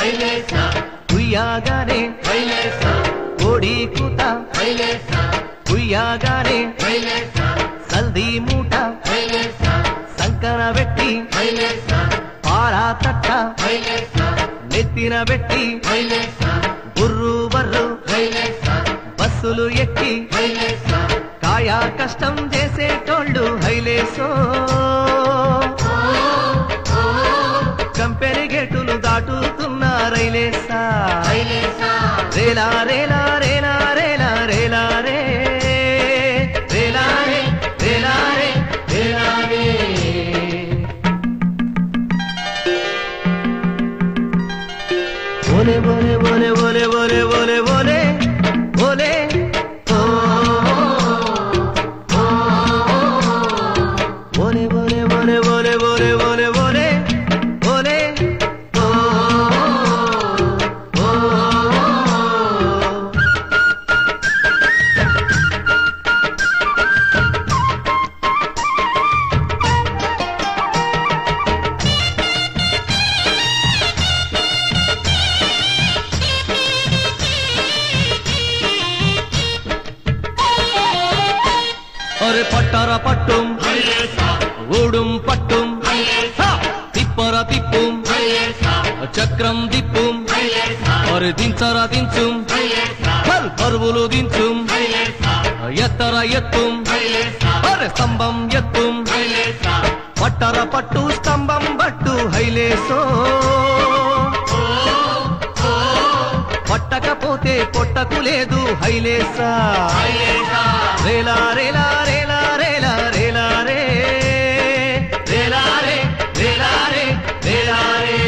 కుయ్యాగానే కోడి కూత కుయ్యాగానే సల్దీ మూట సంకన పెట్టి పారా తట్ట నెత్తిన పెట్టి బుర్రు బర్రు బస్సులు ఎక్కి కాయా కష్టం చేసేటోళ్ళు హైలేసో కంపెనీ గేటులు దాటుతున్నారైలేసా రేలా రేలా రేలా రేలా రేలా రే రేలా రే రేలా రే రేలా రే బోలే బోలే బోలే బోలే బోలే బోలే బోలే బోలే బోలే బోలే బోలే బోలే బోలే బోలే బోలే अरे पट्टारा पट्टुम ऊडुम पट्टुम तिप्परा तिप्पुम चक्रम दिप्पुम अरे दिंचरा दिंचुम पर्वुलु दिंचुम एत्तरा एत्तुम अरे स्తంభం ఎత్తుం पट्टारा पट्टु स्తంభం बट्टु హైలేసో పట్టకపోతే పొట్టకు లేదు హైలేసా రేలా రేలా రేలా రేలా రేలా రే రేలా రే రేలా రే రేలా రే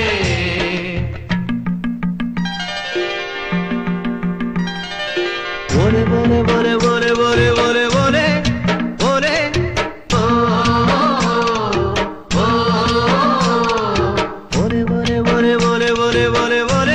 బోలే బోలే బోలే బోలే బోలే బోలే బోలే బోలే బోలే బోలే బోలే బోలే బోలే బోలే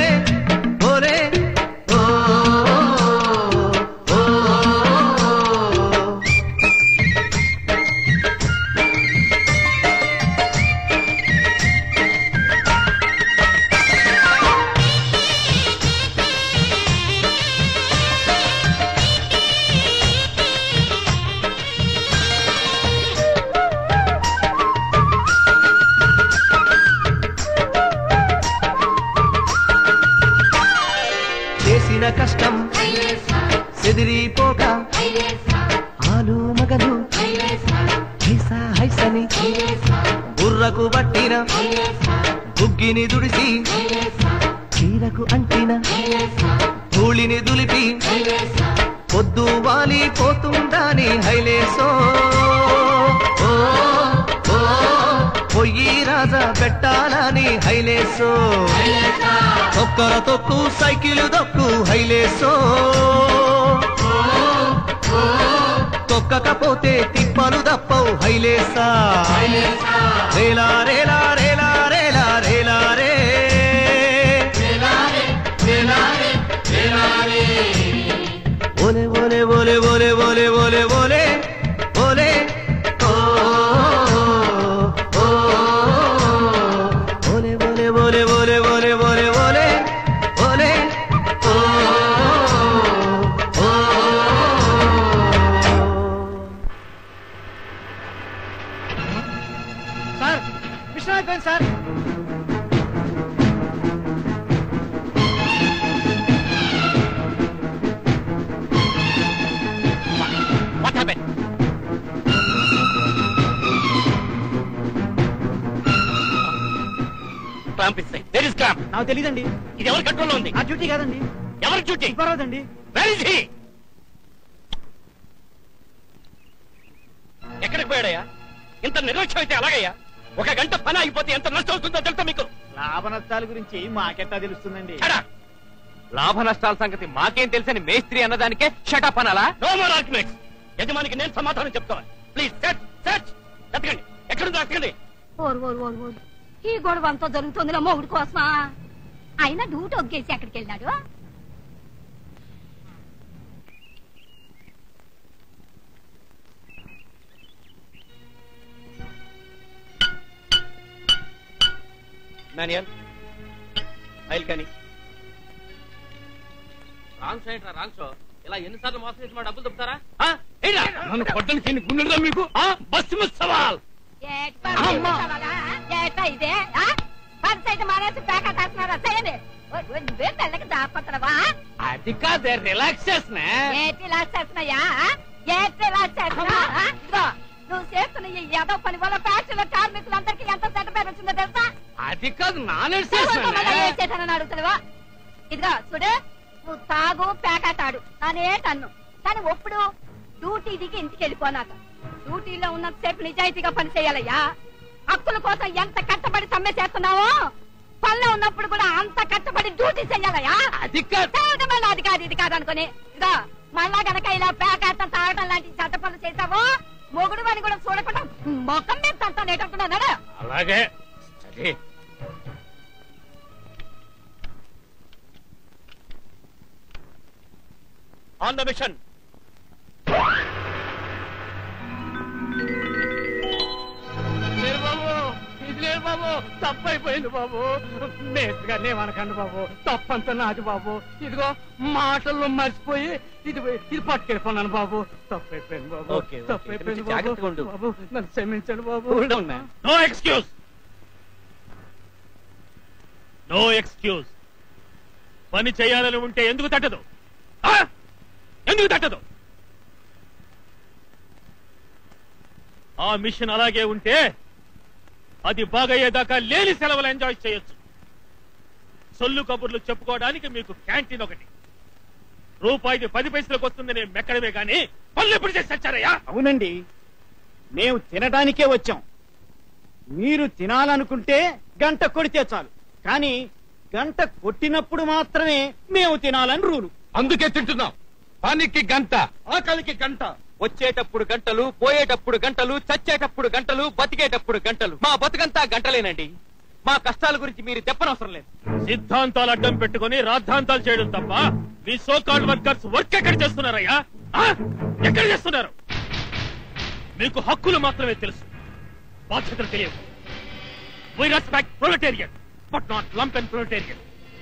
చేసిన కష్టం సెదిరిపోక ఆలు మగలు హైసా హైసని బుర్రకు పట్టిన బుగ్గిని దుడిసి చీరకు అంటిన ధూళిని దులిపి పొద్దు వాలి పోతుందాని హైలేసో పొయ్యి రాజా పెట్టాలని హైలేసో తొక్కర తొక్కు సైకిల్ దొక్కు హైలేసో తొక్కకపోతే తిప్పలు దప్పవు హైలేసా రేలా రేలా రేలా రేలా రేలా రే బోలే బోలే బోలే బోలే బోలే బోలే బోలే బోలే బోలే బోలే బోలే బోలే బోలే బోలే బోలే sir Viswanath sir What happened? Clamp is there. There is clamp. నాకు తెలియదండి. ఇది ఎవరి కంట్రోల్లో ఉంది? నా డ్యూటీ కాదండి. ఎవరి డ్యూటీ? పర్వాలేదండి. Where is he? ఎక్కడికి పోయాడయ్యా? ఇంత నిర్లక్ష్యం అయితే అలాగయ్యా? ఒక గంట పని ఆగిపోతే ఎంత నష్టం అవుతుందో తెలుసా మీకు? లాభ నష్టాల గురించి మాకెట్టా తెలుస్తుందండి. లాభ నష్టాల సంగతి మాకేం తెలుసని మేస్త్రి అన్నదానికే షటప్ అనాలా? No more arguments. యజమానికి నేను సమాధానం చెప్తాను. Please search search. ఎత్తకండి. ఎక్కడుందో ఎత్తకండి. ఈ గొడవ అంతా జరుగుతుంది నా మొగుడు కోసమా? అయినా డ్యూటీ ఒగ్గేసి ఎక్కడికి వెళ్ళాడు? మాన్యుయల్, ఆయిల్ కానీ రాంగ్ షో ఇలా ఎన్నిసార్లు మోసం చేసి మా డబ్బులు చెప్తారా? నన్ను కొట్టడానికి గుండెలుగా మీకు బస్సు మిస్ సవాల్. ఇదే అయితే మానేసి ప్యాకెట్ వేస్తున్నారా? చేయండి. నువ్వే తెల్లకి దాపత్తడవా? అది కాదే రిలాక్స్ చేస్తున్నా. ఏంటి రిలాక్స్ చేస్తున్నాయా? ఏంటి రిలాక్స్ చేస్తున్నా? నువ్వు చేస్తున్న ఈ ఏదో పని వల్ల ఫ్యాక్టరీలో కార్మికులందరికీ ఎంత చెడ్డ పేరు వచ్చిందో తెలుసా? అది కాదు చేశానని అడుగుతున్నావా? ఇదిగా చూడు, నువ్వు తాగు ప్యాకెట్ ఆడు నానేటన్ను, కానీ ఒప్పుడు డ్యూటీ దిగి ఇంటికి వెళ్ళిపోనాక డ్యూటీలో ఉన్నంతసేపు నిజాయితీగా పని చేయాలయ్యా. హక్కుల కోసం ఎంత కష్టపడి సమ్మె చేస్తున్నావో పనిలో ఉన్నప్పుడు కూడా అంత కష్టపడి డ్యూటీ చెయ్యాలయ్యా. అది కాదు ఇది కాదు అనుకుని ఇదిగా మళ్ళా గనక ఇలా ప్యాకెట్ తాగడం లాంటి చెడ్డ పనులు చేసావో మొగుడు అని కూడా చూడకుండా మొఖం మీద తంతాను ఏంటంటున్నాడు. అలాగే ఆన్ ద మిషన్. బాబు ఇది లేదు బాబు, తప్పైపోయింది బాబు. మేస్త్రి గారిని ఏమనకండి బాబు, తప్పంతా నాది బాబు. ఇదిగో మాటల్లో మర్చిపోయి ఇది పట్టుకెళ్ళిపోన్నాను బాబు. తప్పైపోయింది బాబు, తప్పైపోయింది బాబు. బాబు నన్ను క్షమించండి బాబు. No excuse, no excuse. పని చేయాలని ఉంటే ఎందుకు తట్టదు? ఎందుకు తట్టదు? ఆ మిషన్ అలాగే ఉంటే అది బాగయ్యేదాకా లేని సెలవులు ఎంజాయ్ చేయొచ్చు. సొల్లు కబుర్లు చెప్పుకోవడానికి మీకు క్యాంటీన్ ఒకటి, రూపాయిది 10 పైసలకు వస్తుందని మెక్కడమే గాని పళ్ళు ఎప్పుడు చేసి వచ్చారయ్యా? అవునండి, మేము తినడానికే వచ్చాం. మీరు తినాలనుకుంటే గంట కొడితే చాలు, కానీ గంట కొట్టినప్పుడు మాత్రమే మేము తినాలని రూలు. అందుకే తింటున్నాం. పనికి గంట, ఆకలికి గంట. వచ్చేటప్పుడు గంటలు, పోయేటప్పుడు గంటలు, చచ్చేటప్పుడు గంటలు, బతికేటప్పుడు గంటలు. మా బతుకంతా గంటలేనండి. మా కష్టాల గురించి మీరు చెప్పనవసరం లేదు. సిద్ధాంతాలు అడ్డం పెట్టుకుని రాద్ధాంతాలు చేయడం తప్ప మీ సోకాల్డ్ వర్కర్స్ వర్క్ ఎక్కడ చేస్తున్నారయ్యా? ఎక్కడ చేస్తున్నారు? మీకు హక్కులు మాత్రమే తెలుసు, బాధ్యతలు తెలియవు. We respect proletariat, but not lumpen proletariat.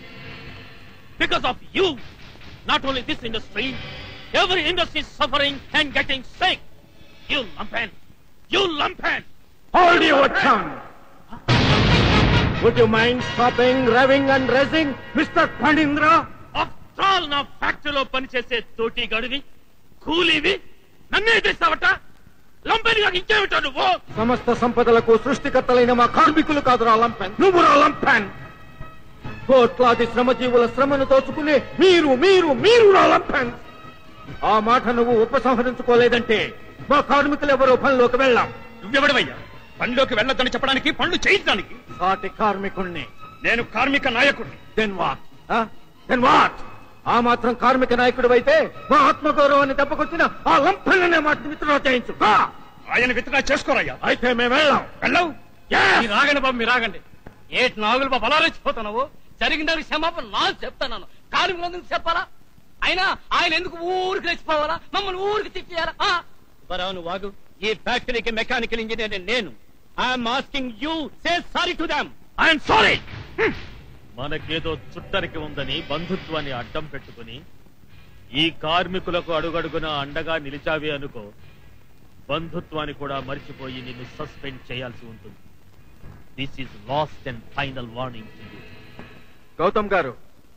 Because of you, not only this industry, every industry is suffering and getting sick. You lumpen! You lumpen! Hold your tongue! Would you mind stopping raving and racing, Mr. Pandindra? After all, నా ఫ్యాక్టరీలో పనిచేసే తోటి గడివి, కూలీవి నన్నే తెస్తావట? Lumpen గా ఇంకేమిటో నువ్వు? సమస్త సంపదలకు సృష్టికర్తలైన మా కార్మికులు కాదురా లంపెన్, నువ్వురా లంపెన్. కోట్లాది శ్రమజీవుల శ్రమను దోచుకునే మీరు లంపెన్. ఆ మాట నువ్వు ఉపసంహరించుకోలేదంటే మా కార్మికులు ఎవరో పనిలోకి వెళ్ళాం. నువ్వెవడవయ్యా పనిలోకి వెళ్ళొద్దని చెప్పడానికి, పనులు చేయించడానికి? సాటి కార్మికుణ్ణి. నేను కార్మిక నాయకుడిని. Then what? ఆ మాత్రం కార్మిక నాయకుడు అయితే మా ఆత్మగౌరవాన్ని దెబ్బకొచ్చిన ఆ లంపెన్ అనే మాట విత్డ్రా చేయించు. ఆయన విత్డ్రా చేసుకోరయ్యా. అయితే మేము వెళ్ళవు. రాగండి బాబు, మీరు రాగండి. ఏటి నాగులు బాబు అలా రెచ్చిపోతున్నావు? జరిగిన దానికి క్షమాపణ నాకు చెప్తాను. కార్మికులందుకు చెప్పాలా? అయినా ఆయన ఎందుకు ఊరికి రెచ్చిపోవాలా? మమ్మల్ని ఊరికి తిట్టేయాలా? నువ్వు వాగు. ఈ ఫ్యాక్టరీకి మెకానికల్ ఇంజనీర్ నేను. I'm asking you, say sorry to them. I'm sorry. మనకేదో చుట్టరికి ఉందని బంధుత్వాన్ని అడ్డం పెట్టుకుని ఈ కార్మికులకు అడుగడుగున అండగా నిలిచావే అనుకో, బంధుత్వాన్ని కూడా మర్చిపోయి నిన్ను సస్పెండ్ చేయాల్సి ఉంటుంది. This is last and final warning to you. Gautam గారు,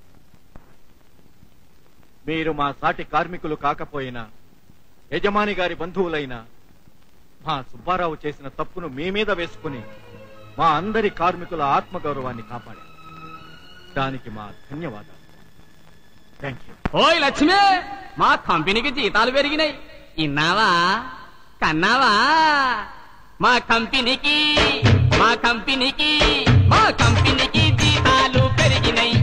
మీరు మా సాటి కార్మికులు కాకపోయినా యజమాని గారి బంధువులైనా మా సుబ్బారావు చేసిన తప్పును మీ మీద వేసుకుని మా అందరి కార్మికుల ఆత్మగౌరవాన్ని కాపాడారు. దానికి మా ధన్యవాదాలు. Thank you. ఓయ్ లక్ష్మి, మా కంపెనీకి జీతాలు పెరిగినాయి. ఇన్నావా కన్నావా? మా కంపెనీకి జీతాలు పెరిగినాయి.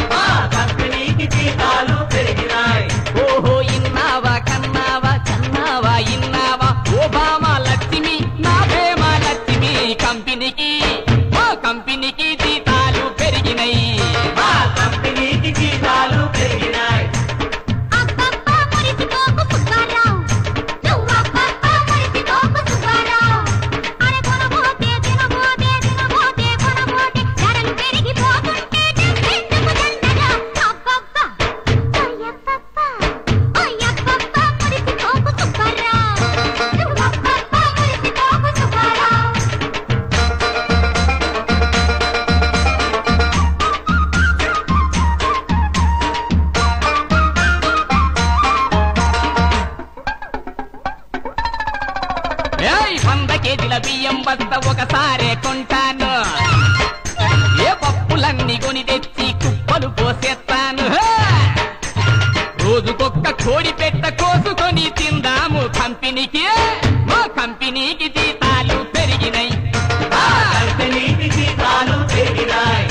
ఓహో ఇన్నావా కన్నావా ఇన్నావా? ఓ బామా లక్ష్మి, నా ప్రేమ లక్ష్మి, మా కంపెనీకి జీతాలు పెరిగినాయి. పెరిగి కేజీల బియ్యం బస్త ఒకసారే కొంటాను ఏ పప్పులన్నీ కొని తెచ్చి కుప్పలు పోసేస్తాను రోజుకొక్క కోడి పెట్ట కోసుకొని తిందాము కంపెనీకి మా కంపెనీకి జీతాలు పెరిగినాయి కంపెనీకి జీతాలు పెరిగినాయి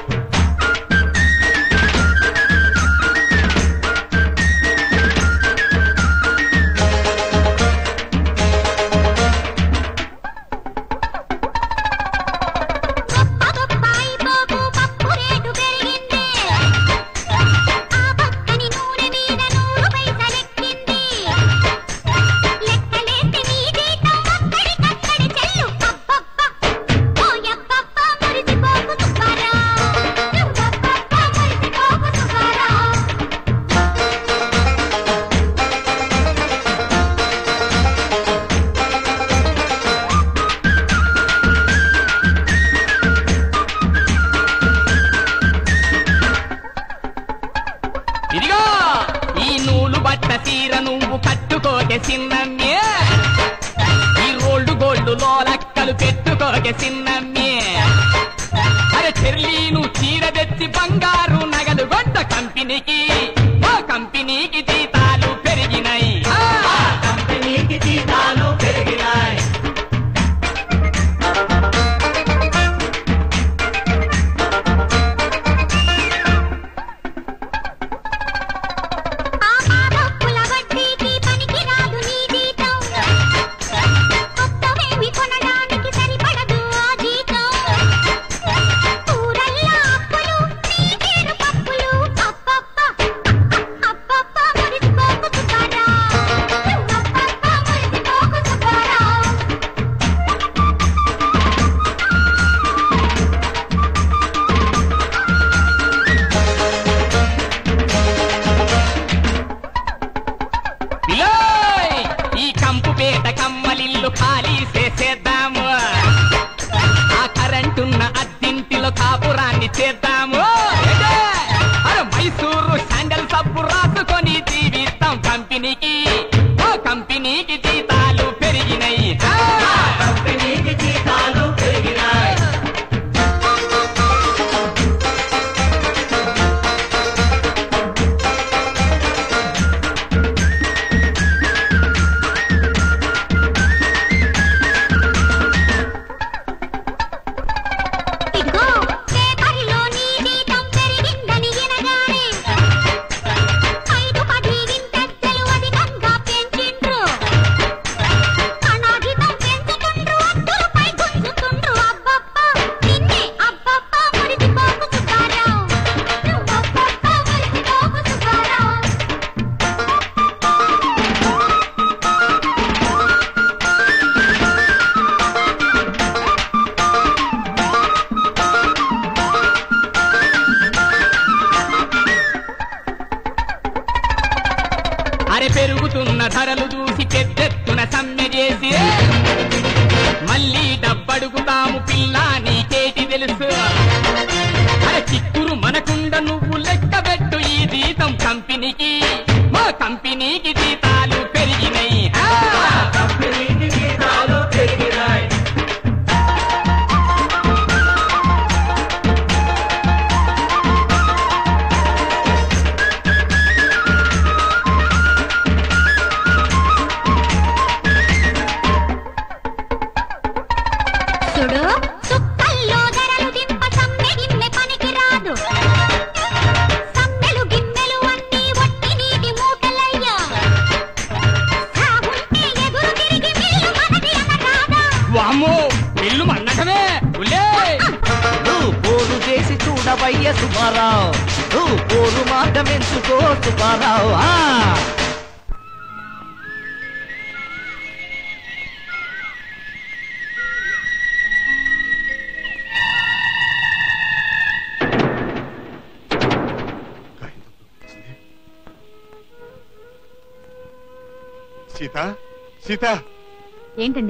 సీత సీత ఏంటండి?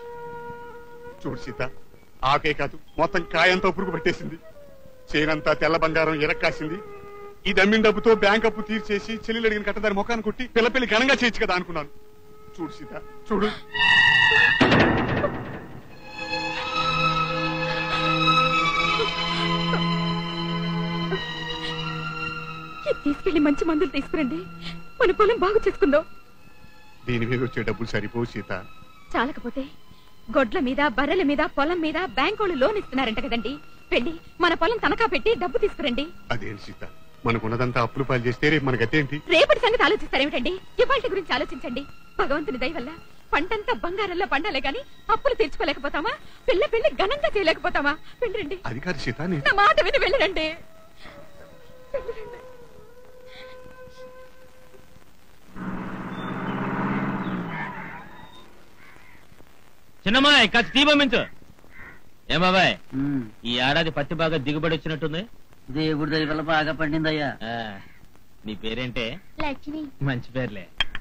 చూడు సీత, ఆకే కాదు మొత్తం కాయంతో పురుగు పట్టేసింది. చేనంతా తెల్ల బంగారం ఎరక్కాసింది. ఈ దమ్మిన డబ్బుతో బ్యాంక్ అప్పు తీర్చేసి చెల్లెలు అడిగిన కట్టదారి ముఖాన్ని కొట్టి పిల్ల పెళ్లి ఘనంగా చేయొచ్చు కదా అనుకున్నాను. చూడు సీత చూడు. తీసుకెళ్లి మంచి మందులు తీసుకురండి, మన పొలం బాగు చేసుకుందాం. దీని మీద వచ్చే డబ్బులు సరిపోవు సీత. చాలకపోతే గొడ్ల మీద, బర్రెల మీద, పొలం మీద బ్యాంకోళ్ళు లోన్ ఇస్తున్నారంట కదండి. వెళ్ళి మన పొలం తనఖా పెట్టి డబ్బు తీసుకురండి. అదేంటి సీత, మనకున్నదంతా అప్పులు పాలు చేస్తే రేపు మన గతేంటి? రేపటి సంగతి ఆలోచిస్తారేమిటండి? ఇవాళ గురించి ఆలోచించండి. భగవంతుని దయ వల్ల పంటంతా బంగారంలో పండాలే గాని అప్పులు తీర్చుకోలేకపోతామా? పెళ్లి ఘనంగా చేయలేకపోతామా? వెళ్ళండి. అది కాదు సీత, నా మాట విని వెళ్ళండి. చిన్నమ్మాయి కాస్త టీ పంపించు. ఏం బాబాయ్, ఈ ఏడాది పత్తి బాగా దిగుబడి వచ్చినట్టుంది? దేవుడి దయ వల్ల బాగా పండిందయ్యా. నీ పేరేంటే? లక్ష్మి. మంచి పేర్లే.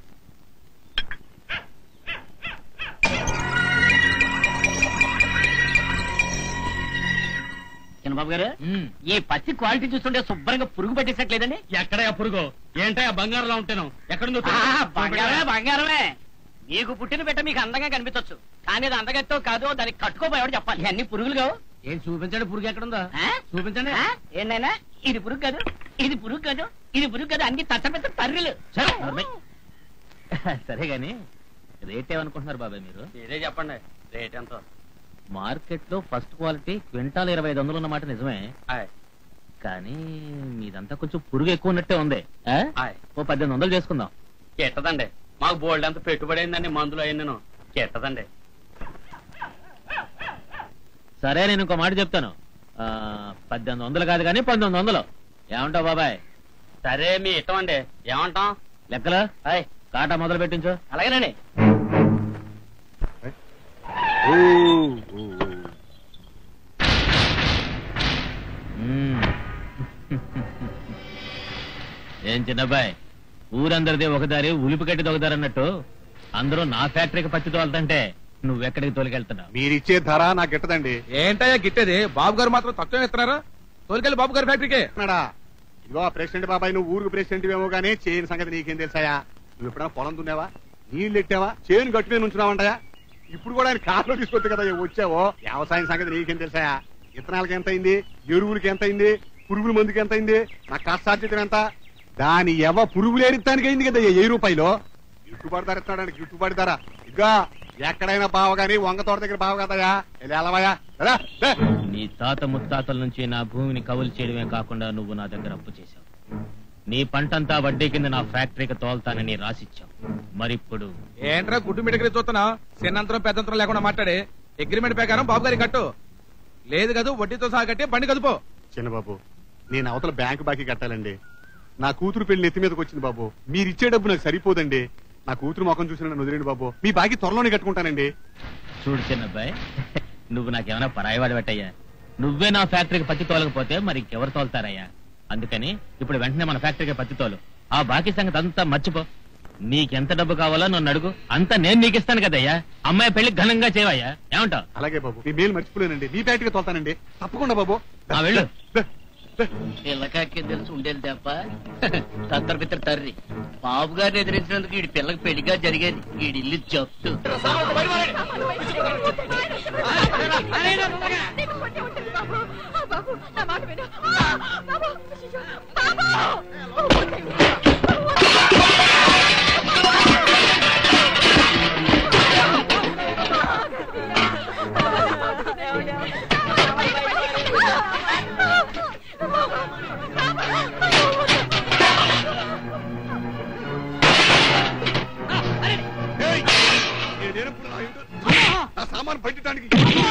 చిన్నబాబు గారు, ఈ పత్తి క్వాలిటీ చూస్తుంటే శుభ్రంగా పురుగు పట్టేసట్లేదండి? ఎక్కడయా పురుగు? ఏంటయా బంగారంలో ఉంటాను? ఎక్కడుందో బంగారమే. మీకు పుట్టిన బిడ్డ మీకు అందంగా కనిపించవచ్చు, కానీ అది అందగత్తో కాదు, దానికి కట్టుకోపోయాడు చెప్పాలి. అన్ని పురుగులు కావు. ఏం చూపించండి, పురుగు ఎక్కడుందో చూపించండి. ఏంటైనా ఇది పురుగు కాదు, ఇది పురుగు కాదు, ఇది పురుగు కాదు, అన్ని తచ్చపెత్త తర్రెలు. సరే గాని రేట్ ఏమనుకుంటున్నారు బాబాయ్ మీరు? ఇదే చెప్పండి, రేట్ ఎంతో? మార్కెట్ లో ఫస్ట్ క్వాలిటీ క్వింటాల్ 2500 ఉన్నమాట నిజమే, కానీ మీదంతా కొంచెం పురుగు ఎక్కువ ఉన్నట్టే ఉంది. ఓ 1800 చేసుకుందాం. కెట్టదండి, మాకు బోల్డ్ అంత పెట్టుబడి అయిందండి, మందులు అయిందను. కెట్టదండి. సరే నేను ఇంకో మాట చెప్తాను, 1800 కాదు కానీ 1900. ఏమంటావు బాబాయ్? సరే మీ ఇష్టం అండి, ఏమంటాం? లెక్కలు కాటా మొదలు పెట్టించు. అలాగేనండి. ఏం చిన్నబ్బాయ్, ఊరందరిది ఒకదారి ఉలిపి కట్టిది ఒకదారి అన్నట్టు అందరూ నా ఫ్యాక్టరీకి పత్తి తోలుతుంటే నువ్వెక్కడికి తోలికెళ్తున్నావు? మీరిచ్చే ధర నాకు గిట్టదండి. ఏంటయ్యా గిట్టేది? బాబు గారు మాత్రం తక్కువ ఇస్తున్నారా? తోలికెళ్ళి బాబు గారి ఫ్యాక్టరీకే. ఇదిగో ప్రెసిడెంట్ బాబాయ్, నువ్వు ఊరుకు ప్రెసిడెంట్ ఏమో గానీ చేయని సంగతి నీకేం తెలుసాయా? నువ్వు ఎప్పుడైనా పొలం దున్నావా? నీళ్లు ఎట్టావా? చేను గట్టు మీద ఉంచున్నావంటాయా? ఇప్పుడు కూడా ఆయన కారులో తీసుకొచ్చు కదా వచ్చావో. వ్యవసాయం సంగతి నీకేం తెలుసాయా? విత్తనాలకి ఎంత అయింది, ఎరువులకి ఎంత అయింది, పురుగుల మందుకి ఎంత అయింది, నా కష్టార్జితం ఎంత? దాని పురుగు లేనిస్తానికి అయింది కదా 1000 రూపాయలు. గిట్టుబాటు ధర ఇస్తాడానికి గిట్టుబాటు ధర. ఇంకా ఎక్కడైనా బావ గానీ వంగ తోట దగ్గర బావ కదయా, వెళ్ళవయా. నీ తాత ముత్తాతల నుంచి నా భూమిని కవులు చేయడమే కాకుండా నువ్వు నా దగ్గర అప్పు చేశావు. నీ పంటంతా వడ్డీ కింద నా ఫ్యాక్టరీకి తోల్తానని రాసిచ్చావు. మరిప్పుడు ఏంట్రా గుడ్డు మిడకరి చూస్తున్నా? చిన్నంతరం పెద్దంతరం లేకుండా మాట్లాడే అగ్రిమెంట్ ప్రకారం బాబు గారి కట్టు. లేదు కదా వడ్డీతో సహా కట్టి బండి కదుపో. చిన్నబాబు, నేను అవతల బ్యాంకు బాకీ కట్టాలండి. నా కూతురు పెళ్లి నెత్తి మీదకి వచ్చింది బాబు. మీరిచ్చే డబ్బు నాకు సరిపోదండి. నా కూతురు ముఖం చూసిన నన్ను వదిలేండి బాబు. మీ బాకీ త్వరలోనే కట్టుకుంటానండి. చూడు చిన్నబ్బాయి, నువ్వు నాకేమైనా పరాయివాడు పెట్టయ్యా? నువ్వే నా ఫ్యాక్టరీకి పత్తి తోలకపోతే మరి ఇంకెవరు తోలుతారయ్యా? అందుకని ఇప్పుడు వెంటనే మన ఫ్యాక్టరీకి పత్తి తోలు. ఆ బాకీ సంగతి అంతా మర్చిపో. నీకెంత డబ్బు కావాలో నన్ను అడుగు, అంతా నేను నీకు ఇస్తాను కదయ్యా. అమ్మాయి పెళ్లి ఘనంగా చేయవయ్యా, ఏమంటావు? అలాగే బాబు, మీ మేలు మర్చిపోలేనండి. మీ ఫ్యాక్టరీకి తోలుతానండి తప్పకుండా బాబు. వెళ్ళు. పిల్లకాకి తెలిసి ఉండేది తప్ప తత్తర పిత్తర తర్రి. బాబు గారిని ఎదిరించినందుకు వీడి పిల్లకి పెళ్లిగా జరిగేది. వీడి ఇల్లు చెప్తూ నా సామాను పట్టడానికి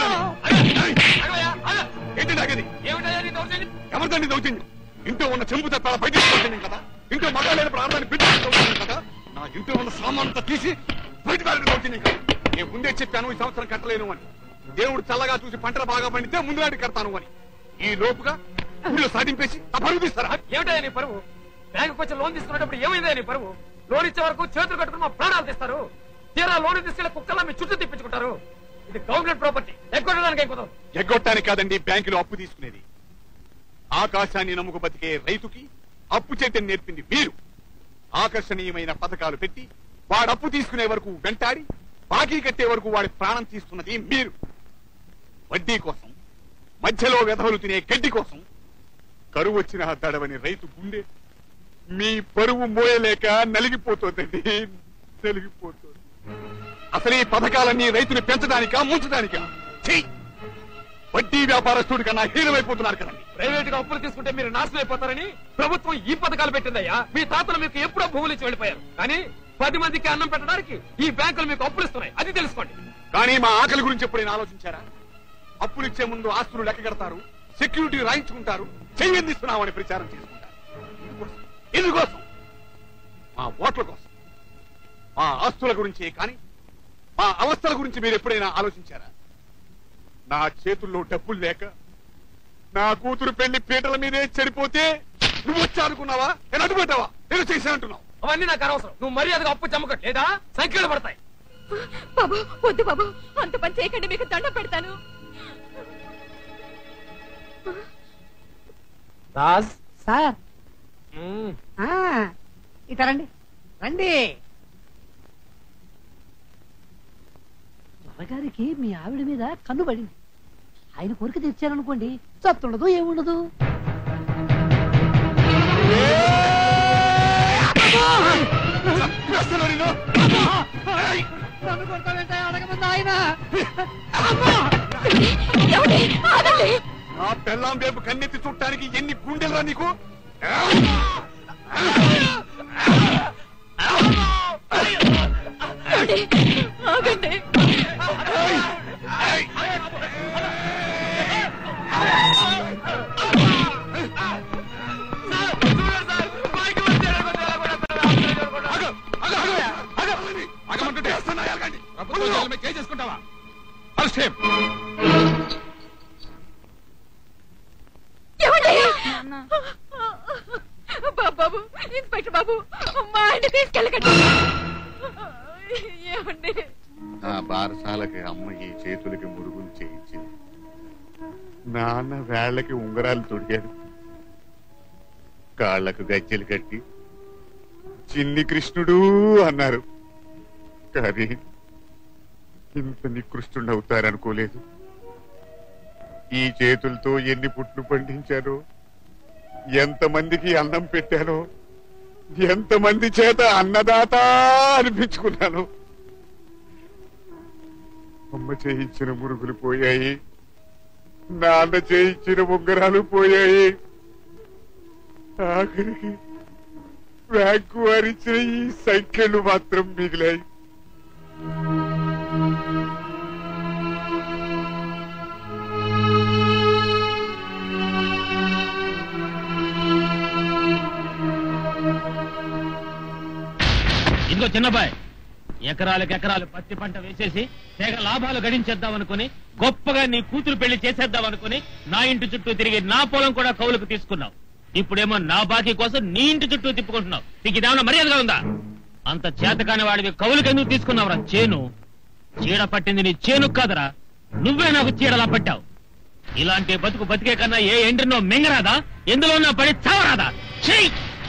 ఏంటి నాగది? ఎవరిదండి దౌర్జన్యం? ఇంట్లో ఉన్న చెంపు తప్పాల బయట దౌర్జన్యం కదా. ఇంట్లో మగాలేని ప్రార్థన పెట్టి కదా. నా ఇంట్లో ఉన్న సామానంతా తీసి బయట వెళ్ళడం దౌర్జన్యం కదా. నేను ముందే చెప్పాను ఈ సంవత్సరం కట్టలేను అని. దేవుడు చల్లగా చూసి పంటలు బాగా పండితే ముందు నాటి కడతాను అని. ఈ లోపుగా ఊళ్ళో సాటింపేసి ఆ పరువు తీస్తారా? ఏమిటా నీ పరువు? బ్యాంకు వచ్చి లోన్ తీసుకునేటప్పుడు ఏమైందా నీ పరువు? లోన్ ఇచ్చే వరకు చేతులు కట్టుకుని మా ప్రాణాలు తీస్తారు. తీరా లోన్ తీసుకెళ్లి కుక్కలా మీ చుట్టూ తిప్పించుకుంటారు. ఇది గవర్నమెంట్ ప్రాపర్టీ. ఎగ్గొట్టడానికి అయిపోతాం. ఎగ్గొట్టడానికి కాదండి బ్యాంకులో అప్పు తీసుకునేది. ఆకాశాన్ని నమ్ముకు బతికే రైతుకి అప్పు చేయటం నేర్పింది మీరు. ఆకర్షణీయమైన పథకాలు పెట్టి వాడు అప్పు తీసుకునే వరకు వెంటాడి బాకీ కట్టే వరకు వాడి ప్రాణం తీస్తున్నది మీరు. వడ్డీ కోసం, మధ్యలో వెధవలు తినే గడ్డి కోసం కరువు వచ్చిన దడవని రైతు గుండె మీ బరువు మోయలేక నలిగిపోతుందండి, నలిగిపోతుంది. అసలు ఈ పథకాలన్నీ రైతుని పెంచడానికా ముంచడానికా? వడ్డీ వ్యాపారస్తుడి కన్నా హీనమైపోతున్నారు కదండి. ప్రైవేట్ గా అప్పులు తీసుకుంటే మీరు నాశనం అయిపోతారని ప్రభుత్వం ఈ పథకాలు పెట్టిందయ్యా. మీ తాతలు మీకు ఎప్పుడో భూములు ఇచ్చి వెళ్ళిపోయారు, కానీ 10 మందికి అన్నం పెట్టడానికి ఈ బ్యాంకులు మీకు అప్పులు ఇస్తున్నాయి, అది తెలుసుకోండి. కానీ మా ఆకలి గురించి ఎప్పుడైనా ఆలోచించారా? అప్పులు ఇచ్చే ముందు ఆస్తులు లెక్క కడతారు, సెక్యూరిటీ రాయించుకుంటారు, చెయ్యందిస్తున్నామని ప్రచారం చేసుకుంటారు. ఎందుకోసం? మా ఓట్ల కోసం. మా ఆస్తుల గురించి కానీ మా అవస్థల గురించి మీరు ఎప్పుడైనా ఆలోచించారా? నా చేతుల్లో డబ్బులు లేక నా కూతురు పెళ్లి పీటల మీదే చెడిపోతే నువ్వు వచ్చి అనుకున్నావా? నేను అడ్డుపడ్డావా? నేను చేశానంటున్నావు. అవన్నీ నాకు అనవసరం. నువ్వు మర్యాదగా అప్పు చమ్మకట్ లేదా సంఖ్యలు పడతాయి. బాబు వద్దు బాబు, అంత పని చేయకండి, మీకు దండం పెడతాను. రాజ్ సార్ ఇట రండి రండి. త్వరగారికి మీ ఆవిడ మీద కన్ను పడింది. ఆయన కోరిక తెచ్చారనుకోండి, చత్తుండదు ఏముండదు. నన్ను కొడతానంటే అడగమంది ఆయన. నా పెళ్ళాం వైపు కన్నెత్తి చుట్టానికి ఎన్ని గుండెలరా నీకు? చేసుకుంటావా? బాబు, ఇన్స్పెక్టర్ బాబు, మా ఆయన తీసుకెళ్ళకండి. ఏమండి? నా బారసాలకి అమ్మ ఈ చేతులకి మురుగులు చేయించింది, నాన్న వేళ్లకి ఉంగరాలు తొడిగాడు, కాళ్లకు గజ్జెలు కట్టి చిన్ని కృష్ణుడు అన్నారు. కానీ ఇంత నికృష్టుడవుతారనుకోలేదు. ఈ చేతులతో ఎన్ని పుట్లు పండించారో, ఎంతమందికి అన్నం పెట్టానో, ఎంతమంది చేత అన్నదాత అనిపించుకున్నాను. అమ్మ చేయించిన మురుగులు పోయాయి, నాన్న చేయించిన ఉంగరాలు పోయాయి, ఆఖరికి బ్యాంకు వారిచ్చిన ఈ సంఖ్యలు మాత్రం మిగిలాయి. ఇంకో చిన్నబాయ్, ఎకరాలకు పత్తి పంట వేసేసి తెగ లాభాలు గడించేద్దాం అనుకుని, గొప్పగా నీ కూతురు పెళ్లి చేసేద్దాం అనుకుని నా ఇంటి చుట్టూ తిరిగి నా పొలం కూడా కౌలుకు తీసుకున్నావు. ఇప్పుడేమో నా బాకీ కోసం నీ ఇంటి చుట్టూ తిప్పుకుంటున్నావు. నీకు ఇదేమన్నా మర్యాదగా ఉందా? అంత చేతకాని వాడివి కౌలుకు ఎందుకు తీసుకున్నావురా? చేను చీడ పట్టింది నీ చేను కాదరా, నువ్వే నాకు చీడలా పట్టావు. ఇలాంటి బతుకు బతికే కన్నా ఏ ఎండ్రినో మింగరాదా? ఎందులో నా పడి చావరాదా? చెయ్యి.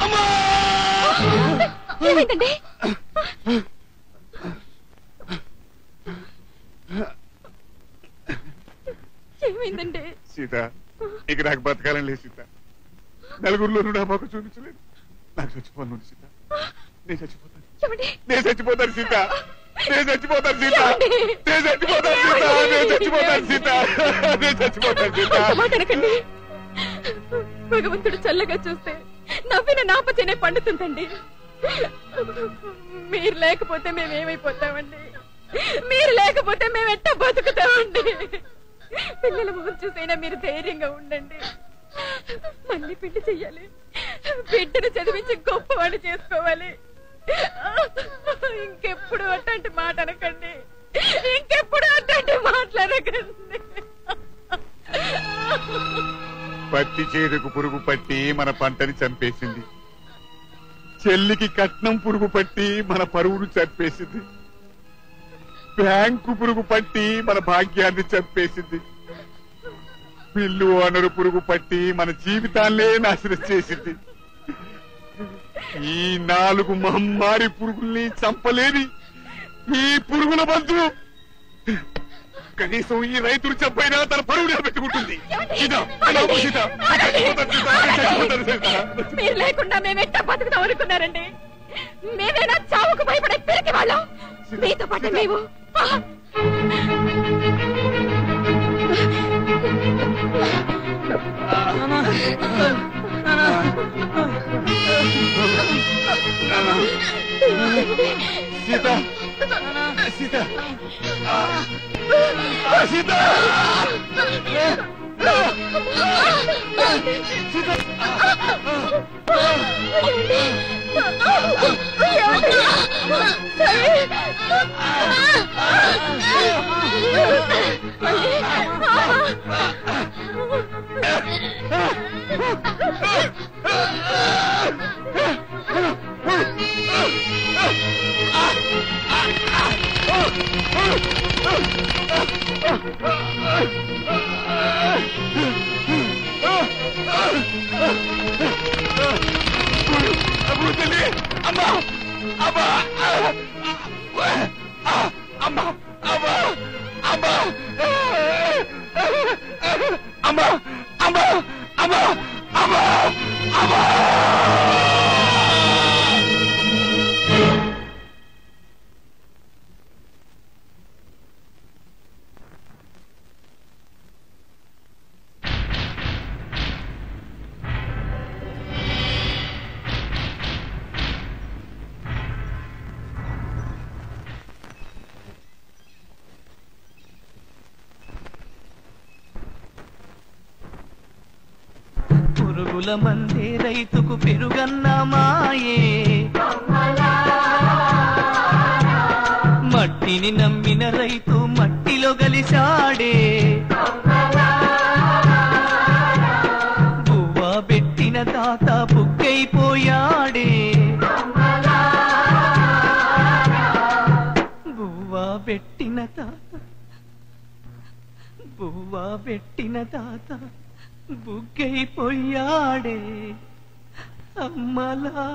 ఏమైందండి? సీత, ఇక నాకు బతకాలని లేదు సీత. నలుగురిలోనూ నా మొక్క చూపించలేదు. నాకు చచ్చిపోను సీత, నేను చచ్చిపోతాను, నేను చచ్చిపోతాను సీత, నేను చచ్చిపోతాను సీత, నేను చచ్చిపోతాను సీత, నేను చచ్చిపోతాను సీత, నేను చచ్చిపోతాను సీత. భగవంతుడు చల్లగా చూస్తే నవ్విన నాపచేనే పండుతుందండి. మీరు లేకపోతే మేమేమైపోతామండి? మీరు లేకపోతే మేము ఎట్టా బతుకుతామండి? పిల్లల ముందు చూసైనా మీరు ధైర్యంగా ఉండండి. మళ్ళీ పెళ్లి చెయ్యాలి, బిడ్డను చదివించి గొప్పవాళ్ళు చేసుకోవాలి. ఇంకెప్పుడు అట్లాంటి మాట అనకండి, ఇంకెప్పుడు అట్లాంటి మాట్లాడకండి. పత్తి చేదుకు పురుగు పట్టి మన పంటని చంపేసింది, చెల్లికి కట్నం పురుగు పట్టి మన పరువును చంపేసింది, బ్యాంకు పురుగు పట్టి మన భాగ్యాన్ని చంపేసింది, పిల్లు అనరు పురుగు పట్టి మన జీవితాన్నే నాశనం చేసింది. ఈ 4 మహమ్మారి పురుగుల్ని చంపలేని ఈ పురుగుల మందు కనీసం ఈ రైతులు చెప్పైనా తన పరువు నిలబెట్టుకుంటుంది. మీరు లేకుండా మేమెట్టా బతుకుతాం అనుకున్నారండి? మేమేనా చావుకు భయపడే పిరికి వాళ్ళం? మీతో పాటు మేము సీత సీత సీత అమ్మా అమ్మా అమ్మా అమ్మా అమ్మా అమ్మా అమ్మా అమ్మా అమ్మా అమ్మా పురుగుల మందే రైతుకు పెరుగన్న మాయే, మట్టిని నమ్మిన రైతు మట్టిలో గలిసాడే, బువ్వ పెట్టిన తాత బుగ్గైపోయాడే, బువ్వ పెట్టిన తాత బుగ్గైపోయాడే. అమ్మలారా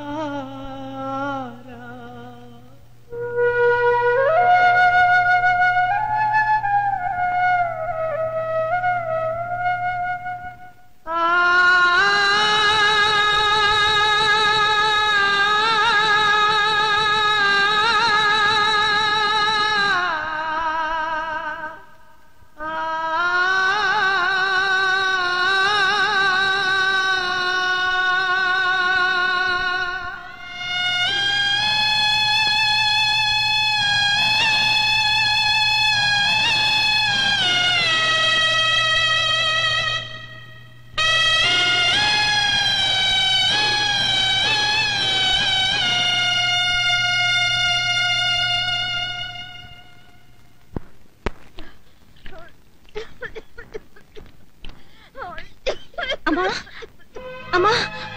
అమ్మా అమ్మా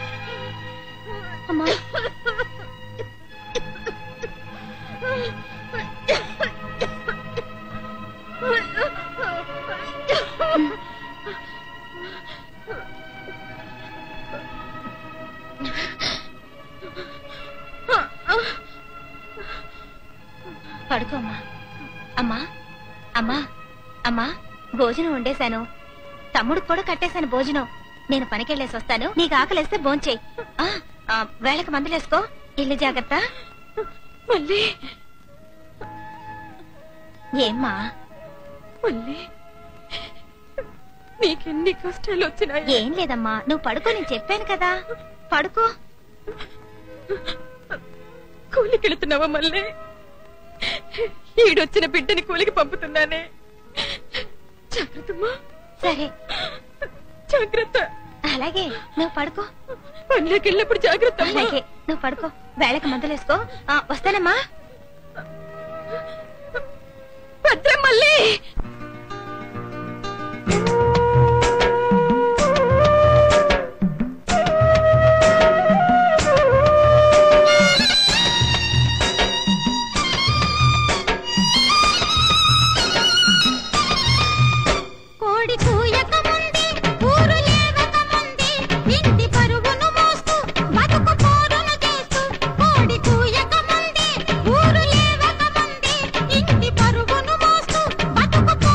అమ్మా పడుకో అమ్మా. అమ్మా అమ్మా అమ్మా భోజనం వండేశాను, తమ్ముడికి కూడా కట్టేశాను భోజనం. నేను పనికెళ్ళేసి వస్తాను, నీకు ఆకలేస్తే భోంచేయి. వేళకు మందులేసుకో, ఇల్లు జాగ్రత్త. మళ్ళీ ఏమ్మా మళ్ళీ నీకెన్ని కష్టాలు వచ్చినాయి? ఏం లేదమ్మా, నువ్వు పడుకో, నేను చెప్పాను కదా, పడుకో. కూలికి వెళుతున్నావా? మళ్ళీ ఈడొచ్చిన బిడ్డని కూలికి పంపుతున్నానే, జాగ్రత్తమ్మా. సరే జాగ్రత్త. అలాగే, నువ్వు పడుకో. పనిలోకి వెళ్ళినప్పుడు జాగ్రత్త. అలాగే, నువ్వు పడుకో, వేళకి మందులేసుకో. వస్తానమ్మా. భద్రం మళ్ళీ. ఊరు లేవక ముందే ఇంటి పరుగును మోస్తూ బతుకు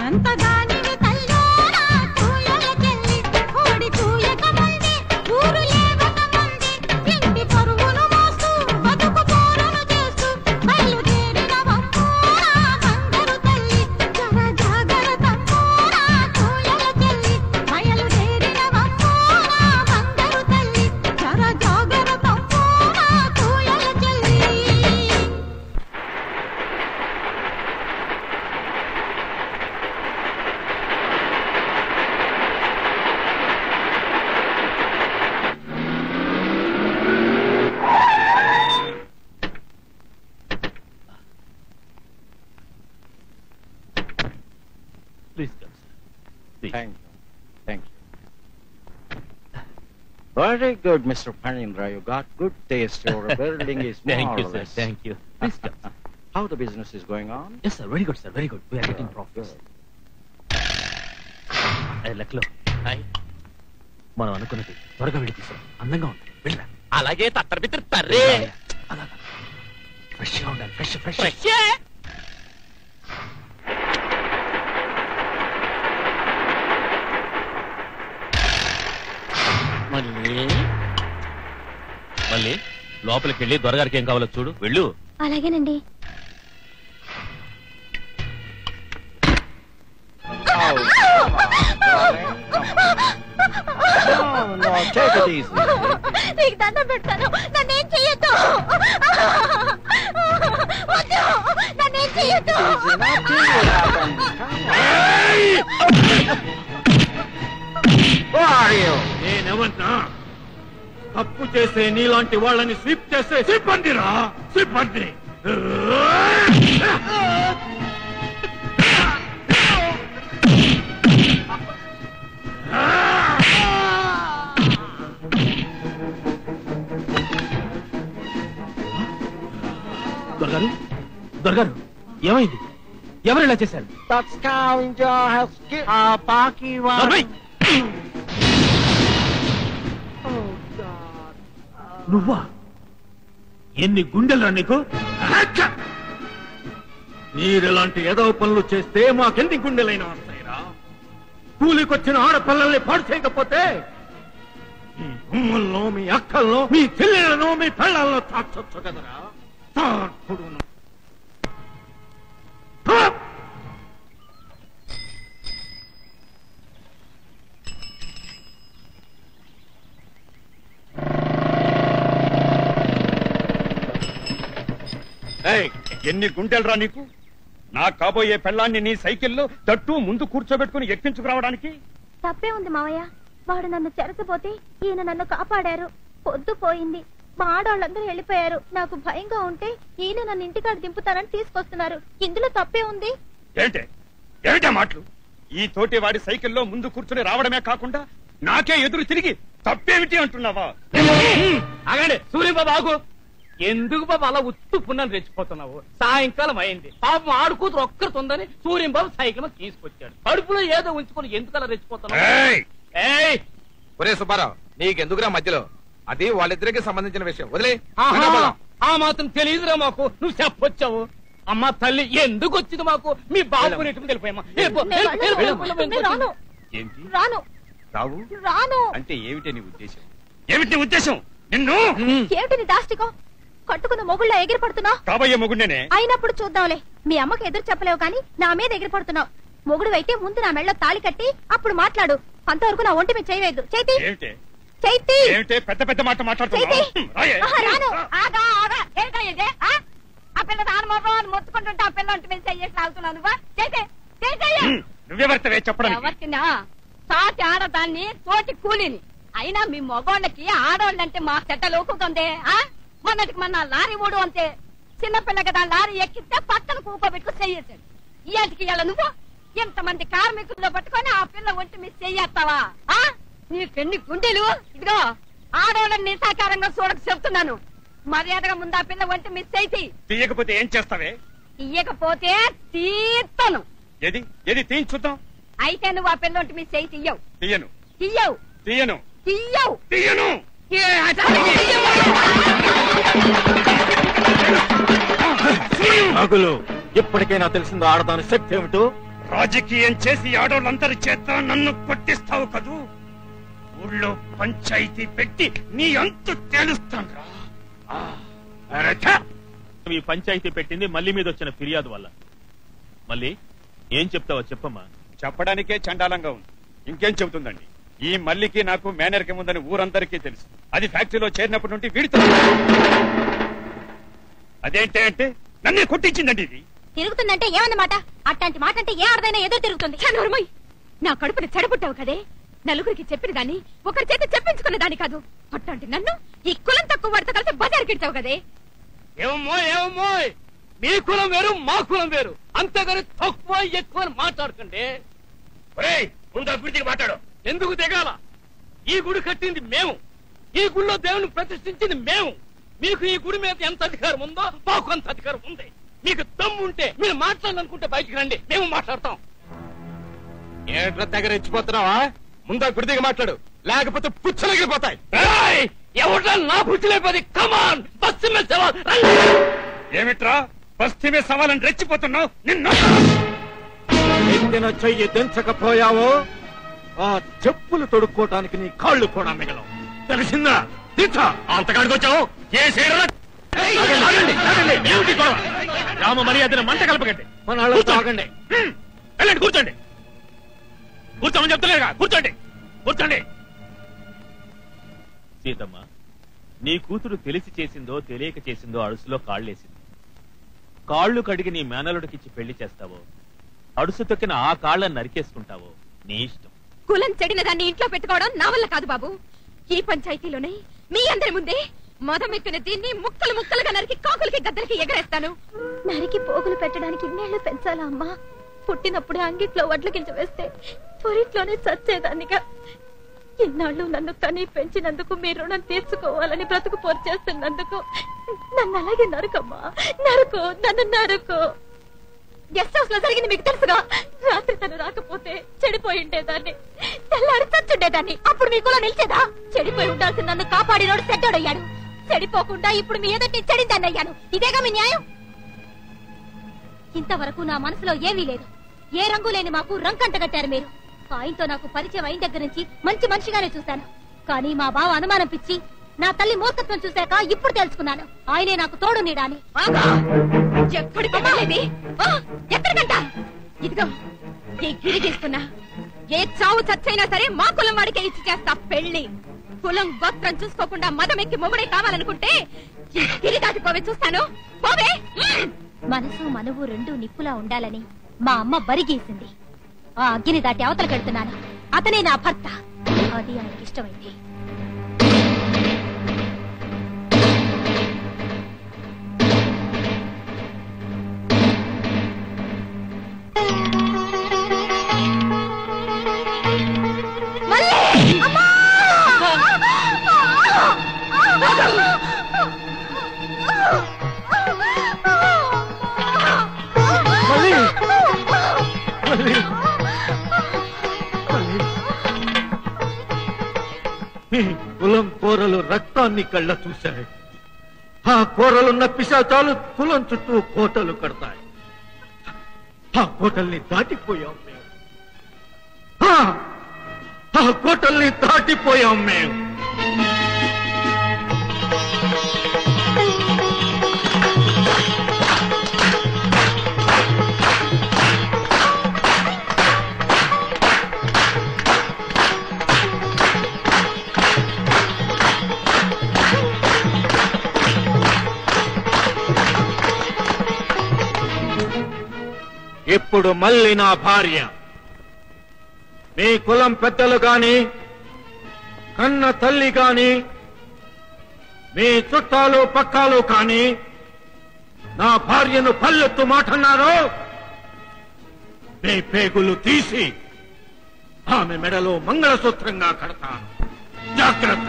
Very good, Mr. Panindra. You got good taste. Your building is marvelous. Thank you. Please come. How the business is going on? Yes, sir. Very good, sir. Very good. We are getting profits. లక్లో మనం అనుకున్నది త్వరగా వెళ్ళి తీసాం. అందంగా ఉంటుంది. వెళ్ళరా. అలాగే తత్తరబిత్తర తర్రే. ఫ్రెష్గా ఉండాలి. Fresh fresh fresh. మళ్ళీ లోపలికి వెళ్ళి దొరగారికి ఏం కావాలో చూడు. వెళ్ళు. అలాగేనండి. నీకు దండం పెడతాను. నన్నేం చెయ్యొద్దు. నన్నేం చెయ్యొద్దు. నేనేమన్నా తప్పు చేసే నీలాంటి వాళ్ళని స్వీప్ చేసే సిబ్బందిరా సిబ్బంది. దొరగారు దొరగారు ఏమైంది? ఎవరు ఇలా చేశారు? నువ్వా? ఎన్ని గుండెలరా నీకు? మీరెలాంటి ఏదో పనులు చేస్తే మాకెన్ని గుండెలైనా వస్తాయిరా. కూలికొచ్చిన ఆడపిల్లల్ని పాడు చేయకపోతే మీ అమ్మల్లో మీ అక్కల్లో మీ చెల్లెలను మీ పిల్లల్లో తాచొచ్చు కదరా. ఎన్ని గుండెలరా నీకు? నా కాబోయే పెళ్ళాన్ని నీ సైకిల్లో తట్టు ముందు కూర్చోబెట్టుకుని ఎక్కించుకురావడానికి. తప్పే ఉంది మావయ్య. వాడు నన్ను చెరసపోతే ఈయన నన్ను కాపాడారు. పొద్దు పోయింది. మా ఆడవాళ్ళందరూ వెళ్ళిపోయారు. నాకు భయంగా ఉంటే ఈయన నన్ను ఇంటికాడ దింపుతానని తీసుకొస్తున్నారు. ఇందులో తప్పే ఉంది. ఏమిటా మాటలు? ఈ తోటి వాడి సైకిల్లో ముందు కూర్చుని రావడమే కాకుండా నాకే ఎదురు తిరిగి తప్పేమిటి అంటున్నావా? ఆగండి సూర్యబాబు, ఆగు. ఎందుకు బాబు అలా ఉత్తు పున్నని రెచ్చిపోతున్నావు? సాయంకాలం అయింది. పాపం ఆడు కూతురు ఒక్కరు తొందని సూర్యంబాబు సైకిల్ తీసుకొచ్చాడు. కడుపులో ఏదో ఉంచుకొని ఎందుకు అలా రెచ్చిపోతున్నావు? ఒరే సుబ్బారావు, నీకెందుకురా మధ్యలో? అది వాళ్ళిద్దరికి సంబంధించిన విషయం. వదిలే. ఆ మాత్రం తెలియదురా మాకు. నువ్వు చెప్పొచ్చావు. అమ్మ తల్లి ఎందుకు వచ్చింది మాకు? మీ బాబు నెట్టుకుని వెళ్ళిపోయామా? ఏంటి రాను రావు రాను అంటే ఏమిటి నీ ఉద్దేశం? ఏమిటి ఉద్దేశం? నిన్ను ఏమిటి నీ దాష్టికం? కట్టుకున్న మొగుళ్ళ ఎగిరి పడుతున్నావు. కాబోయే మొగుడినే అయినప్పుడు చూద్దాంలే. మీ అమ్మకి ఎదురు చెప్పలేవు కానీ నా మీద ఎగిరి పడుతున్నావు. మొగుడు అయితే ముందు నా మెళ్ళ తాళి కట్టి అప్పుడు మాట్లాడు. అంతవరకు నా ఒంటి మీద చేయలేదు. చైతి చైతి పెద్ద పెద్ద మాట రాను. ఆగా ఆగా. ఏంటో ఇదే? ఆ పిల్ల దాని మొత్తం మొత్తుకుంటుంటే ఆ పిల్ల ఒంటి మీద చెయ్యేసి లాగుతున్నావు. నువ్వెవరితవే చెప్పడం? ఎవరికినా సాటి ఆడదాన్ని తోటి కూలిని. అయినా మీ మగోళ్ళకి ఆడవాళ్ళంటే మా చెడ్డ లోకుంది. మొన్నటికి మొన్న లారీ ఓడు అంతే. చిన్నపిల్ల కదా లారీ ఎక్కిస్తే పక్కన కూకోబెట్టుకు చెయ్యేసాడు. ఇయాటికి ఇలా నువ్వు ఎంతమంది కార్మికుల్లో పట్టుకొని ఆ పిల్ల ఒంటి మీద చెయ్యేస్తావా? నీకెన్ని గుండెలు? ఇదిగో ఆడవాళ్ళని నిసాకారంగా చూడక చెప్తున్నాను. మర్యాదగా ముందు ఆ పిల్ల ఒంటి మీద చెయ్యి. తీయకపోతే ఏం చేస్తావే? తీయకపోతే తీస్తాను. ఏది తీయించుద్దాం. అయితే నువ్వు ఆ పిల్ల ఒంటి మీద చెయ్యి తీయవు. తీయను తీయవు తీయను తీయవు తీయను. నాగులు, ఇప్పటికైనా తెలిసిందో ఆడదాని శక్తి ఏమిటో? రాజకీయం చేసి ఆడోళ్ళందరి చేత నన్ను కొట్టిస్తావు కదూ. ఊళ్ళో పంచాయతీ పెట్టి నీ అంతు తేలుస్తాను. ఈ పంచాయతీ పెట్టింది మళ్ళీ మీద వచ్చిన ఫిర్యాదు వల్ల. మళ్ళీ ఏం చెప్తావో చెప్పమ్మా. చెప్పడానికే చండాలంగా ఉంది, ఇంకేం చెబుతుందండి. ఈ మల్లికి నాకు మేనర్కి ముందని ఊరందరికీ తెలుసు. అది ఫ్యాక్టరీలో చేరినప్పటి నుండి వీడితో అదేంటే అంటే నన్నే కొట్టించిందండి. ఇది తిరుగుతుందంటే ఏమన్నమాట? అట్లాంటి మాట అంటే ఏ ఆడదైనా ఎదురు తిరుగుతుంది. నా కడుపుని చెడబుట్టావు కదే. నలుగురికి చెప్పిన దాన్ని ఒకరి చేత చెప్పించుకున్న దాన్ని కాదు. అట్లాంటి నన్ను ఈ కులం తక్కువ వాడితో కలిసి బజారుకిడ్చావు కదే. ఏమో మీ కులం వేరు, మా కులం వేరు. అంతేగాని తక్కువ ఎక్కువ మాట్లాడకండి. ముందు గుడికి మాట్లాడు. ఎందుకు దిగాల? ఈ గుడి కట్టింది మేము, ఈ గుడిలో దేవుని ప్రతిష్ఠించింది మేము. మీకు ఈ గుడి మీద ఎంత అధికారం ఉందో మాకు అంత అధికారం ఉంది. మీకు దమ్ము ఉంటే మీరు మాట్లాడాలనుకుంటే బయటికి రండి, మేము మాట్లాడతాం. ఏంట్రా దగ్గర ఇచ్చిపోతున్నావా? ముందు గుడికి మాట్లాడు, లేకపోతే పుచ్చలగిపోతాయి. ఎవడ్రా నా పుచ్చిలేపది? కమాన్ బస్సు మీద సవాల్. ఏమిట్రా బస్తీ మీద సవాలని రెచ్చిపోతున్నావు? నిన్ను ఎత్తిన చెయ్యి దించకపోయావో ఆ చెప్పులు తొడుక్కోటానికి నీ కాళ్ళు కూడా మిగలవు. తెలిసిందా? అంతకాడికి వచ్చావు. ఏ రామ మర్యాదను మంట కలపకండి. మన తాగండి. వెళ్ళండి, కూర్చోండి. కూర్చోమని చెప్తలేదుగా, కూర్చోండి కూర్చోండి. సీతమ్మ, నీ కూతురు తెలిసి చేసిందో తెలియక చేసిందో అడుసులో కాళ్ళేసింది. కాళ్ళు కడిగి నీ మేనలుడికిచ్చి పెళ్లి చేస్తావో, అడుసు తొక్కిన ఆ కాళ్ళని నరికేసుకుంటావో నీ ఇష్టం. కులం చెడిన దాన్ని ఇంట్లో పెట్టుకోవడం నా వల్ల కాదు బాబు. ఈ పంచాయతీలోనే మీ అందరి ముందే మదమెక్కిన దీన్ని ముక్కలు ముక్కలుగా నరికి కాకులకి గద్దలకి ఎగరేస్తాను. నరికి పోగులు పెట్టడానికి ఇన్నేళ్లు పెంచాలా అమ్మా? పుట్టినప్పుడే అంగిట్లో వడ్ల గింజ వేస్తే త్వరిట్లోనే చచ్చేదాన్నిగా. ఇన్నాళ్ళు నన్ను కనీ పెంచినందుకు మీ రుణం తీర్చుకోవాలని బ్రతుకు పోరు చేస్తున్నందుకు నన్ను అలాగే నరకమ్మా, నరుకో, నన్ను నరుకో. గెస్ట్ హౌస్ లో జరిగింది మీకు తెలుసుగా. రాత్రి తను రాకపోతే చెడిపోయి ఉండేదాన్ని, తెల్లారి చచ్చుండేదాన్ని. అప్పుడు మీకులో నిలిచేదా? చెడిపోయి ఉండాల్సి నన్ను కాపాడినోడు చెడ్డోడయ్యాడు. చెడిపోకుండా ఇప్పుడు మీ ఎదుటి చెడిందాన్ని అయ్యాను. ఇదేగా మీ న్యాయం? ఇంతవరకు నా మనసులో ఏమీ లేదు. ఏ రంగు లేని మాకు రంకంట కట్టారు మీరు. ఆయనతో నాకు పరిచయం అయిన దగ్గర నుంచి మంచి మనిషిగానే చూశాను. కానీ మా బావ అనుమానం పిచ్చి, నా తల్లి మూర్ఖత్వం చూశాక ఇప్పుడు తెలుసుకున్నాను ఆయనే నాకు తోడు నీడాని. ఎక్కడికంట? ఇదిగో ఈ గిరి తీసుకున్నా. ఏ చావు చచ్చైనా సరే మా కులం వాడికే ఇచ్చి చేస్తా పెళ్లి. కులం గోత్రం చూసుకోకుండా మదమెక్కి మొగుడే కావాలనుకుంటే ఈ గిరి దాటిపోవే చూస్తాను. పోవే. మనసు మనవు రెండు నిప్పులా ఉండాలని మా అమ్మ బరిగేసింది. ఆ అగ్గిని దాటి అవతల కడుతున్నాను. అతనే నా భర్త. అది ఆయనకి ఇష్టమైంది. కులం కూరలు రక్తాన్ని కళ్ళ చూశాయి. ఆ కూరలున్న పిశాచాలు కులం చుట్టూ కోటలు కడతాయి. ఆ కోటల్ని దాటిపోయాం మేము. ఆ కోటల్ని దాటిపోయాం మేము. ఇప్పుడు మళ్ళీ నా భార్య మీ కులం పెద్దలు గాని, కన్న తల్లి గాని, మీ చుట్టాలు పక్కాలు కాని నా భార్యను పల్లెత్తు మాటన్నారో మీ పేగులు తీసి ఆమె మెడలో మంగళసూత్రంగా కడతాను. జాగ్రత్త.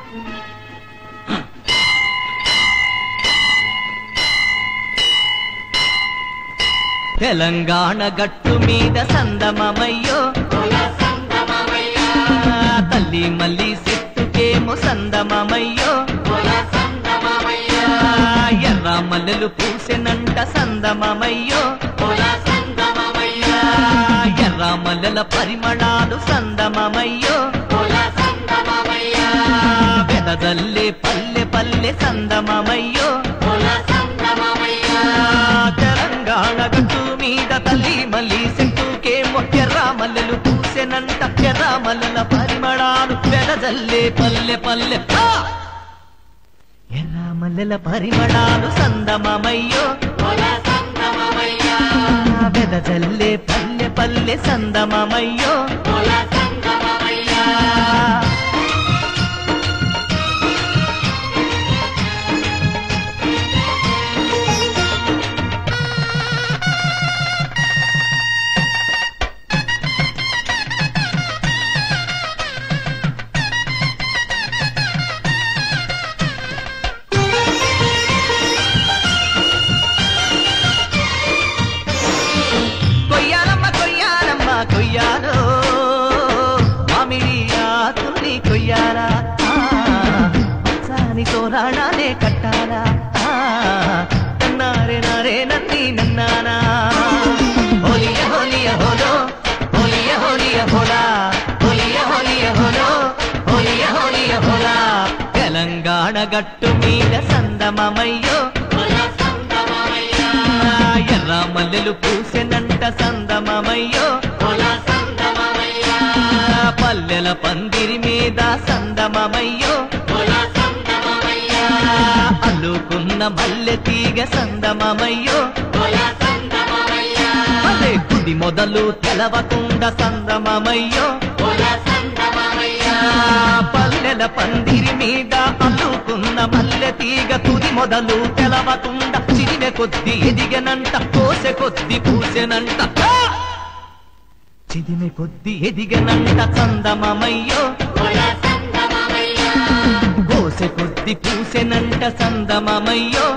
తెలంగాణ గట్టు మీద సందమమయ్యో, తల్లి మల్లి చెట్టుకేమో సందమమయ్యో, ఎర్ర మల్లెలు పూసెనంట సందమమయ్యో. ఎర్రమల్లెల పరిమళాలు సందమమయ్యో వెదజల్లే పల్లె పల్లె సందమమయ్యో తెలంగాణ గట్టు మీద తల్లి మల్లి సెంటుకేమో ఎర్రమల్లెలు పూసెనంట ఎర్రమల్లెల పరిమళాలు వెదజల్లే పల్లె పల్లె ఎర్రమల్లెల పరిమళాలు సందమమయ్యో వెదజల్లే పల్లె పల్లె సందమమయ్యో కొయ్యాలో మామిడి ఆకుల్ని కొయ్యాలా సాని తోరాణాలే కట్టాలా నన్నారే నారే నన్ని నన్నానా హోలియ హోలియ హోలో హోలియ హోలియ హోలా హోలియ హోలియ హోలో హోలియ హోలియ హోలా తెలంగాణ గట్టు మీద సందమమయ్యో ఎర్రమల్లెలు పూసెనంట సందమమయ్యో పల్లెల పందిరి మీద సందమమయ్యో అల్లుకున్న మల్లె తీగ సందమమయ్యో అదే కుడి మొదలు తెలవకుండా సందమమయ్యో పల్లెల పందిరి మీద అల్లుకున్న మల్లె తీగ తుది మొదలు తెలవకుండా చిరిమె కొద్ది ఎదిగనంట కోసె కొద్ది పూసెనంట చిదిమె కొద్ది ఎదిగనంట సందమమయ్యో కోసె కొద్ది పూసెనంట సందమమయ్యో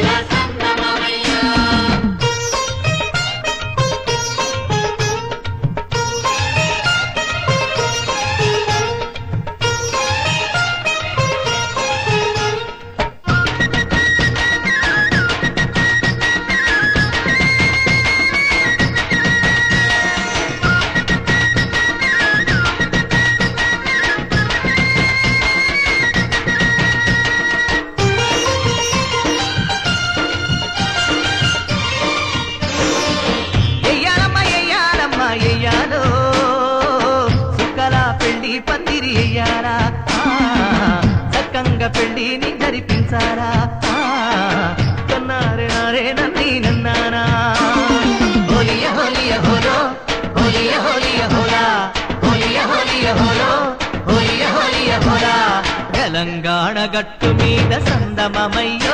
పందిరి అయ్యారా చక్కంగా పెళ్లిని జరిపించారా కన్నారే నారే నన్ని నన్నానా హోలియ హోలియ హోలో హోలియ హోలియ హోలా హోలియ హోలియ హోలో హోలియ హోలియ హోలా తెలంగాణ గట్టు మీద సందమమయ్యో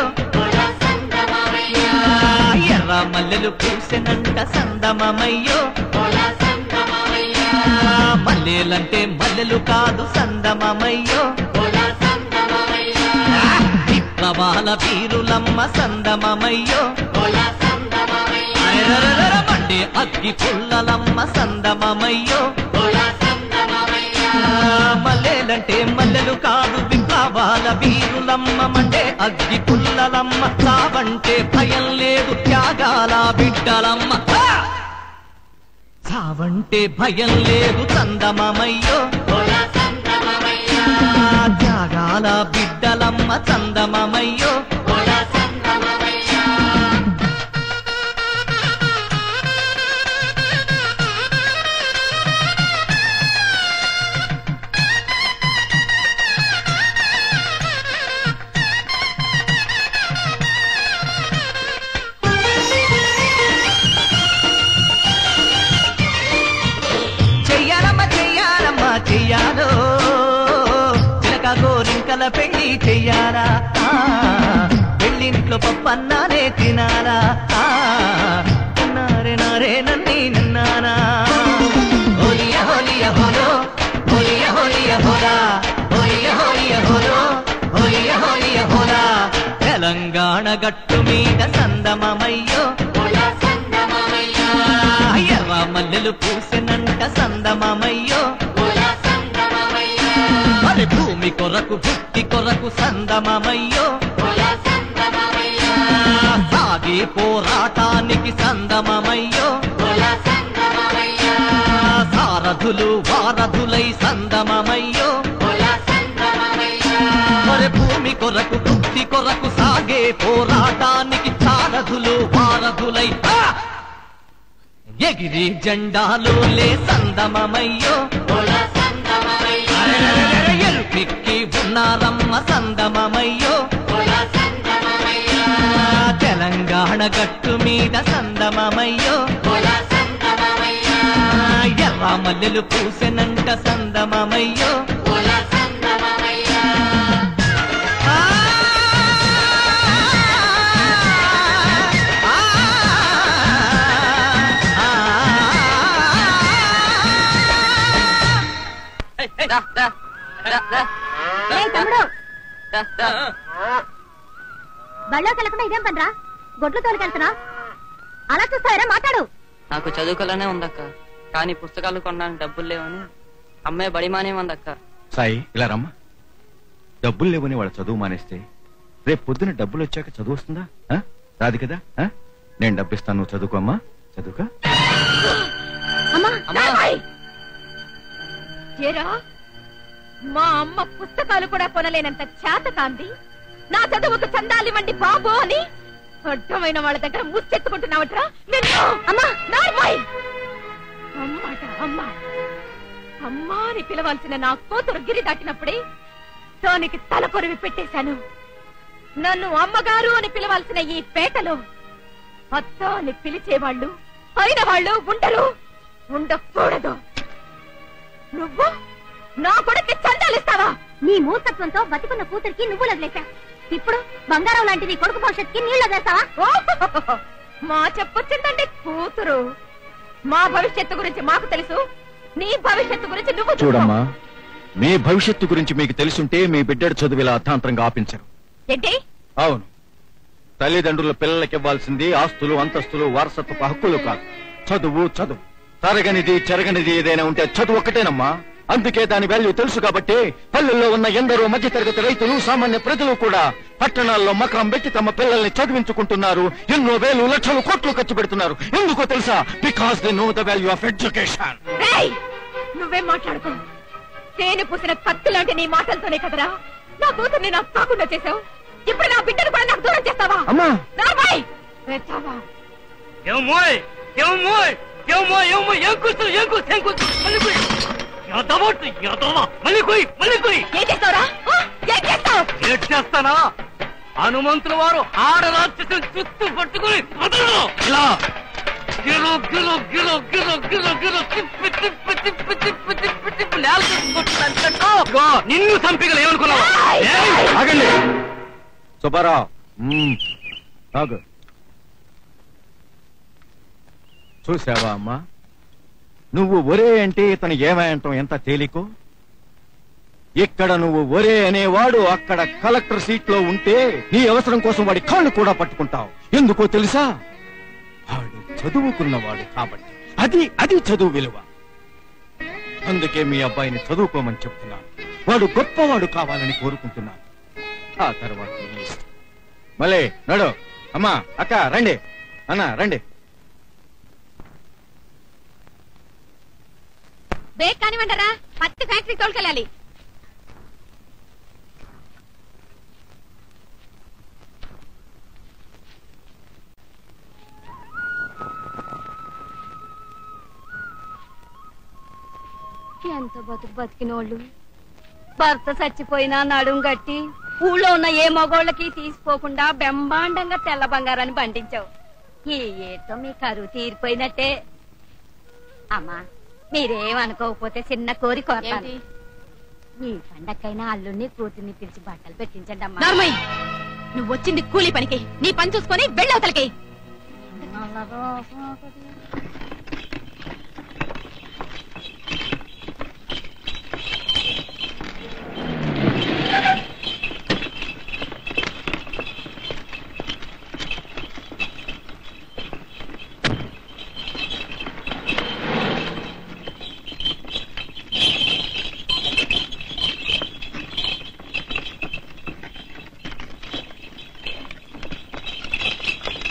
ఎర్రమల్లెలు పూసెనంట సందమమయ్యో మల్లెలంటే మల్లెలు కాదు సందమమయ్యో విప్లవాల వీరులమ్మ సందమమయ్యో మండే అగ్గి పుల్లలమ్మ సందమమయ్యో మల్లెలంటే మల్లెలు కాదు విప్లవాల వీరులమ్మ మండే అగ్గి పుల్లలమ్మ సావంటే భయం లేదు త్యాగాల బిడ్డలమ్మ సావంటే భయం లేదు సందమమయ్యో త్యాగాల బిడ్డలమ్మ సందమమయ్యో చెయ్యాలో చిలక గోరింకల పెళ్లి చెయ్యాలా పెళ్ళింట్లో పప్పన్నానే తినాలా నారే నారే నన్ని నన్నానా హోలియ హోలియ హోలో హోలియ హోలియ హోలా హోలియ హోలియ హోలో హోలియ హోలియ హోలా తెలంగాణ గట్టు మీద సందమమయ్యో ఎర్రమల్లెలు పూసెనంట సందమమయ్యో భూమి కొరకు భుక్తి కొరకు సందమమయ్యో సాగే పోరాటానికి సందమమయ్యో సారథులు వారధులై సందమమయ్యో మరి భూమి కొరకు బుద్ధి కొరకు సాగే పోరాటానికి సారథులు వారధులై ఎగిరి జెండాలు లే సందమమయ్యో ఎరుపెక్కి ఉన్నారమ్మ సందమమయ్యో తెలంగాణ గట్టు మీద సందమమయ్యో ఎర్ర మల్లెలు పూసెనంట సందమమయ్యో బళ్ళో కలకుండా ఇదేం పనరా గొడ్లు తోలికెళ్తున్నా అలా చూస్తావరా మాట్లాడు. నాకు చదువుకోవాలనే ఉందక్క, కానీ పుస్తకాలు కొనడానికి డబ్బులు లేవని అమ్మాయి బడి మానేమందక్క. సాయి ఇలా రమ్మా. డబ్బులు లేవని వాడు చదువు మానేస్తే రేపు పొద్దున డబ్బులు వచ్చాక చదువు వస్తుందా? రాదు కదా. నేను డబ్బిస్తాను, నువ్వు చదువుకో అమ్మా. చదువుకా. మా అమ్మ పుస్తకాలు కూడా కొనలేనంత చేత కాంది నా చదువుకు చందాలివ్వండి బాబు అని అడ్డమైన వాళ్ళ దగ్గర ముచ్చెత్తుకుంటున్నావట్రా. అమ్మా అని పిలవాల్సిన నా కూతురు గిరి దాటినప్పుడే దానికి తలకొరివి పెట్టేశాను. నన్ను అమ్మగారు అని పిలవాల్సిన ఈ పేటలో అత్త అని పిలిచేవాళ్ళు అయిన వాళ్ళు ఉండరు, ఉండకూడదు. నువ్వు నా కొడుక్కి చందాలిస్తావా? నీ మూర్ఖత్వంతో బతికున్న కూతురికి నువ్వు వదిలేశా. ఇప్పుడు బంగారం లాంటి నీ కొడుకు భవిష్యత్తుకి నీళ్ళు వదిలేస్తావా? మా చెప్పొచ్చిందండి కూతురు. మా భవిష్యత్తు గురించి మాకు తెలుసు, నీ భవిష్యత్తు గురించి నువ్వు చూడమ్మా. మీ భవిష్యత్తు గురించి మీకు తెలుసుంటే మీ బిడ్డడు చదువు ఇలా అర్థాంతరంగా ఆపించరు. ఏంటి? అవును, తల్లిదండ్రుల పిల్లలకి ఇవ్వాల్సింది ఆస్తులు అంతస్తులు వారసత్వపు హక్కులు కాదు, చదువు. చదువు తరగనిది చెరగనిది ఏదైనా ఉంటే చదువు ఒక్కటేనమ్మా. అందుకే దాని వాల్యూ తెలుసు కాబట్టి పల్లెల్లో ఉన్న ఎందరో మధ్యతరగతి రైతులు సామాన్య ప్రజలు కూడా పట్టణాల్లో మకరం పెట్టి తమ పిల్లల్ని చదివించుకుంటున్నారు. ఎన్నో వేలు లక్షలు కోట్లు ఖర్చు పెడుతున్నారు. ఎందుకో తెలుసా? Because they know the value of education. నువ్వేం మాట్లాడుకో. తేనె పూసిన కత్తి లాంటి నీ మాటలతోనే కదరా నా కూతుర్ని నాకు కాకుండా చేశావు. ఇప్పుడు నా బిడ్డను కూడా నాకు దూరం చేస్తావా? అమ్మా చేస్తానా? హనుమంతుల వారు ఆడ రాక్షసుని చుట్టూ పట్టుకుని గిలో గిలో గిలో గిలో గిలో గిలో తిప్పి తిప్పి తిప్పి తిప్పి తిప్పి తిప్పి నేల నిన్ను చంపిగలు ఏమనుకున్నావు? ఆగండి సుబ్బారావు. ఆగు. చూసావా అమ్మా, నువ్వు ఒరే అంటే ఇతను ఏమంటాం ఎంత తేలికో. ఇక్కడ నువ్వు ఒరే అనేవాడు అక్కడ కలెక్టర్ సీట్ లో ఉంటే నీ అవసరం కోసం వాడి కాళ్ళు కూడా పట్టుకుంటావు. ఎందుకో తెలుసా? వాడు చదువుకున్నవాడు కాబట్టి. అది చదువు విలువ. అందుకే మీ అబ్బాయిని చదువుకోమని చెప్తున్నాను. వాడు గొప్పవాడు కావాలని కోరుకుంటున్నాను. ఆ తర్వాత మళ్ళీ నడు. అమ్మా, అక్క రండి, అన్న రండి. బ్రేక్ కానివ్వండరా, పత్తి ఫ్యాక్టరీ తోలుకెళ్ళాలి. ఎంత బతికినోళ్ళు భర్త చచ్చిపోయినా నడుం గట్టి ఊళ్ళో ఉన్న ఏ మగోళ్ళకి తీసుకోకుండా బ్రహ్మాండంగా తెల్ల బంగారాన్ని బండించావు. ఈ ఏటో మీ కరువు తీరిపోయినట్టే. అమ్మా, మీరేమనుకోకపోతే చిన్న కోరి కోరతాను. ఈ పండక్కైనా అల్లుడిని కూతుర్ని పిలిచి బట్టలు పెట్టించండి అమ్మా. నువ్వు వచ్చింది కూలీ పనికి, నీ పని చూసుకొని వెళ్ళవతలకి.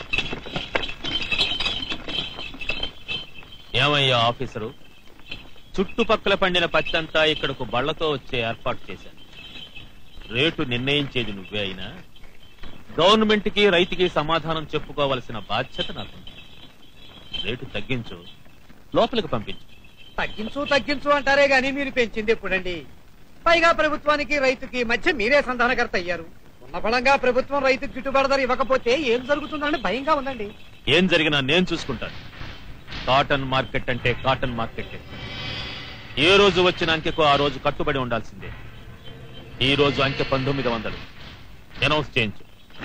ఏమయ్యా ఆఫీసరు, చుట్టుపక్కల పండిన పత్తంతా ఇక్కడకు బళ్లతో వచ్చే ఏర్పాటు చేశాను. రేటు నిర్ణయించేది నువ్వే అయినా గవర్నమెంట్ కి రైతుకి సమాధానం చెప్పుకోవలసిన బాధ్యత నాకుంది. రేటు తగ్గించు, లోపలికి పంపించు. తగ్గించు అంటారే గాని మీరు పెంచింది ఎప్పుడండి? పైగా ప్రభుత్వానికి రైతుకి మధ్య మీరే సంధానకర్త అయ్యారు. ఉన్న బలంగా ప్రభుత్వం రైతుకు గిట్టుబాటు ధర ఇవ్వకపోతే ఏం జరుగుతుందని భయంగా ఉందండి. ఏం జరిగినా నేను చూసుకుంటాను. కాటన్ మార్కెట్ అంటే కాటన్ మార్కెట్. ఏ రోజు వచ్చిన అంకెకు ఆ రోజు కట్టుబడి ఉండాల్సిందే. ఈ రోజు అంకె 1900 అనౌన్స్ చేయించు.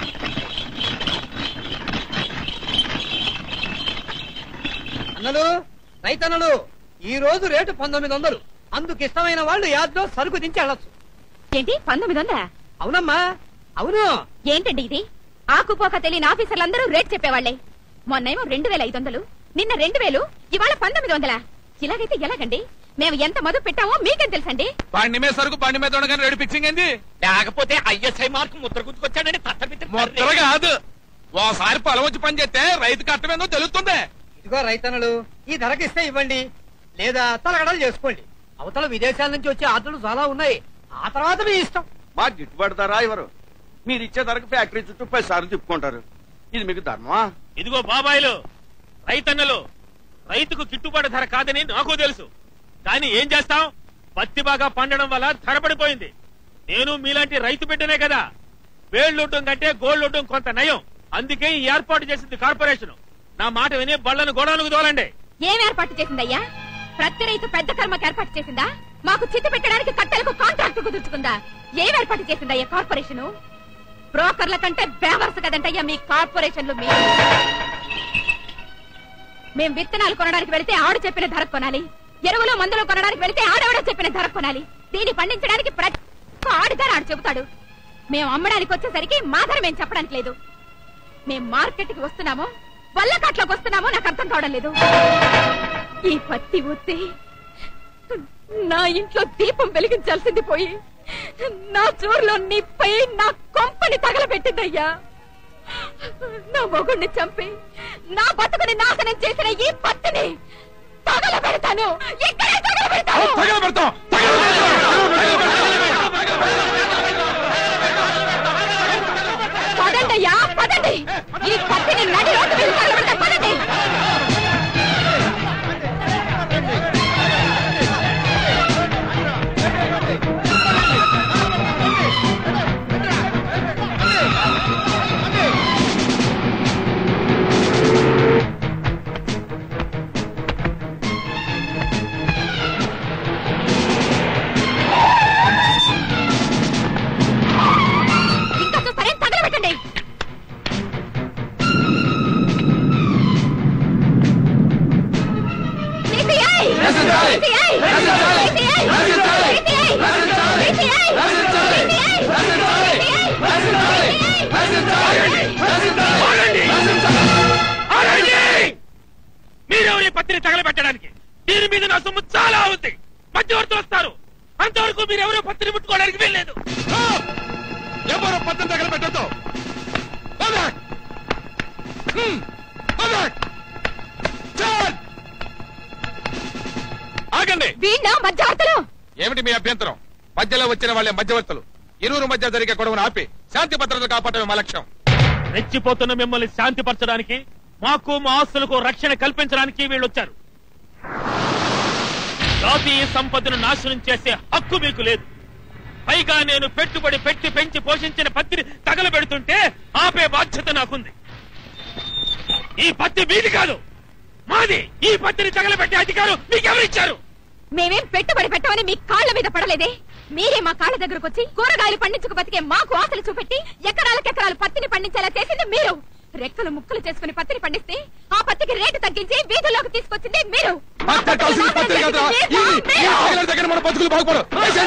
అన్నలు, రైతన్నలు, ఈ రోజు రేటు 1900. అందుకు ఇష్టమైన వాళ్ళు యాద్లో సరుకు దించి వెళ్ళొచ్చు. ఏంటి 1900? అవునమ్మా, అవును. ఏంటండి ఇది? ఆకుపోక తెలియని ఆఫీసర్లందరూ రేట్ చెప్పేవాళ్లే. మొన్నేమో 2500, నిన్న 2000, ఇవాళ 1900. ఇలాగైతే ఎలాగండి? మేము ఎంత మదుపు పెట్టామో మీకేం తెలుసండి? బండి మీద సరుకు బండి మీద ఉండగానే రేటు ఫిక్సింగ్ ఏంది? లేకపోతే ఐఎస్ఐ మార్కు ముద్ర గుర్తుకొచ్చాడని ముద్ర కాదు, ఓసారి పొలం వచ్చి పని చేస్తే రైతు కట్టమేందో తెలుస్తుంది. ఇదిగో రైతన్నలు, ఈ ధరకిస్తే ఇవ్వండి, లేదా తలగడలు చేసుకోండి. అవతల విదేశాల నుంచి వచ్చే ఆర్డర్లు చాలా ఉన్నాయి. ఆ తర్వాత మీ ఇష్టం. మా గిట్టుబాటు ధర ఎవరు? మీరు ఇచ్చే ధరకు ఫ్యాక్టరీ చుట్టూ 10 సార్లు తిప్పుకుంటారు. ఇది మీకు ధర్మమా? ఇదిగో బాబాయిలు, రైతన్నలు, రైతుకు గిట్టుబాటు ధర కాదని నాకు తెలుసు. కానీ ఏం చేస్తాం? పత్తి బాగా పండడం వల్ల ధర పడిపోయింది. నేను మీలాంటి రైతు బిడ్డనే కదా. వేళ్లుడ్డం కంటే గోళ్లుడ్డం కొంత నయం. అందుకే ఈ ఏర్పాటు చేసింది కార్పొరేషన్. నా మాట విని బళ్లను గోడౌన్లకు తోలండి. ఏం ఏర్పాటు చేసిందయ్యా? ప్రతి రైతు పెద్ద కర్మకు ఏర్పాటు చేసిందా? మాకు చిత్తు పెట్టడానికి కట్టెలకు కాంట్రాక్ట్ కుదుర్చుకుందా? ఏం ఏర్పాటు చేసిందయ్యా కార్పొరేషన్? బ్రోకర్ల కంటే బేవర్స్ కదంటయ్యా మీ కార్పొరేషన్లు. మేం విత్తనాలు కొనడానికి వెళితే ఆడు చెప్పిన ధర కొనాలి, ఎరువులు మందులు కొనడానికి వెళితే ఆడవడో చెప్పిన ధర కొనాలి. దీన్ని పండించడానికి ప్రతి ఆడి ధర ఆడు చెబుతాడు. మేము అమ్మడానికి వచ్చేసరికి మా ధర మేము చెప్పడానికి లేదు. మేం మార్కెట్ కి వస్తున్నామో వల్లకాట్లోకి వస్తున్నామో నాకు అర్థం కావడం లేదు. ఈ పత్తి ఊతే నా ఇంట్లో దీపం వెలిగించాల్సింది పోయి నా చూరులో నిప్పై నా కొంపని తగలబెట్టిందయ్యా. నా మొగుడిని చంపి నా బతుకుని నాశనం చేసిన ఈ పత్తిని తగలబెడతాను. ఇక్కడే తగలబెడతాను. పదండయ్యా, పదండి. ఈ పత్తిని నడి రోడ్డు మీద తగలబెడతా. పదండి. మీరెవరి పత్తిని తగలబెట్టడానికి? దీని మీద నా సొమ్ము చాలా అవుతుంది. మధ్యవర్తులు వస్తారు. అంతవరకు మీరెవరో పత్తిని ముట్టుకోవడానికి వెళ్ళలేదు. ఎవరో పత్తిని తగలబెట్టద్దు. ఆగండి. మధ్యవర్తులు ఏమిటి మీ అభ్యంతరం? మధ్యలో వచ్చిన వాళ్ళే మధ్యవర్తులు. ఇరువురు మధ్య జరిగే గొడవను ఆపి శాంతి భద్రతలు కాపాడమే మా లక్ష్యం. రెచ్చిపోతున్న మిమ్మల్ని శాంతిపరచడానికి, మాకు మా ఆస్తులకు రక్షణ కల్పించడానికి వీళ్ళొచ్చారు. జాతీయ సంపదను నాశనం చేసే హక్కు మీకు లేదు. పైగా నేను పెట్టుబడి పెట్టి పెంచి పోషించిన పత్తిని తగలబెడుతుంటే ఆపే బాధ్యత నాకుంది. ఈ పత్తి మీది కాదు, మాది. ఈ పత్తిని తగలబెట్టే అధికారం మీకెవరిచ్చారు? మేమేం పెట్టుబడి పెట్టమని మీ కాళ్ల మీద పడలేదే. మీరే మా కాళ్ళ దగ్గరకు వచ్చి కూరగాయలు పండించుకు బతికే మాకు ఆశలు చూపెట్టి ఎకరాలకెకరాలు పత్తిని పండించేలా చేసింది మీరు. రెక్కలు ముక్కలు చేసుకుని పత్తిని పండిస్తే ఆ పత్తికి రేటు తగ్గించి వీధుల్లోకి తీసుకొచ్చింది మీరు. మన బతుకులు బాగుపడు.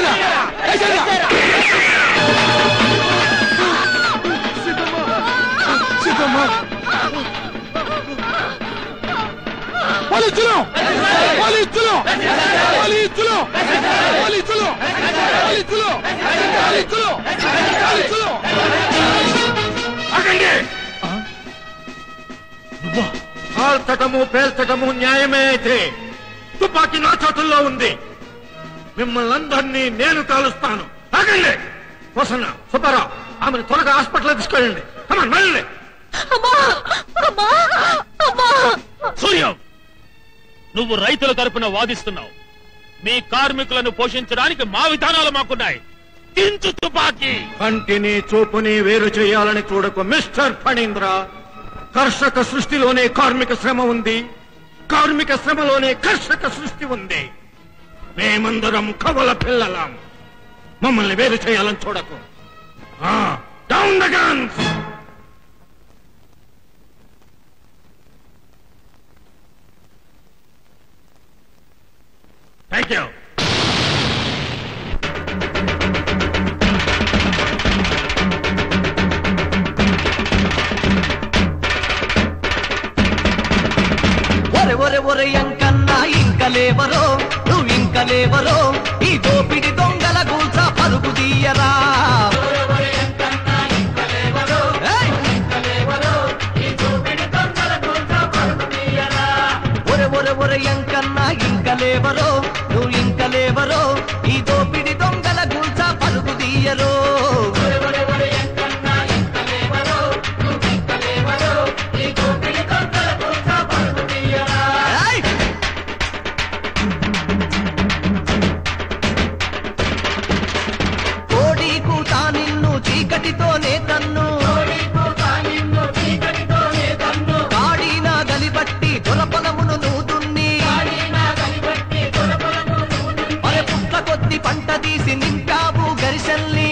పోలీసులు పోలీసులు పోలీసులు పోలీసులు పోలీసులు పోలీసులు పోలీసులు ఆగండి. కాల్చటము పేల్చటము న్యాయమే అయితే తుపాకీ నా చేతుల్లో ఉంది. మిమ్మల్ని అందరినీ నేను కాలుస్తాను. ఆగండి. వసన్న, సుబ్బారావు, ఆమెను త్వరగా హాస్పిటల్ తీసుకెళ్ళండి. వెళ్ళండి. సూర్యం, నువ్వు రైతుల తరపున వాదిస్తున్నావు. మీ కార్మికులను పోషించడానికి మా విధానాలు మాకున్నాయి. దించు తుపాకీ. కంటిని చూపుని వేరు చేయాలని చూడకు మిస్టర్ ఫణీంద్ర. కర్షక సృష్టిలోనే కార్మిక శ్రమ ఉంది, కార్మిక శ్రమలోనే కర్షక సృష్టి ఉంది. మేమందరం కవల పిల్లలం. మమ్మల్ని వేరు చేయాలని చూడకు. Down the guns. Thank you. ఒరే ఒరే ఒరే ఎంకన్నా ఇంకలేవరో, నువ్వు ఇంకలేవరో, ఈ దోపిడి దొంగల గూల్చ పరుగు తీయరా. ఒరే ఒరే ఒరే ఎంకన్నా ఇంకలేవరో, నువ్వు ఇంకలేవరో, ఈ దోపిడి దొంగల గూల్చ పరుగు తీయరో. చీకటితోనే తన్ను, కాడీనా గలిబట్టి దొరపలమును నూదున్ని, మరి పుట్ల కొద్ది పంట తీసి నింపావు గరిసెల్ని.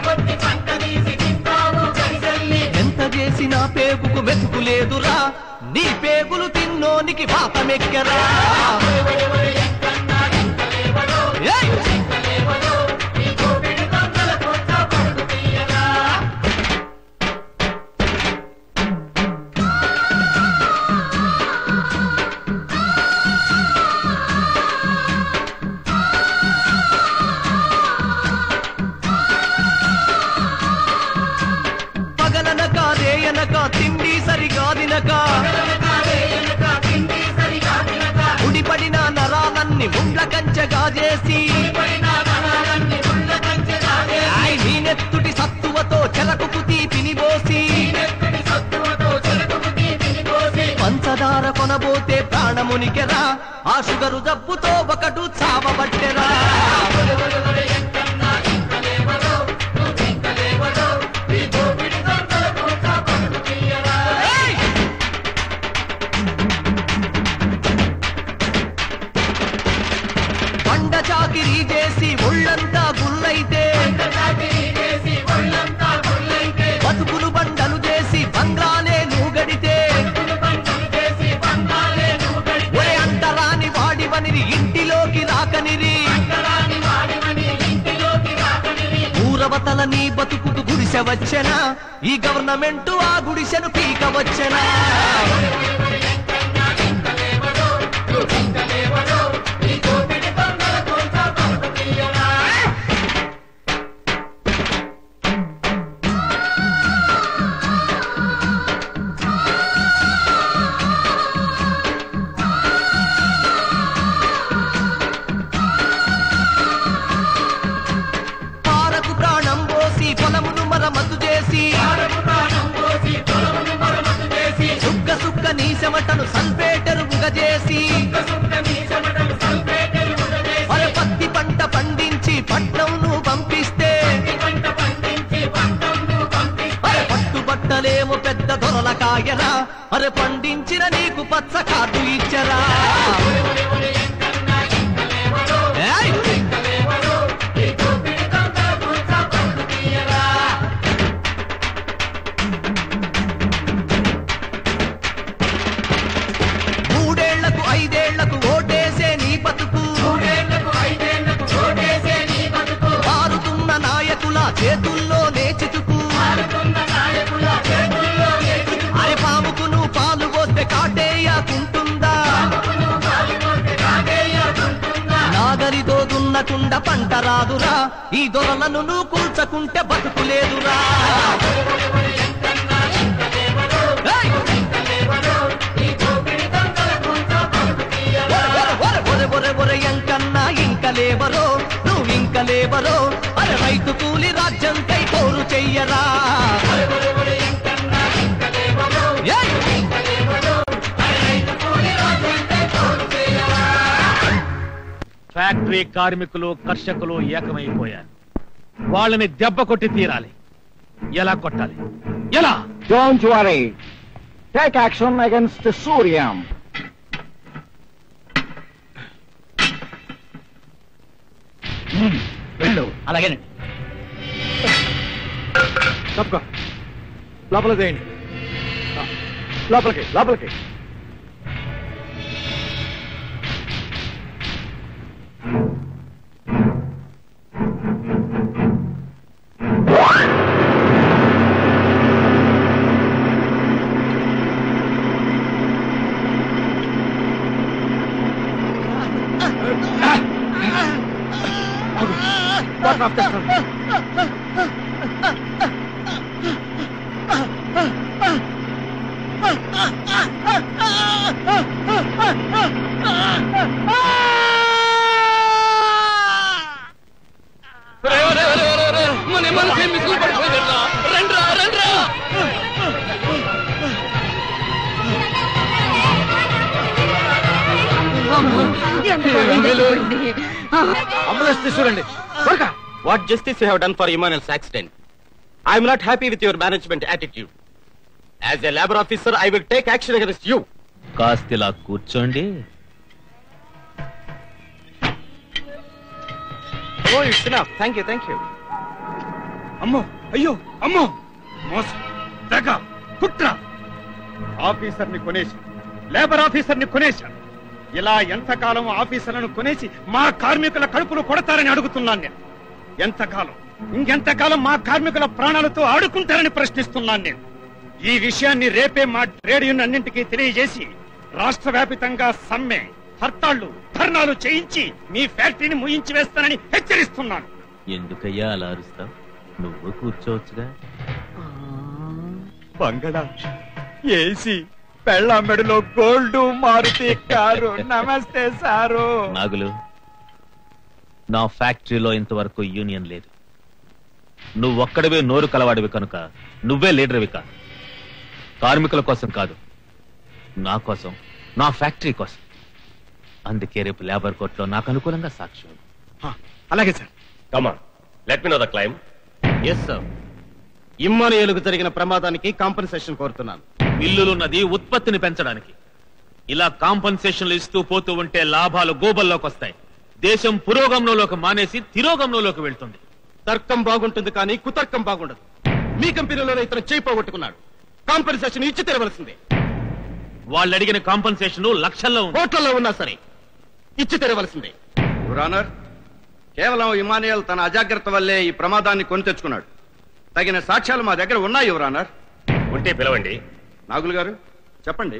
ఎంత చేసినా పేగుకు మెతుకులేదురా, నీ పేగులు తిన్నోనికి పాపమెక్కరా. తిండి సరిగాదినక, ఉడిపడిన నరాలన్నీ ముండ్ల కంచెగా చేసి, నీ నెత్తుటి సత్తువతో చెలకుకు తీపిని పోసి, పంచదార కొనబోతే ప్రాణమునికెరా, ఆ షుగరు జబ్బుతో ఒకడు చావబట్టెరా. చాకిరీ చేసి ఒళ్ళంతా గుల్లైతే, బతుకులు బండలు చేసి బంగాలే నూగడితే, ఒరే అంటరాని వాడివనిరి ఇంటిలోకి రాకనిరి, ఊరవతల నీ బతుకుకు గుడిసె వచ్చెనా, ఈ గవర్నమెంట్ ఆ గుడిసెను పీక వచ్చెనా. నీ చెమటను సల్ఫేటరుగా చేసి, అరే పత్తి పంట పండించి పట్నంను పంపిస్తే, అరే పట్టుబట్టలేమో పెద్ద దొరల కాయరా, అరే పండించిన నీకు పచ్చ కార్డు ఇచ్చరా. ఐదేళ్లకు ఓటేసే నీ బతుకు, మారుతున్న నాయకుల చేతుల్లో నేచితుకు, అరే పాముకు నువ్వు పాలు పోస్తే కాటేయకుంటుందా, నాగరితో దున్నకుండా పంట రాదురా, ఈ దొరలను నువ్వు కూల్చకుంటే బతుకులేదురా. లేవరో నువ్వింక లేవరో అరే రైతు కూలి రాజ్యం కై కోరు చెయ్యరా ఫ్యాక్టరీ కార్మికులు కర్షకులు ఏకమైపోయారు. వాళ్ళని దెబ్బ కొట్టి తీరాలి. ఎలా కొట్టాలి? ఎలా? Don't worry. Take action against the Surium. వెళ్ళు. అలాగేనండి. తప్పుకో. లోపల చేయండి. లోపలికి లోపలికి. What justice you have done for Emmanuel's accident? I am not happy with your management attitude. As a labor officer, I will take action against you. కాస్తిలా కూర్చోండి. Oh, it's enough. Thank you, thank you. అమ్మో, అయ్యో, అమ్మో, మోసం, దగ, కుట్ర. ఆఫీసర్ని కొనేసి, labour ఆఫీసర్ని కొనేశాను. ఇలా ఎంతకాలం ఆఫీసర్లను కొనేసి మా కార్మికుల కడుపులు కొడతారని అడుగుతున్నాను నేను. ఎంతకాలం, ఇంకెంతకాలం మా కార్మికుల ప్రాణాలతో ఆడుకుంటారని ప్రశ్నిస్తున్నాను నేను. ఈ విషయాన్ని రేపే మా ట్రేడ్ యూనియన్ అన్నింటికీ తెలియజేసి రాష్ట్ర వ్యాపితంగా సమ్మె, హర్తాళ్లు, ధర్నాలు చేయించి మీ ఫ్యాక్టరీని ముయించి వేస్తానని హెచ్చరిస్తున్నాను. ఎందుకయ్యా అలా అరుస్తావు? నువ్వు కూర్చోవచ్చుగా. బంగళా, ఏసీ, పెళ్ళామెడలో గోల్డ్, మారుతి కారు. నమస్తే సారు. నాగులు, నా ఫ్యాక్టరీలో ఇంతవరకు యూనియన్ లేదు. నువ్వొక్కడివే నోరు కలవాడివి కనుక నువ్వే లీడర్వి కాదు. కార్మికుల కోసం కాదు, నా కోసం, నా ఫ్యాక్టరీ కోసం. అందుకే రేపు లేబర్ కోర్టులో నాకు అనుకూలంగా సాక్ష్యం. అలాగే sir. Come on, let me know the claim. Yes, sir. ఇమ్మానుయేలుకు జరిగిన ప్రమాదానికి కాంపెన్సేషన్ కోరుతున్నాను. మిల్లులున్నది ఉత్పత్తిని పెంచడానికి. ఇలా కాంపన్సేషన్లు ఇస్తూ పోతూ ఉంటే లాభాలు గోబల్లోకి వస్తాయి. దేశం పురోగమనంలోకి మానేసి తిరోగమనంలోకి వెళ్తుంది. తర్కం బాగుంటుంది కానీ కుతర్కం బాగుండదు. మీ కంపెనీలోనే ఇతను చేయి పోగొట్టుకున్నాడు. కాంపెన్సేషన్ ఇచ్చి తెరవలసిందే. వాళ్ళు అడిగిన కాంపన్సేషన్ లక్షల్లో కోట్లలో ఉన్నా సరే ఇచ్చి తెరవలసిందే. యువర్ కేవలం ఇమానియల్ తన అజాగ్రత్త వల్లే ఈ ప్రమాదాన్ని కొని తెచ్చుకున్నాడు. తగిన సాక్ష్యాలు మా దగ్గర ఉన్నాయి యువర్ ఆనర్. ఉంటే పిలవండి. నాగులు గారు చెప్పండి.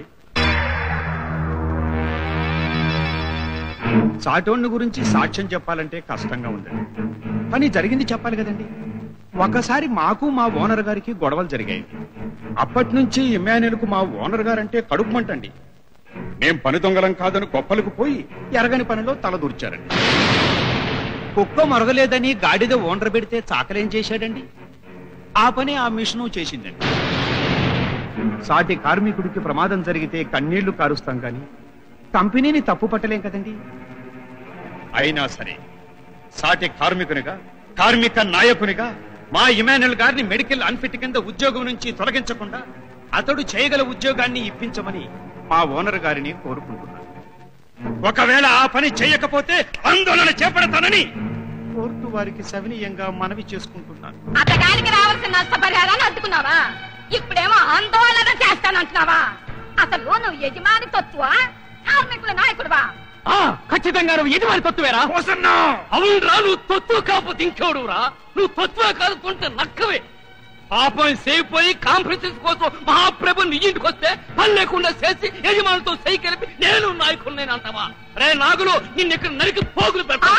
సాటోణ్ణి గురించి సాక్ష్యం చెప్పాలంటే కష్టంగా ఉందండి. కానీ జరిగింది చెప్పాలి కదండి. ఒకసారి మాకు మా ఓనర్ గారికి గొడవలు జరిగాయి. అప్పటి నుంచి ఇమాన్యుల్కు మా ఓనర్ గారంటే కడుపు మంటండి. మేం పని దొంగలం కాదని గొప్పలకు పోయి ఎరగని పనిలో తలదూర్చారండి. కుక్క మొరగలేదని గాడిద ఓనర్ పెడితే చాకలేం చేశాడండి. ఆ పని ఆ మిషను చేసిందండి. సాటి కార్మికుడికి ప్రమాదం జరిగితే కన్నీళ్లు కారుస్తాం కానీ కంపెనీని తప్పు పట్టలేం కదండి. అయినా సరే సాటి కార్మికునిగా, కార్మిక నాయకునిగా మా ఇమాన్యుల్ గారిని మెడికల్ అన్ఫిట్ కింద ఉద్యోగం నుంచి తొలగించకుండా అతడు చేయగల ఉద్యోగాన్ని ఇప్పించమని మా ఓనర్ గారిని కోరుకుంటున్నాను. ఒకవేళ ఆ పని చేయకపోతే ఆందోళన చేపడతానని కోర్టు వారికి సవినీయంగా మనవి చేసుకుంటున్నాను. అతగానికి రావాల్సిన నష్టపరిహారాన్ని అడ్డుకున్నావా? ఇప్పుడేమో ఆందోళన చేస్తానంటున్నావా? అసలు నువ్వు యజమాని తత్వా, కార్మికుల నాయకుడువా? ఖచ్చితంగా నువ్వు యజమాని తత్వేరా? అవునరా, నువ్వు తత్వ కాకపోతే ఇంకోడు రా. నువ్వు తత్వ కాదుకుంటే నక్కవే. పాపం సేపోయి కాన్ఫరెన్స్ కోసం మహాప్రభు నీ ఇంటికి వస్తే పని లేకుండా చేసి యజమానులతో సై కలిపి నేను నాయకుడు అంటావా? రే నాగులు, నిన్ను ఇక్కడ నరికి పోగులు పెడతా.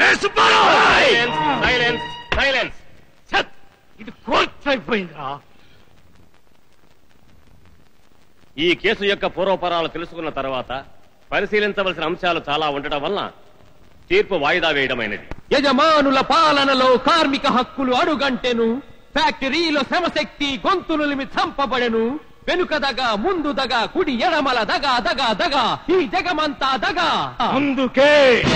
ఇది కోర్టు అయిపోయిందిరా. ఈ కేసు యొక్క పూర్వపరాలు తెలుసుకున్న తర్వాత పరిశీలించవలసిన అంశాలు చాలా ఉండటం వలన తీర్పు వాయిదా వేయడమైనది. యజమానుల పాలనలో కార్మిక హక్కులు అడుగంటెను, ఫ్యాక్టరీలో శ్రమశక్తి గొంతునులిమి చంపబడెను. వెనుకదగా ముందుదగా కుడి ఎడమల దగా దగా దగా ఈ జగమంతా దగా. అందుకే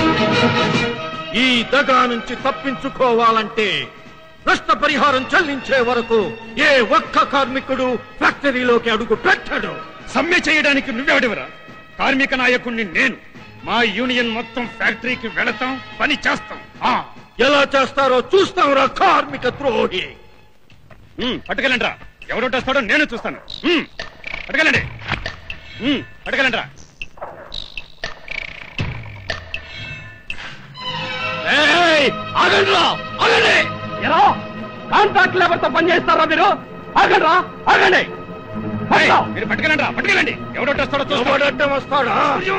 ఈ దగా నుంచి తప్పించుకోవాలంటే నష్టపరిహారం చెల్లించే వరకు ఏ ఒక్క కార్మికుడు ఫ్యాక్టరీలోకి అడుగు పెట్టడు. సమ్మె చేయడానికి నువ్వెవడివరా? కార్మిక నాయకుణ్ణి నేను. మా యూనియన్ మొత్తం ఫ్యాక్టరీకి వెళతాం, పని చేస్తాం. ఎలా చేస్తారో చూస్తాంరా కార్మిక ద్రోహి. పట్టుకెళ్ళండి రా. ఎవడొట్టేస్తాడో నేను చూస్తాను. పట్టుకెళ్ళండి, పట్టుకెళ్ళండి రా. ఆగండ్రా, ఆగండి. ఎలా కాంట్రాక్ట్ లేబర్ తో పనిచేస్తారా మీరు? ఆగండ్రా, ఆగండి. మీరు పట్టుకెళ్ళండి రా, పట్టుకెళ్ళండి. ఎవడొట్టేస్తాడో చూస్తాడు. వస్తాడా?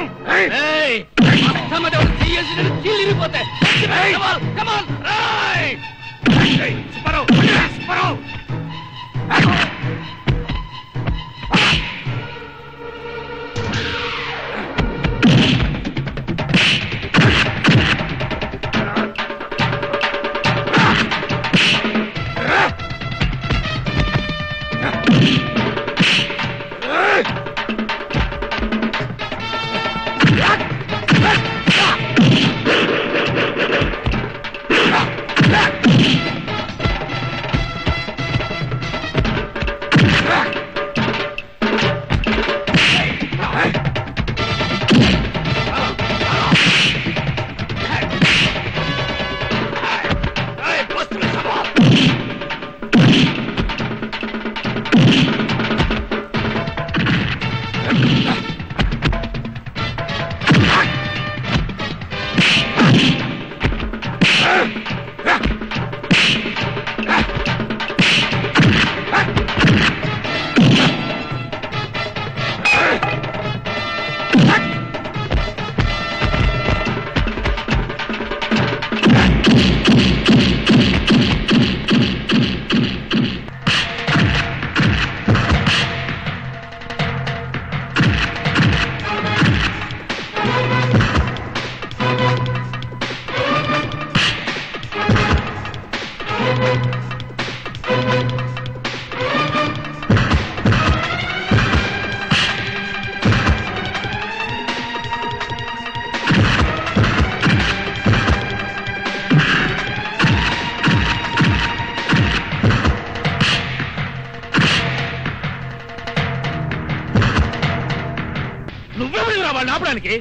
ఆపడానికి?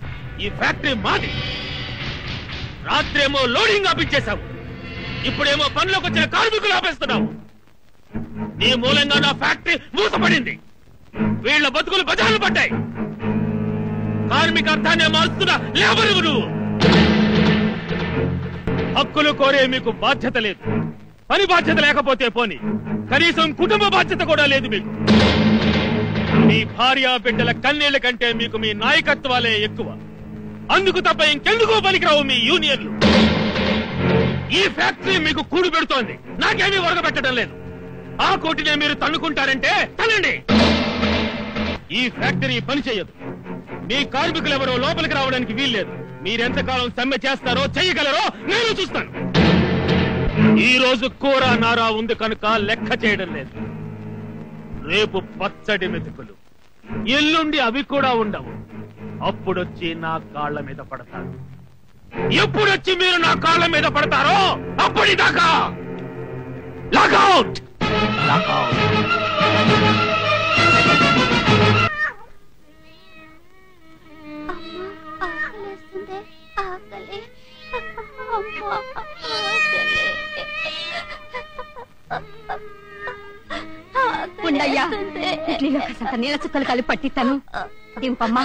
ఈ ఫ్యాక్టరీ మాది. రాత్రేమో లోడింగ్ ఆపించేశావు, ఇప్పుడేమో పనిలోకి వచ్చిన కార్మికులు ఆపేస్తున్నావు. నీ మూలంగా నా ఫ్యాక్టరీ మూసపడింది. వీళ్ల బతుకులు బజార్లు పడ్డాయి. కార్మిక అర్థాన్ని మారుస్తున్న లేబరు నువ్వు. హక్కులు కోరే మీకు బాధ్యత లేదు. పని బాధ్యత లేకపోతే పోని, కనీసం కుటుంబ బాధ్యత కూడా లేదు మీకు. మీ భార్య బిడ్డల కన్నీళ్ల కంటే మీకు మీ నాయకత్వాలే ఎక్కువ. అందుకు తప్ప ఇంకెందుకో పనికిరావు మీ యూనియన్లు. ఈ ఫ్యాక్టరీ మీకు కూడు పెడుతోంది, నాకేమీ ఒరగబెట్టడం లేదు. ఆ కోటినే మీరు తన్నుకుంటారంటే తనండి. ఈ ఫ్యాక్టరీ పని చేయదు. మీ కార్మికులు ఎవరో లోపలికి రావడానికి వీల్లేదు. మీరెంతకాలం సమ్మె చేస్తారో చెయ్యగలరో నేను చూస్తాను. ఈ రోజు కూర నారా ఉంది కనుక లెక్క చేయడం లేదు. రేపు పచ్చడి మెతుకులు, ఎల్లుండి అవి కూడా ఉండవు. అప్పుడొచ్చి నా కాళ్ల మీద పడతారు. ఎప్పుడొచ్చి మీరు నా కాళ్ల మీద పడతారో అప్పటిదాకా లాగౌట్. ఉండయ్యా, ఇడ్లీలో కాసంత నీళ్ళ చుక్కలు కలిపి పట్టిస్తాను. దింపమ్మా.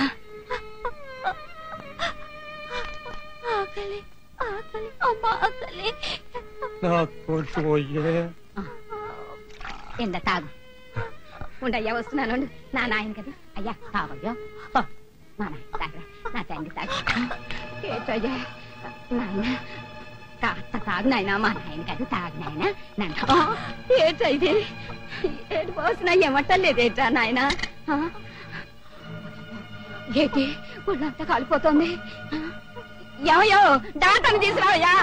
ఎండ తాగు. ఉండయ్యా, వస్తున్నాను. నా నాయన కదా. అయ్యా తాగయ్యా. నా నాయన తాగరా, నా తండ్రి తాగు. ఏటయ్యా నాయన, కాస్త తాగు నాయన. మా నాయన కదా, తాగు నాయన. నన్ను ఏటైతే ఏడు పోసినా ఏమంటలేదేటా నాయన? ఏంటి ఒళ్ళంతా కాలిపోతుంది? యో డాక్టర్ని తీసుకురావయ్యా.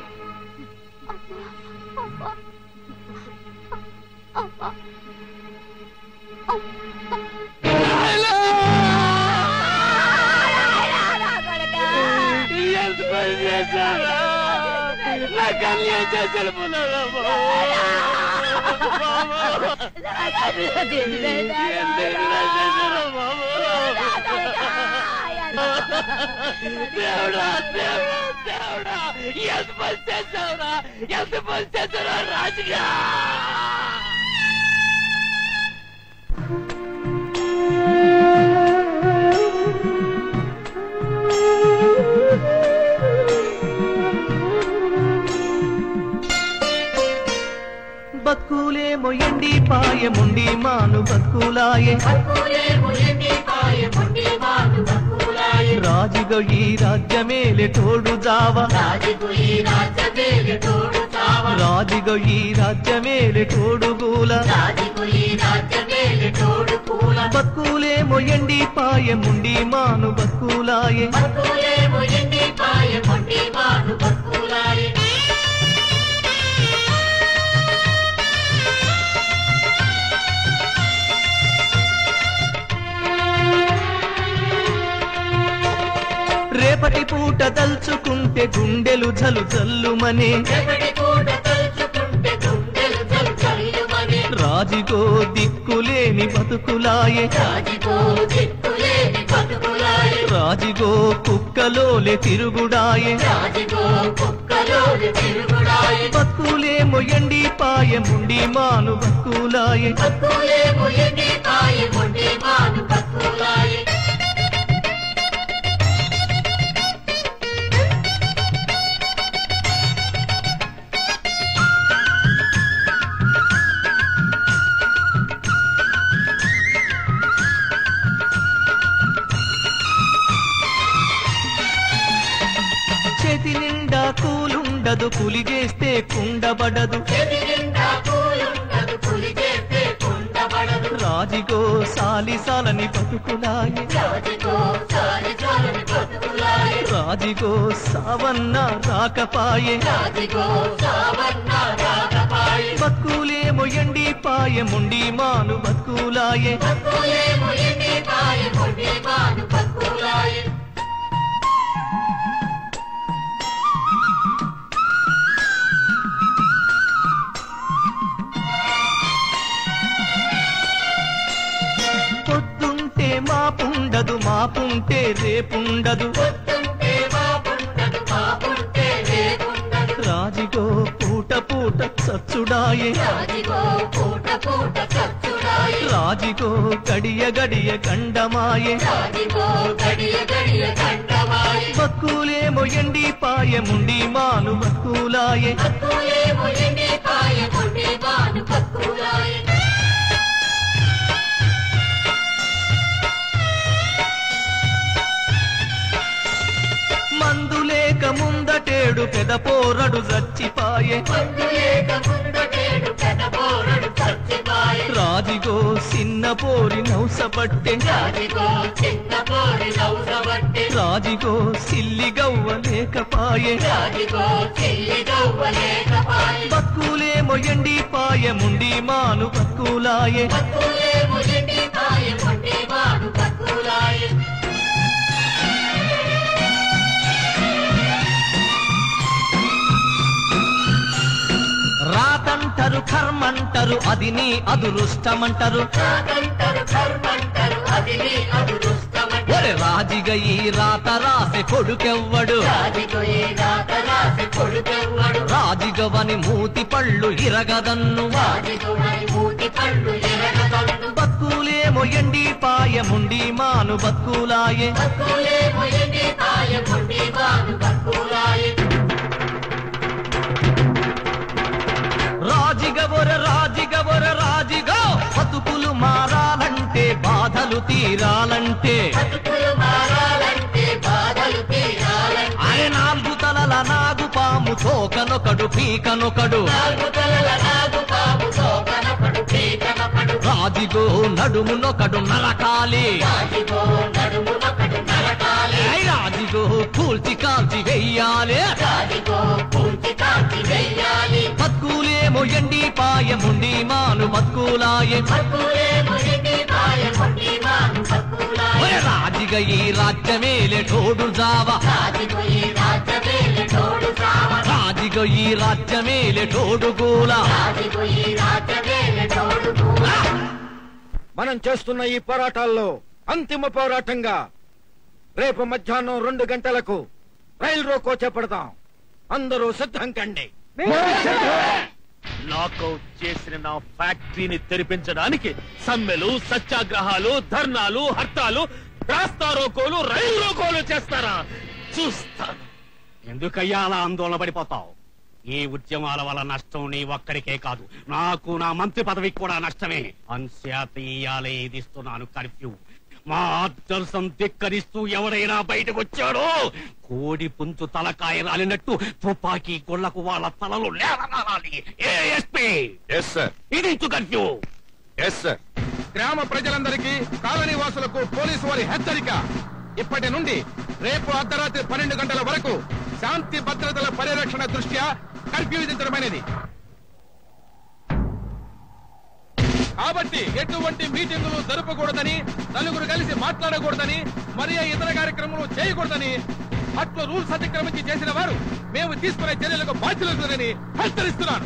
ఎంత పని చేశారా? నా కళ్యాణ్ చేశారు దేవుడా దేవుడా ఎంత పని చేశావురా? ఎంత పని చేశారా రాజుగా? బతుకులేమో ఎండి పాయముండి మాను బతుకులాయే. రాజుగో ఈ రాజ్యమేలే తోడు జావా. రాజుగో ఈ రాజ్యమేలే తోడుగూల. బతుకులేమో ఎండి పాయముండి మాను బతుకులాయే. రేపటి పూట తలుచుకుంటే గుండెలు జలు జల్లుమనే. రాజుగో దిక్కులేని బతుకులాయే. రాజుగో కుక్కలోలే తిరుగుడాయే. బతుకులేమో ఎండి పాయముండి మాను బతుకులాయే. చేతి నిండా కూలుండదు పులిగేస్తే కుండబడదు. రాజుగో సాలిసాలని బతుకులాయే. రాజుగో సావన్న రాకపాయే. బతుకులేమో ఎండి పాయముండి మాను బతుకులాయే. పొద్దుంటే మాపుండదు మాపుంటే రేపుండదు. రాజుగో పూట పూట చచ్చుడాయే. రాజుగో గడియ గడియ గండమాయే. బతుకులేమో ఎండి పాయముండి మాను బతుకులాయే. మందులేక ముందటేడు పెదపోరడు చచ్చిపాయే. రాజుగో చిన్న పోరి నౌసబట్టే. రాజుగో సిల్లి గవ్వ లేకపాయే. బతుకులేమో ఎండి పాయముండి మాను బతుకులాయే. రాతంటారు కర్మంటారు అది నీ అదురుష్టమంటారు. ఒరే రాజుగా ఈ రాత రాసే కొడుకెవ్వడు. రాజుగవని మూతి పళ్ళు ఇరగదన్ను. బతుకులేమో ఎండి పాయముండి మాను బతుకులాయే. రాజిగ బతుకులు మారాలంటే బాధలు తీరాలంటే అరే నాలుగు తలల నాగు పాము తోకనొకడు పీకనొకడు. రాజిగో నడుమునొకడు నరకాలి. రాజు రాజిగో పూల్చి కాల్చి వెయ్యాలి బతుకులేమో ఎండి పాయముండి మాను బతుకులాయే రాజిగ ఈ రాజ్యమేలే తోడు జావా రాజిగ ఈ రాజ్యమేలే తోడు గోలా మనం చేస్తున్న ఈ పోరాటాల్లో అంతిమ పోరాటంగా రేపు మధ్యాహ్నం 2 గంటలకు రైలు రోకో చేపడతాం. అందరూ సిద్ధం కండి. లాకౌట్ చేసిన నా ఫ్యాక్టరీని తెరిపించడానికి సమ్మెలు, సత్యాగ్రహాలు, ధర్నాలు, హర్తాలు, రాస్తా రోకోలు, రైలు రోకోలు చేస్తారా? చూస్తాను. ఎందుకయ్యా అలా ఆందోళన పడిపోతావు? ఈ ఉద్యమాల వల్ల నష్టం నీ ఒక్కడికే కాదు, నాకు నా మంత్రి పదవికి కూడా నష్టమే. అంశాత ఇయ్యాలే ఇదిస్తున్నాను కర్ఫ్యూ. మా ఆదర్శం ధిక్కరిస్తూ ఎవరైనా బయటకు వచ్చాడో కోడి పుంచు తలకాయ రాలినట్టు తుపాకీ గొళ్లకు వాళ్ళ తలలు లేరాలి. ఇది కర్ఫ్యూ. గ్రామ ప్రజలందరికీ, కాలనీ వాసులకు పోలీసు వారి హెచ్చరిక. ఇప్పటి నుండి రేపు అర్ధరాత్రి 12 గంటల వరకు శాంతి భద్రతల పరిరక్షణ దృష్ట్యా కర్ఫ్యూ విధించడమైనది. కాబట్టి ఎటువంటి మీటింగులు జరపకూడదని, నలుగురు కలిసి మాట్లాడకూడదని, మరి ఇతర కార్యక్రమాలు చేయకూడదని, అట్లు రూల్స్ అతిక్రమించి చేసిన వారు మేము తీసుకునే చర్యలకు బాధ్యులని హెచ్చరిస్తున్నాను.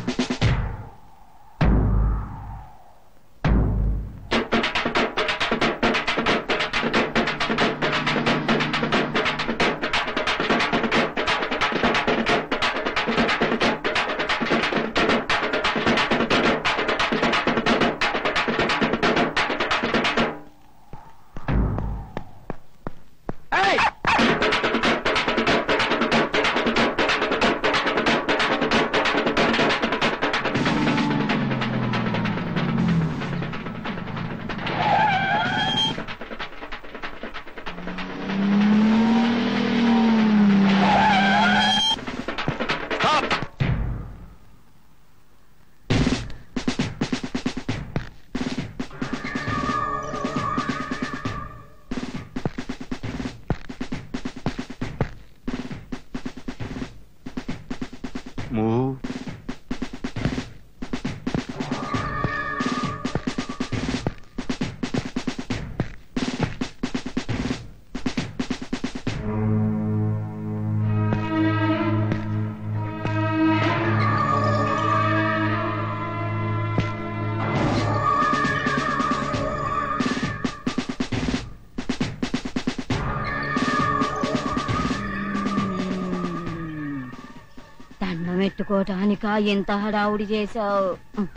పెట్టుకోటానికా ఎంత హడావుడి చేశావు?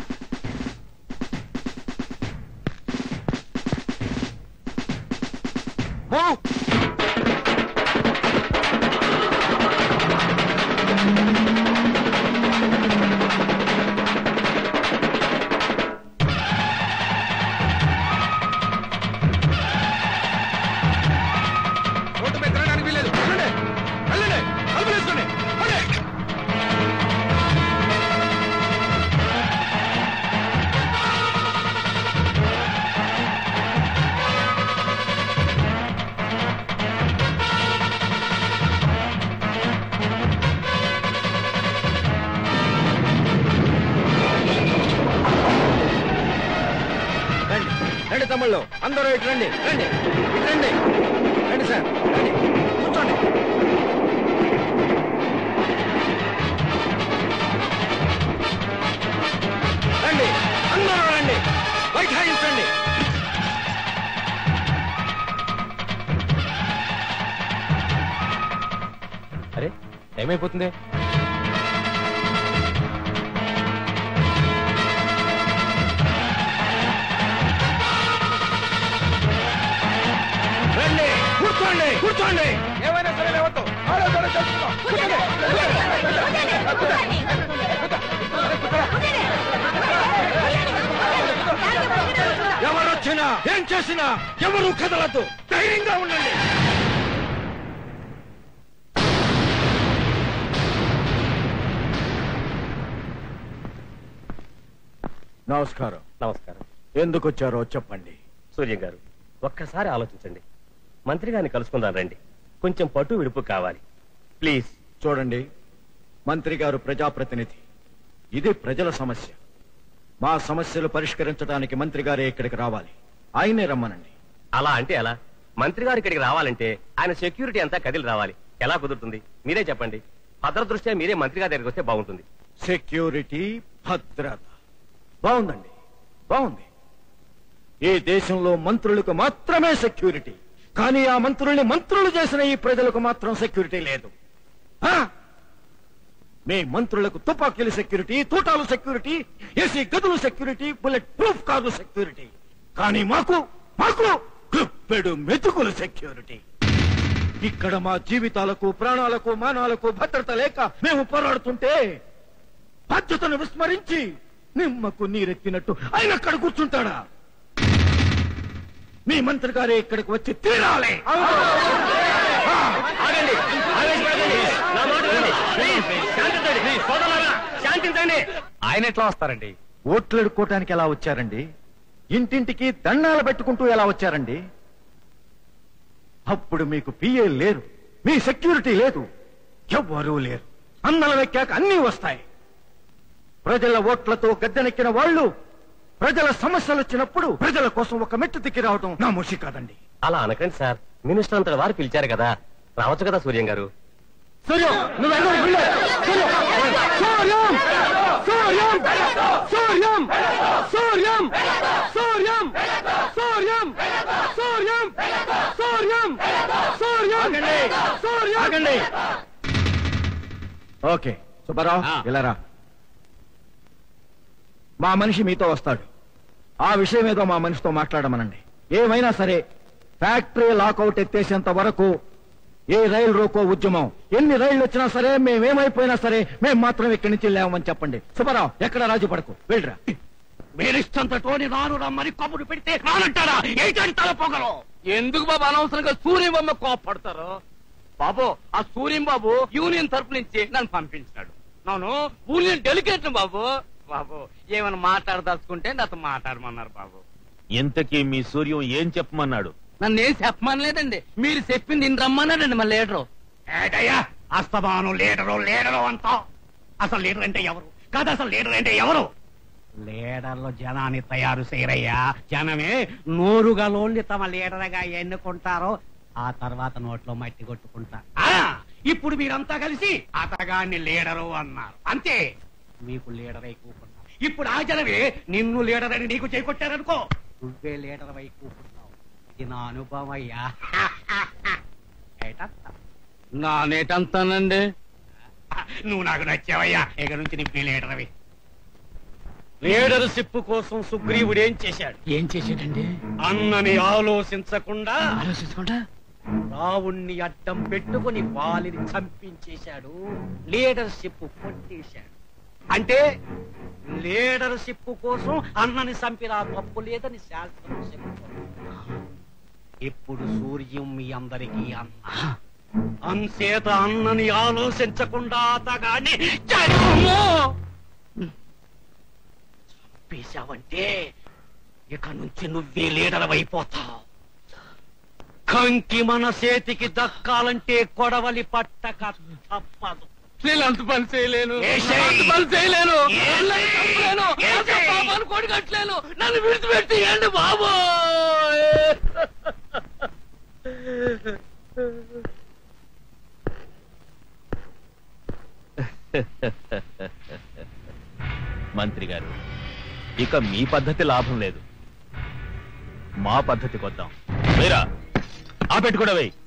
తమ్ముళ్ళు అందరూ ఇటు రండి, రండి, ఇటు రండి, రండి సార్, రండి, కూర్చోండి. రండి, అందరూ రండి, బైఠాయించండి. అరే టైం అయిపోతుంది. కూర్చోండి, కూర్చోండి, ఏమైనా సరే లేవద్దు. ఎవరొచ్చినా ఏం చేసినా ఎవరు కదలద్దు, ధైర్యంగా ఉండండి. నమస్కారం. నమస్కారం. ఎందుకు వచ్చారో చెప్పండి. సూర్య గారు ఒక్కసారి ఆలోచించండి. మంత్రి గారిని కలుసుకుందాం రండి. కొంచెం పట్టు విడుపు కావాలి ప్లీజ్. చూడండి, మంత్రి గారు ప్రజాప్రతినిధి, ఇది ప్రజల సమస్య. మా సమస్యలు పరిష్కరించడానికి మంత్రి గారే ఇక్కడికి రావాలి. ఆయనే రమ్మనండి. అలా అంటే ఎలా? మంత్రి గారు ఇక్కడికి రావాలంటే ఆయన సెక్యూరిటీ అంతా కదిలి రావాలి. ఎలా కుదురుతుంది? మీరే చెప్పండి. భద్రత దృష్ట్యా మీరే మంత్రి గారి దగ్గరికి వస్తే బాగుంటుంది. సెక్యూరిటీ, భద్రత బాగుందండి, బాగుంది. ఈ దేశంలో మంత్రులకు మాత్రమే సెక్యూరిటీ, కానీ ఆ మంత్రుల్ని మంత్రులు చేసిన ఈ ప్రజలకు మాత్రం సెక్యూరిటీ లేదు. మీ మంత్రులకు తుపాకీలు సెక్యూరిటీ, తూటాలు సెక్యూరిటీ, ఏసీ గదులు సెక్యూరిటీ, బుల్లెట్ ప్రూఫ్ కార్లు సెక్యూరిటీ, కానీ మాకు గుప్పెడు మెతుకులు సెక్యూరిటీ. ఇక్కడ మా జీవితాలకు, ప్రాణాలకు, మానాలకు భద్రత లేక మేము పోరాడుతుంటే బాధ్యతను విస్మరించి నిమ్మకు నీరెత్తినట్టు ఆయన అక్కడ కూర్చుంటాడా? మీ మంత్రి గారే ఇక్కడికి వచ్చి తీరాలి. శాంతించండి. ఆయన ఎట్లా వస్తారండి? ఓట్లు అడుక్కోవటానికి ఎలా వచ్చారండి? ఇంటింటికి దండాలు పెట్టుకుంటూ ఎలా వచ్చారండి? అప్పుడు మీకు పిఏ లేరు, మీ సెక్యూరిటీ లేదు, ఎవ్వరూ లేరు. అందలం ఎక్కాక అన్నీ వస్తాయి. ప్రజల ఓట్లతో గద్దెనెక్కిన వాళ్ళు ప్రజల సమస్యలు వచ్చినప్పుడు ప్రజల కోసం ఒక మెట్టు దిక్కి రావడం నా ముషి కాదండి. అలా అనకండి సార్. మినిస్టర్ అంతటి వారు పిలిచారు కదా, రావచ్చు కదా సూర్యం గారు. సూర్యం, ఓకే సుబ్బారావు, వెళ్ళరా. మా మనిషి మీతో వస్తాడు. ఆ విషయం ఏదో మా మనిషితో మాట్లాడమనండి. ఏమైనా సరే ఫ్యాక్టరీ లాకౌట్ ఎత్తేసేంత వరకు ఏ రైలు రోకో ఉద్యమం, ఎన్ని రైళ్లు వచ్చినా సరే, మేమేమైపోయినా సరే మేము మాత్రం ఇక్కడి నుంచి లేవమని చెప్పండి. సుబ్బారావు, ఎక్కడ రాజు పడకు, వెళ్ళరా. మీరిష్టంతోని నాను రమ్మని కబురు పెడితే రానంటారా? ఏంటంటారో పొగలు. ఎందుకు బాబు అనవసరంగా సూర్యం బొమ్మ కోపడతారు? బాబు, ఆ సూర్యం బాబు యూనియన్ తరపు నుంచి నన్ను పంపించాడు. నన్ను యూనియన్ డెలిగేట్ బాబు. బాబు, ఏమైనా మాట్లాడదలుచుకుంటే నాతో మాట్లాడమన్నారు బాబు. ఇంతకీ మీ సూర్యం ఏం చెప్పమన్నాడు? నన్ను ఏం చెప్పమనలేదండి, మీరు చెప్పింది ఇన్ని రమ్మన్నాడండి మా లీడరు. ఏటయ్యా అస్తమానం లీడరు అంటావు. అసలు లీడర్ అంటే ఎవరు కాదు, అసలు లీడర్ అంటే ఎవరు? లీడర్లు జనాన్ని తయారు చేయరయ్యా. జనమే నోరుగలోని తమ లీడర్గా ఎన్నుకుంటారో ఆ తర్వాత నోట్లో మట్టి కొట్టుకుంటారు. ఇప్పుడు మీరంతా కలిసి అతగాన్ని లీడరు అన్నారు, అంతే. మీకు లీడర్ అయి కూకుంటావు. ఇప్పుడు ఆ జనమే నిన్ను లీడర్ అని నీకు చేకొట్టారనుకో, నువ్వే లీడర్ అయి కూకుంటావు. ఇది నా అనుభవం అయ్యా. నానేటంతానండి. నువ్వు నాకు నచ్చావయ్యా, ఇక నుంచి నువ్వే లీడర్ అవి. లీడర్షిప్ కోసం సుగ్రీవుడు ఏం చేశాడండి? అన్నని ఆలోచించకుండా రావుణ్ణి అడ్డం పెట్టుకుని వాలిని చంపించేశాడు. లీడర్షిప్ కొట్టేశాడు. అంటే లీడర్షిప్ కోసం అన్నని చంపినా తప్పు లేదని శాస్త్రం చెప్తుంది. ఇప్పుడు సూర్యం మీ అందరికీ అన్న. అంచేత అన్నని ఆలోచించకుండా అతగాని చంపేశావంటే ఇక నుంచి నువ్వే లీడర్ అయిపోతావు. కంకి మన చేతికి దక్కాలంటే కొడవలి పట్టక తప్పదు. నేను అంత పని చేయలేను, కొడుకట్లేను. నన్ను విడిచిపెట్టేయండి బాబు. మంత్రి గారు, ఇక మీ పద్ధతి లాభం లేదు, మా పద్ధతికి వద్దాం. వేరా ఆ పెట్టు కూడా వేయి.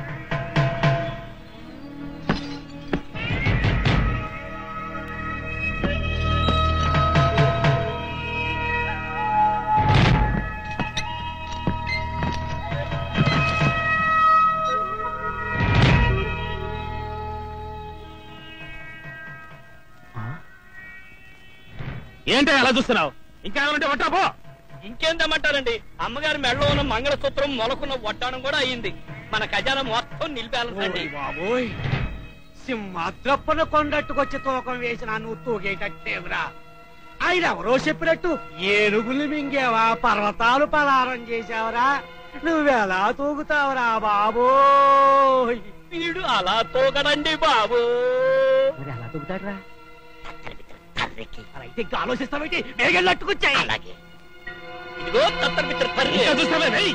ఏంటో అలా చూస్తున్నావు? ఇంకా ఏమంటే వట్టాపో. ఇంకేం తెమ్మంటారండి? అమ్మగారి మెడలో ఉన్న మంగళసూత్రం మొలకున్న వడ్డాణం కూడా అయ్యింది. మన ఖజానా మొత్తం నిలిపేయాలండి. బాబోయ్, సింహాద్రప్పన కొండట్టుకొచ్చి తూకం వేసిన నువ్వు తూగేటట్టేవురా. ఆయన ఎవరో చెప్పినట్టు ఏనుగులు మింగేవా, పర్వతాలు పలారం చేసావరా. నువ్వెలా తూగుతావురా బాబోయ్? వీడు అలా తోగడండి బాబు. మరి ఎలా తూగుతాడురా? అయితే ఇంకా ఆలోచిస్తావేంటి? వేగం అట్టుకొచ్చాయి. అలాగే ఇదిగో తత్తర్ మిత్ర కర్రీ చూస్తావే వెయ్యి.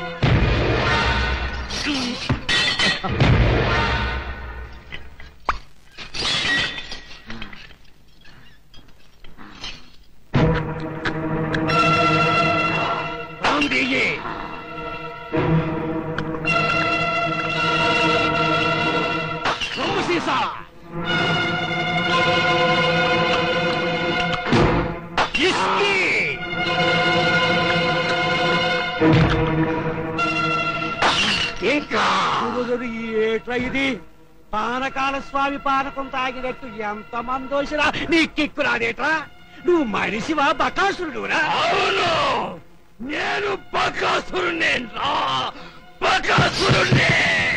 ఇంకా ఏట్రా ఇది? పానకాల స్వామి పానకం తాగినట్టు ఎంత మందోసిరా నీకెక్కు రాదేట్రా? నువ్వు మనిషివా బకాసురుడురా? అవును, నేను బకాసురుణ్ణే రా, బకాసురుణ్ణే.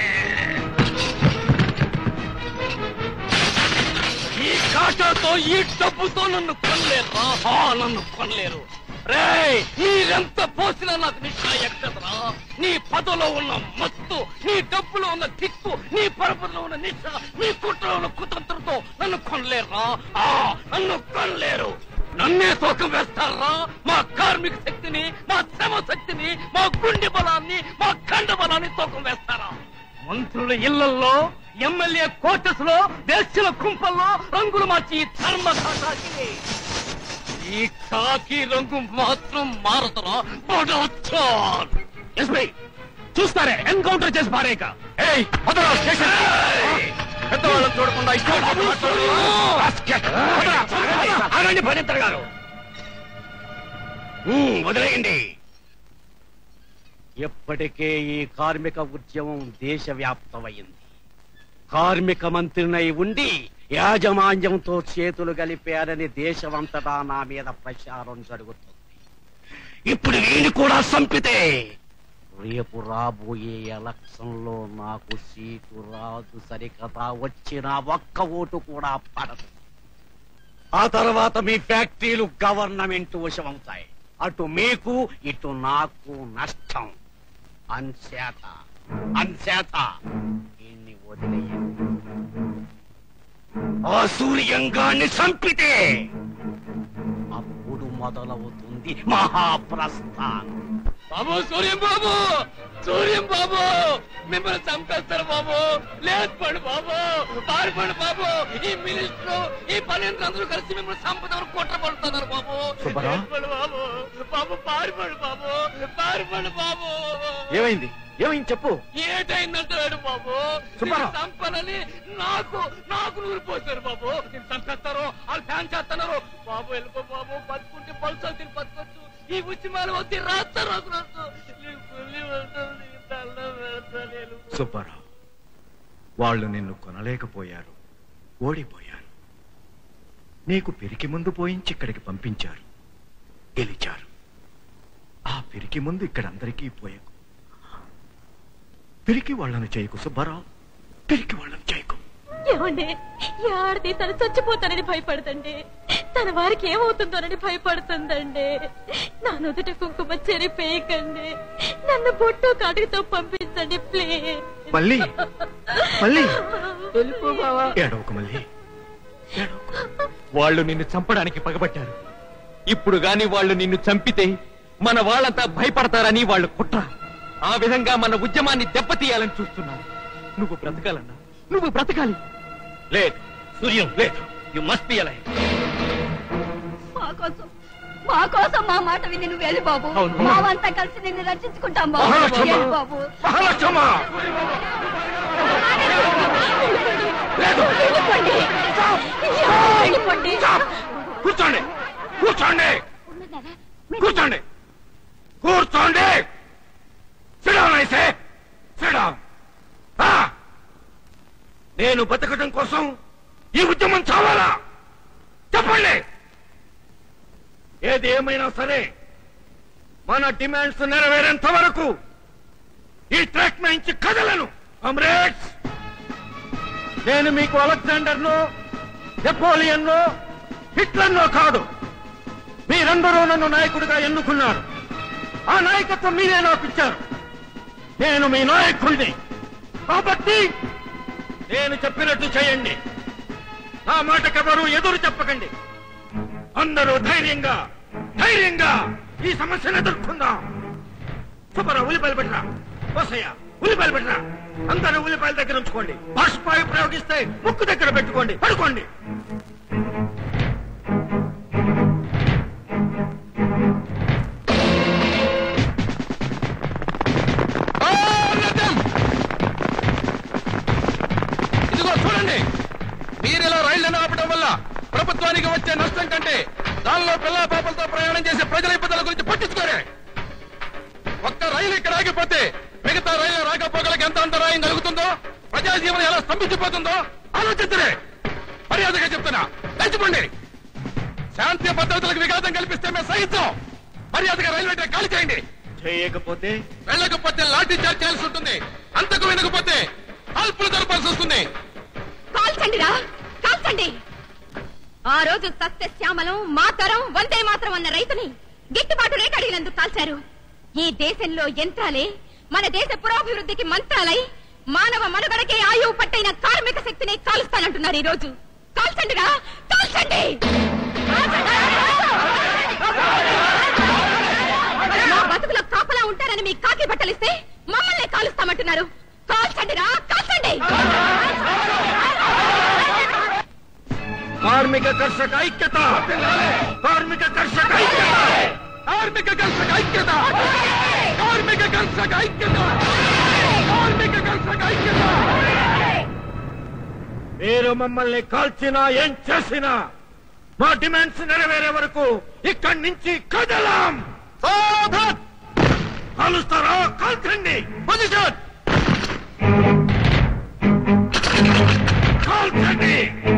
ఈ కాటాతో ఈ డబ్బుతో నన్ను కొనలేరు, నన్ను కొనలేరు. రేయ్, నీరెంత పోసినా నాకు నిష్ఠ ఎక్కదరా. నీ పదలో ఉన్న మత్తు, నీ డబ్బులో ఉన్న కిక్కు, నీ పరపతిలో ఉన్న నిష్ఠ, నీ కుట్రలో ఉన్న కుతంత్రంతో నన్ను కొనలేరా, నన్ను కొనలేరు. నన్నే తూకం వేస్తారా? మా కార్మిక శక్తిని, మా శ్రమ శక్తిని, మా గుండె బలాన్ని, మా కండ బలాన్ని తూకం వేస్తారా? మంత్రుల ఇళ్లల్లో, ఎమ్మెల్యే కోటర్స్ లో, దేశాల కుంపల్లో రంగులు మార్చి ధర్మ కాటాకి ఈ కాకి రంగు మాత్రం మారతరా? ఎస్పీ చూస్తారే, ఎన్కౌంటర్ చేసి పారేక. పెద్దవాళ్ళని చూడకుండా భరింతర్ గారు వదిలేయండి. ఎప్పటికే ఈ కార్మిక ఉద్యమం దేశవ్యాప్తమైంది. కార్మిక మంత్రినై ఉండి యాజమాన్యంతో చేతులు కలిపారని దేశమంతటా నా మీద ప్రచారం జరుగుతుంది. ఇప్పుడు వీడిని కూడా చంపితే రేపు రాబోయే ఎలక్షన్ లో నాకు సీటు రాదు సరికదా, వచ్చిన ఒక్క ఓటు కూడా పడదు. ఆ తర్వాత మీ ఫ్యాక్టరీలు గవర్నమెంట్ వశమవుతాయి. అటు మీకు ఇటు నాకు నష్టం. అంచేత దీన్ని వదిలేయండి. ఆ సూర్యంగాన్ని చంపితే అప్పుడు మొదలవుతుంది మహాప్రస్థానం. బాబు సూర్యం బాబు, సూర్యం బాబు, మిమ్మల్ని చంపేస్తారు బాబు. లేకపోండి బాబు, పారిపోండి బాబు. ఈ మినిస్టరు, ఈ పన్నెండు అందరూ కలిసి మిమ్మల్ని చంపుతారు, కుట్ర పడుతున్నారు బాబు. లేకపోండి బాబు, బాబు పారిపోండి బాబు, పారిపోండి బాబు. ఏమైంది? ఏమైంది చెప్పు. ఏటైందంటాడు బాబు? చంపనని నాకు నూరు పోతారు బాబు. నేను చంపేస్తారు, వాళ్ళు ఫ్యాన్ చేస్తున్నారు బాబు. వెళ్ళిపో బాబు, బతుకుంటే పలుసాలు తిని బతకొచ్చు. ఈ ఉద్యమాలు వద్దు, రాస్తారు. సుబ్బారావు, వాళ్ళు నిన్ను కొనలేకపోయారు, ఓడిపోయారు. నీకు పిరికి ముందు పోయించి ఇక్కడికి పంపించారు, గెలిచారు. ఆ పిరికి ముందు ఇక్కడందరికీ పోయకు. పిరికి వాళ్ళను చేయకు సుబ్బారావు, పిరికి వాళ్ళను చేయకు. ఏమండి, ఆడది తను చచ్చిపోతానని భయపడుతుంది, తన వారికి ఏమవుతుందోనని భయపడుతుందండి. నా నుదుట కుంకుమ చెరిపేయకండి, నన్ను బొట్టు కాటితో పంపించండి ప్లీజ్. మళ్ళీ మళ్ళీ ఏడవకు మళ్ళీ, వాళ్ళు నిన్ను చంపడానికి పగబట్టారు. ఇప్పుడు గాని వాళ్ళు నిన్ను చంపితే మన వాళ్ళంతా భయపడతారని వాళ్ళు కుట్ర. ఆ విధంగా మన ఉద్యమాన్ని దెబ్బతీయాలని చూస్తున్నారు. నువ్వు బ్రతకాలన్నా నువ్వు బ్రతకాలి. లేదు సూర్యం, లేదు. You must be alive. మా కోసం మా మాట విని నువ్వు వెళ్ళి బాబు. మావంతా కలిసి నిన్ను రక్షించుకుంటాం బాబు. బాబు కూర్చోండి, కూర్చోండి, కూర్చోండి, కూర్చోండి. నేను బతకడం కోసం ఈ ఉద్యమం చావాలా? చెప్పండి. ఏది ఏమైనా సరే మన డిమాండ్స్ నెరవేరేంత వరకు ఈ ట్రాక్ నుంచి కదలను. కామ్రేడ్స్, నేను మీకు అలెగ్జాండర్ను, నెపోలియన్ను, హిట్లర్ను కాదు. మీరందరూ నన్ను నాయకుడిగా ఎన్నుకున్నారు. ఆ నాయకత్వం మీరే నాకు ఇచ్చారు. నేను మీ నాయకుడిని కాబట్టి నేను చెప్పినట్టు చేయండి. నా మాటకెవరూ ఎదురు చెప్పకండి. అందరూ ధైర్యంగా ఈ సమస్యను ఎదుర్కొందాం. సుబ్బారావు ఉల్లిపాయలు పెట్టరా, కోసయ్య ఉల్లిపాయలు పెట్టరా. అందరూ ఉల్లిపాయల దగ్గర ఉంచుకోండి. బాష్పాయు ప్రయోగిస్తే ముక్కు దగ్గర పెట్టుకోండి, పడుకోండి. ఇదిగో చూడండి, మీరిలా రైళ్లను ఆపడం వల్ల ప్రభుత్వానికి వచ్చే నష్టం కంటే దానిలో పిల్ల పాపలతో ప్రయాణం చేసే ప్రజల ఇబ్బందుల గురించి పట్టించుకోరే. ఒక్క రైలు ఇక్కడ ఆగిపోతే మిగతా రైలు రాకపోకలకు ఎంత అంతరాయం కలుగుతుందో, ప్రజాజీవనం ఎలా స్తంభించిపోతుందో ఆలోచించరే. మర్యాదగా చెప్తున్నా, తెచ్చుకోండి. శాంతి భద్రతలకు విఘాతం కల్పిస్తే మేము సహించాం. మర్యాదగా రైల్వే ట్రాక్ ఖాళీ చేయండి. వెళ్ళకపోతే లాఠీ చార్జ్ చేయాల్సి ఉంటుంది. అంతకు వినకపోతే కాల్పులు జరపాల్సి వస్తుంది. కాల్చండి. ఆ రోజు సస్యశ్యామలం మాతరం వందే మాత్రం అన్న రైతుని గిట్టుబాటు రేట్ అడిగినందుకు కాల్చారు. ఈ దేశంలో యంత్రాలే మన దేశ పురోభివృద్ధికి మంత్రాలై మానవ మనుగడకే ఆయువు పట్టైన కార్మిక శక్తిని కాలుస్తానంటున్నారు. ఈ రోజు కాల్చండిరా, కాల్చండి. మా బతుకులో కాపలా ఉంటారని మీ కాకి బట్టలిస్తే మమ్మల్ని కాలుస్తామంటున్నారు. కాల్చండిరా, కాల్చండి. కార్మిక కర్షక ఐక్యత, కార్మిక కర్షక ఐక్యత, కార్మిక కర్షక ఐక్యత, కార్మిక కర్షక ఐక్యత, కార్మిక కర్షక ఐక్యత. మీరు మమ్మల్ని కాల్చినా ఏం చేసినా మా డిమాండ్స్ నెరవేరే వరకు ఇక్కడి నుంచి కదలాం. కాలుస్తారా? కాల్చండి. పొజిషన్. కాల్చండి.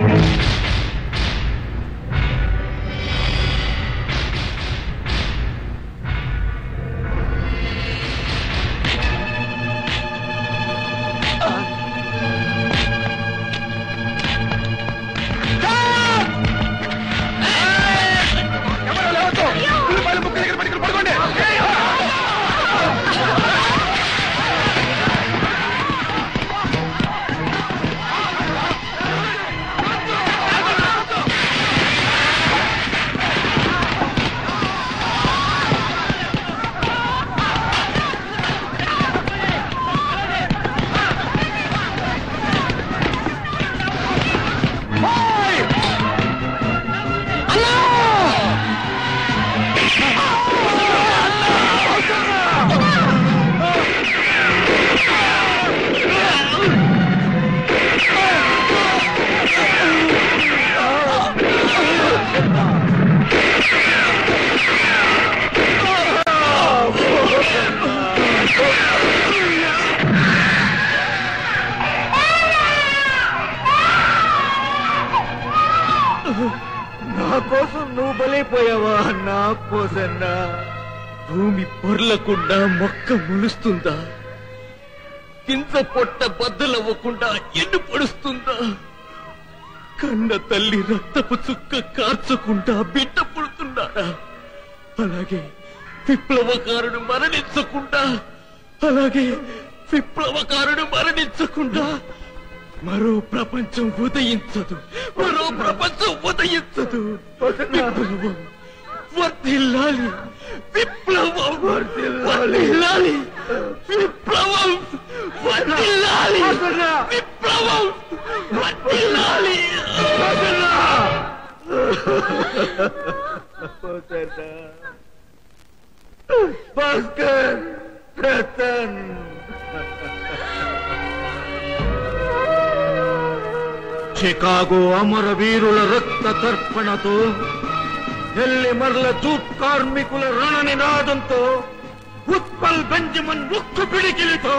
నా కోసం నువ్వు బలైపోయావా? నా పోసన్నా. భూమి పొర్లకుండా మొక్క ములుస్తుందా? కింద పొట్ట బద్దలవ్వకుండా ఎండు పడుస్తుందా? కన్న తల్లి రక్తపు చుక్క కార్చకుండా బిడ్డ పుడుతున్నాడా? అలాగే విప్లవకారుడు మరణించకుండా మరో ప్రపంచం ఉదయించదు. విప్లవం వర్ధిల్లాలి, విప్లవం వర్ధిల్లాలి, విప్లవం వర్ధిల్లాలి, విప్లవం వర్ధిల్లాలి. భాస్కర్, రతన్, చికాగో అమరవీరుల రక్త తర్పణతో, నెల్లిమర్ల జూట్ కార్మికుల రణ నినాదంతో, ఉత్పల్ బెంజమిన్ ముక్కు పిడికిలితో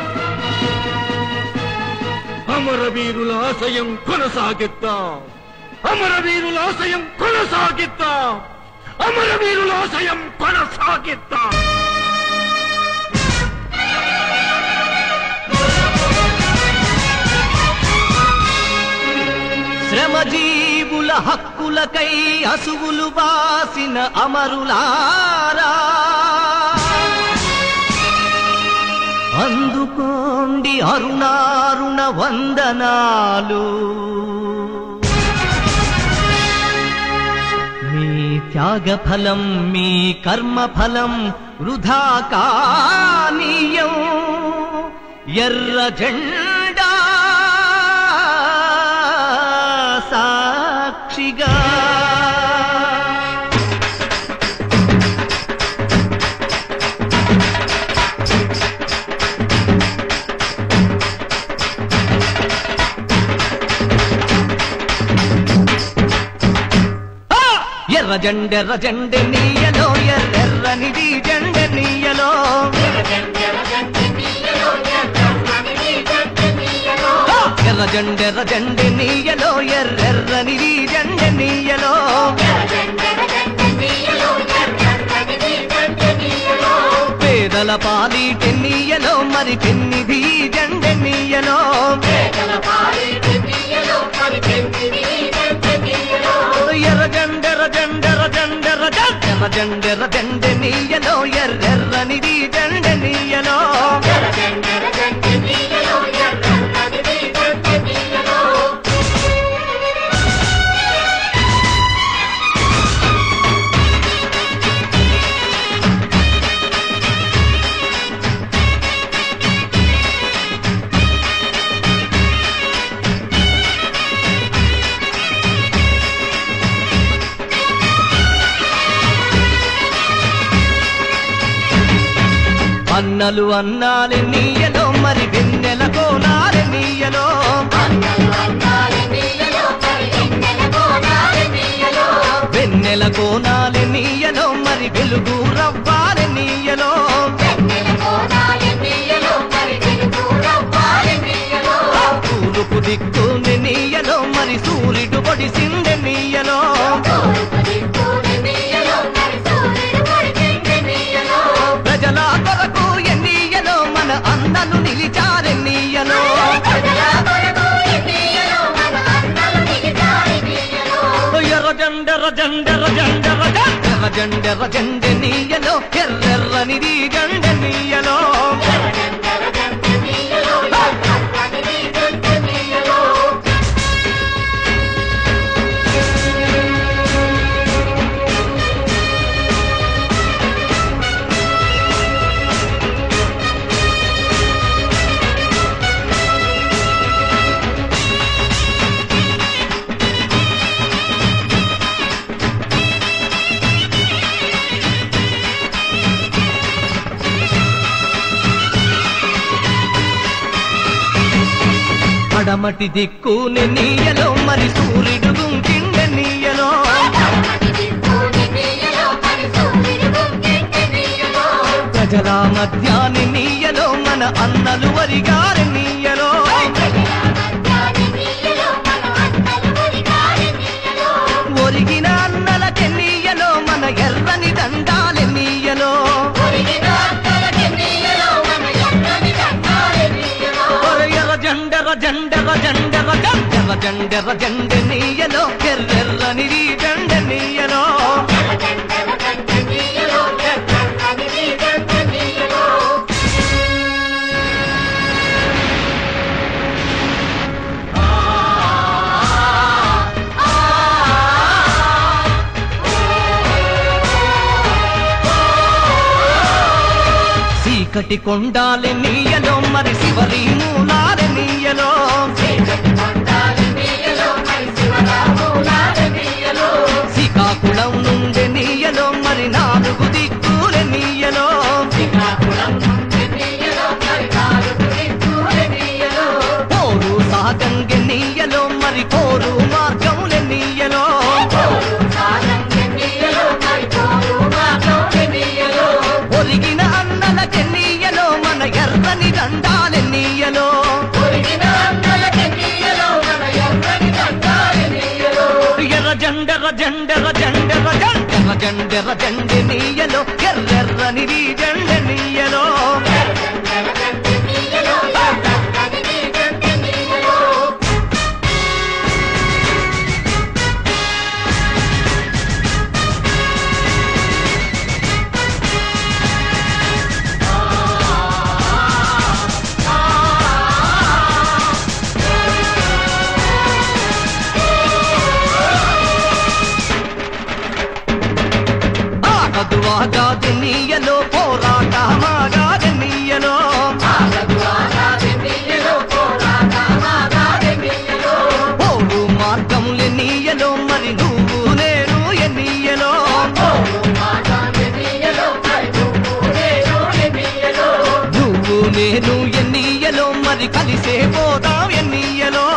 అమరవీరుల ఆశయం కొనసాగిద్దాం. అమరవీరుల ఆశయం కొనసాగిద్దాం. అమరవీరుల ఆశయం కొనసాగిద్దాం. శ్రమజీవుల హక్కులకై అసువులు బాసిన అమరులారా, అందుకోండి అరుణారుణ వందనాలు. మీ త్యాగ ఫలం మీ కర్మ ఫలం వృధా కానీయం. ఎర్ర జెండా సాక్షిగా ఎర్ర జెండె నీయలో ఎర్రెర్రనిది జెండె నీయలో. ఎర్ర జెండె నీయలో ఎర్రెర్రనిది జెండె నీయలో. పేదల పాలిటి నీయలో మరి పెన్నిది జెండె నీయలో. ఎర్ర జెండె నీయలో ఎర్రెర్రనిది జెండె నీయలో. అన్నలు అన్నాలే నీయలో మరి వెన్నెల కోనాలే నీయలో. వెన్నెల కోనాలే నీయలో మరి వెలుగు రవ్వాలే నీయలో. తూర్పు దిక్కుని నీయలో మరి సూర్యుడు పొడిసిందె నీయలో. ప్రజల కొరకు ఎన్నీయలో మన అన్నలు నిలిచారె నీయలో. ఎర్ర జెండె నీయలో ఎర్రెర్రనిది జెండె నీయలో. పడమటి దిక్కుని నీయలో మరి సూర్యుడు గుంకిండె నీయలో. ప్రజల మధ్యాని నీయలో మన అన్నలు వరిగారె నీయలో. ఒరిగిన అన్నలకి నీయలో మన ఎర్రని దండాలె నీయలో. ఎర్ర జెండె నీయలో ఎర్రెర్రనిది జెండె నీయలో. చీకటి కొండాలె నీయలో మరి శివరి మూలాలె నీయలో. శ్రీకాకుళం నుండి నీయలో మరి 4 దిక్కులె నీయలో. పోరు సాగంగె నీయలో మరి పోరు మార్గంలె నీయలో. ఒరిగిన అన్నలకి నీయలో మన ఎర్రని దండాలె నీయలో. ఎర్ర జెండె నీయలో ఎర్రెర్రనిది జెండె నీయలో. ఆగాదెన్నీయలో పోరాటమాగాదెన్నీయలో పోరు మార్గములెన్నీయలో మరి నువ్వు నేను ఎన్నీయలో నువ్వు నేను ఎన్నీయలో మరి కలిసే పోదాం ఎన్నీయలో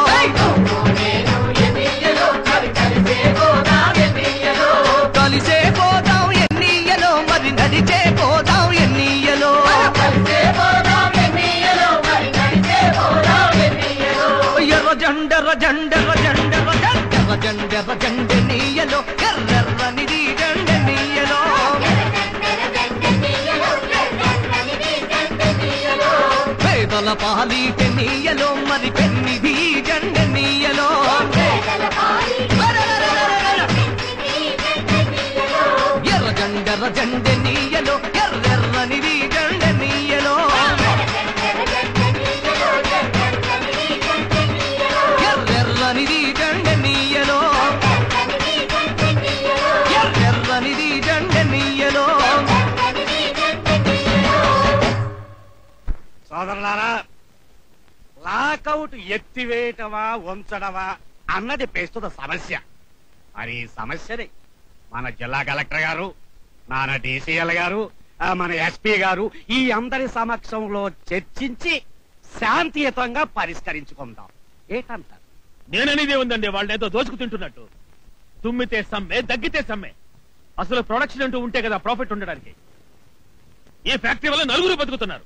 కలిసే పోదాం ఎన్నీయలో మరి నడిచే పోదాం ఎన్నీయలో ఎర్ర జండెర్ర జండెర్ర జండెర్ర జండెర్ర జండెర్ర జండెన్నీయలో ఎర్రెర్రనిది జండెన్నీయలో పేదల పాలీటెన్నీయలో మరి పెన్నిది జండెన్నీయలో ఎర్ర జండెర్ర జండెన్నీయలో ఎర్రెర్రనిది జండెన్నీయలో ఎర్రెర్రనిది జండెన్నీయలో ఎర్రెర్రనిది జండెన్నీయలో సోదరులారా, లాకౌట్ ఎత్తివేయటమా ఉంచడమా అన్నది ప్రస్తుత సమస్య. మరి ఈ సమస్యని మన జిల్లా కలెక్టర్ గారు, మన డీసీఎల్ గారు, మన ఎస్పీ గారు ఈ అందరి సమక్షంలో చర్చించి శాంతియుతంగా పరిష్కరించుకుందాం. ఏంటంటారు? నేననేదే ఉందండి, వాళ్ళేదో దోచుకు తింటున్నట్టు. తుమ్మితే సమ్మె, దగ్గితే సమ్మె. అసలు ప్రొడక్షన్ అంటూ ఉంటే కదా ప్రాఫిట్ ఉండడానికి. ఈ ఫ్యాక్టరీ వల్ల నలుగురు బతుకుతున్నారు.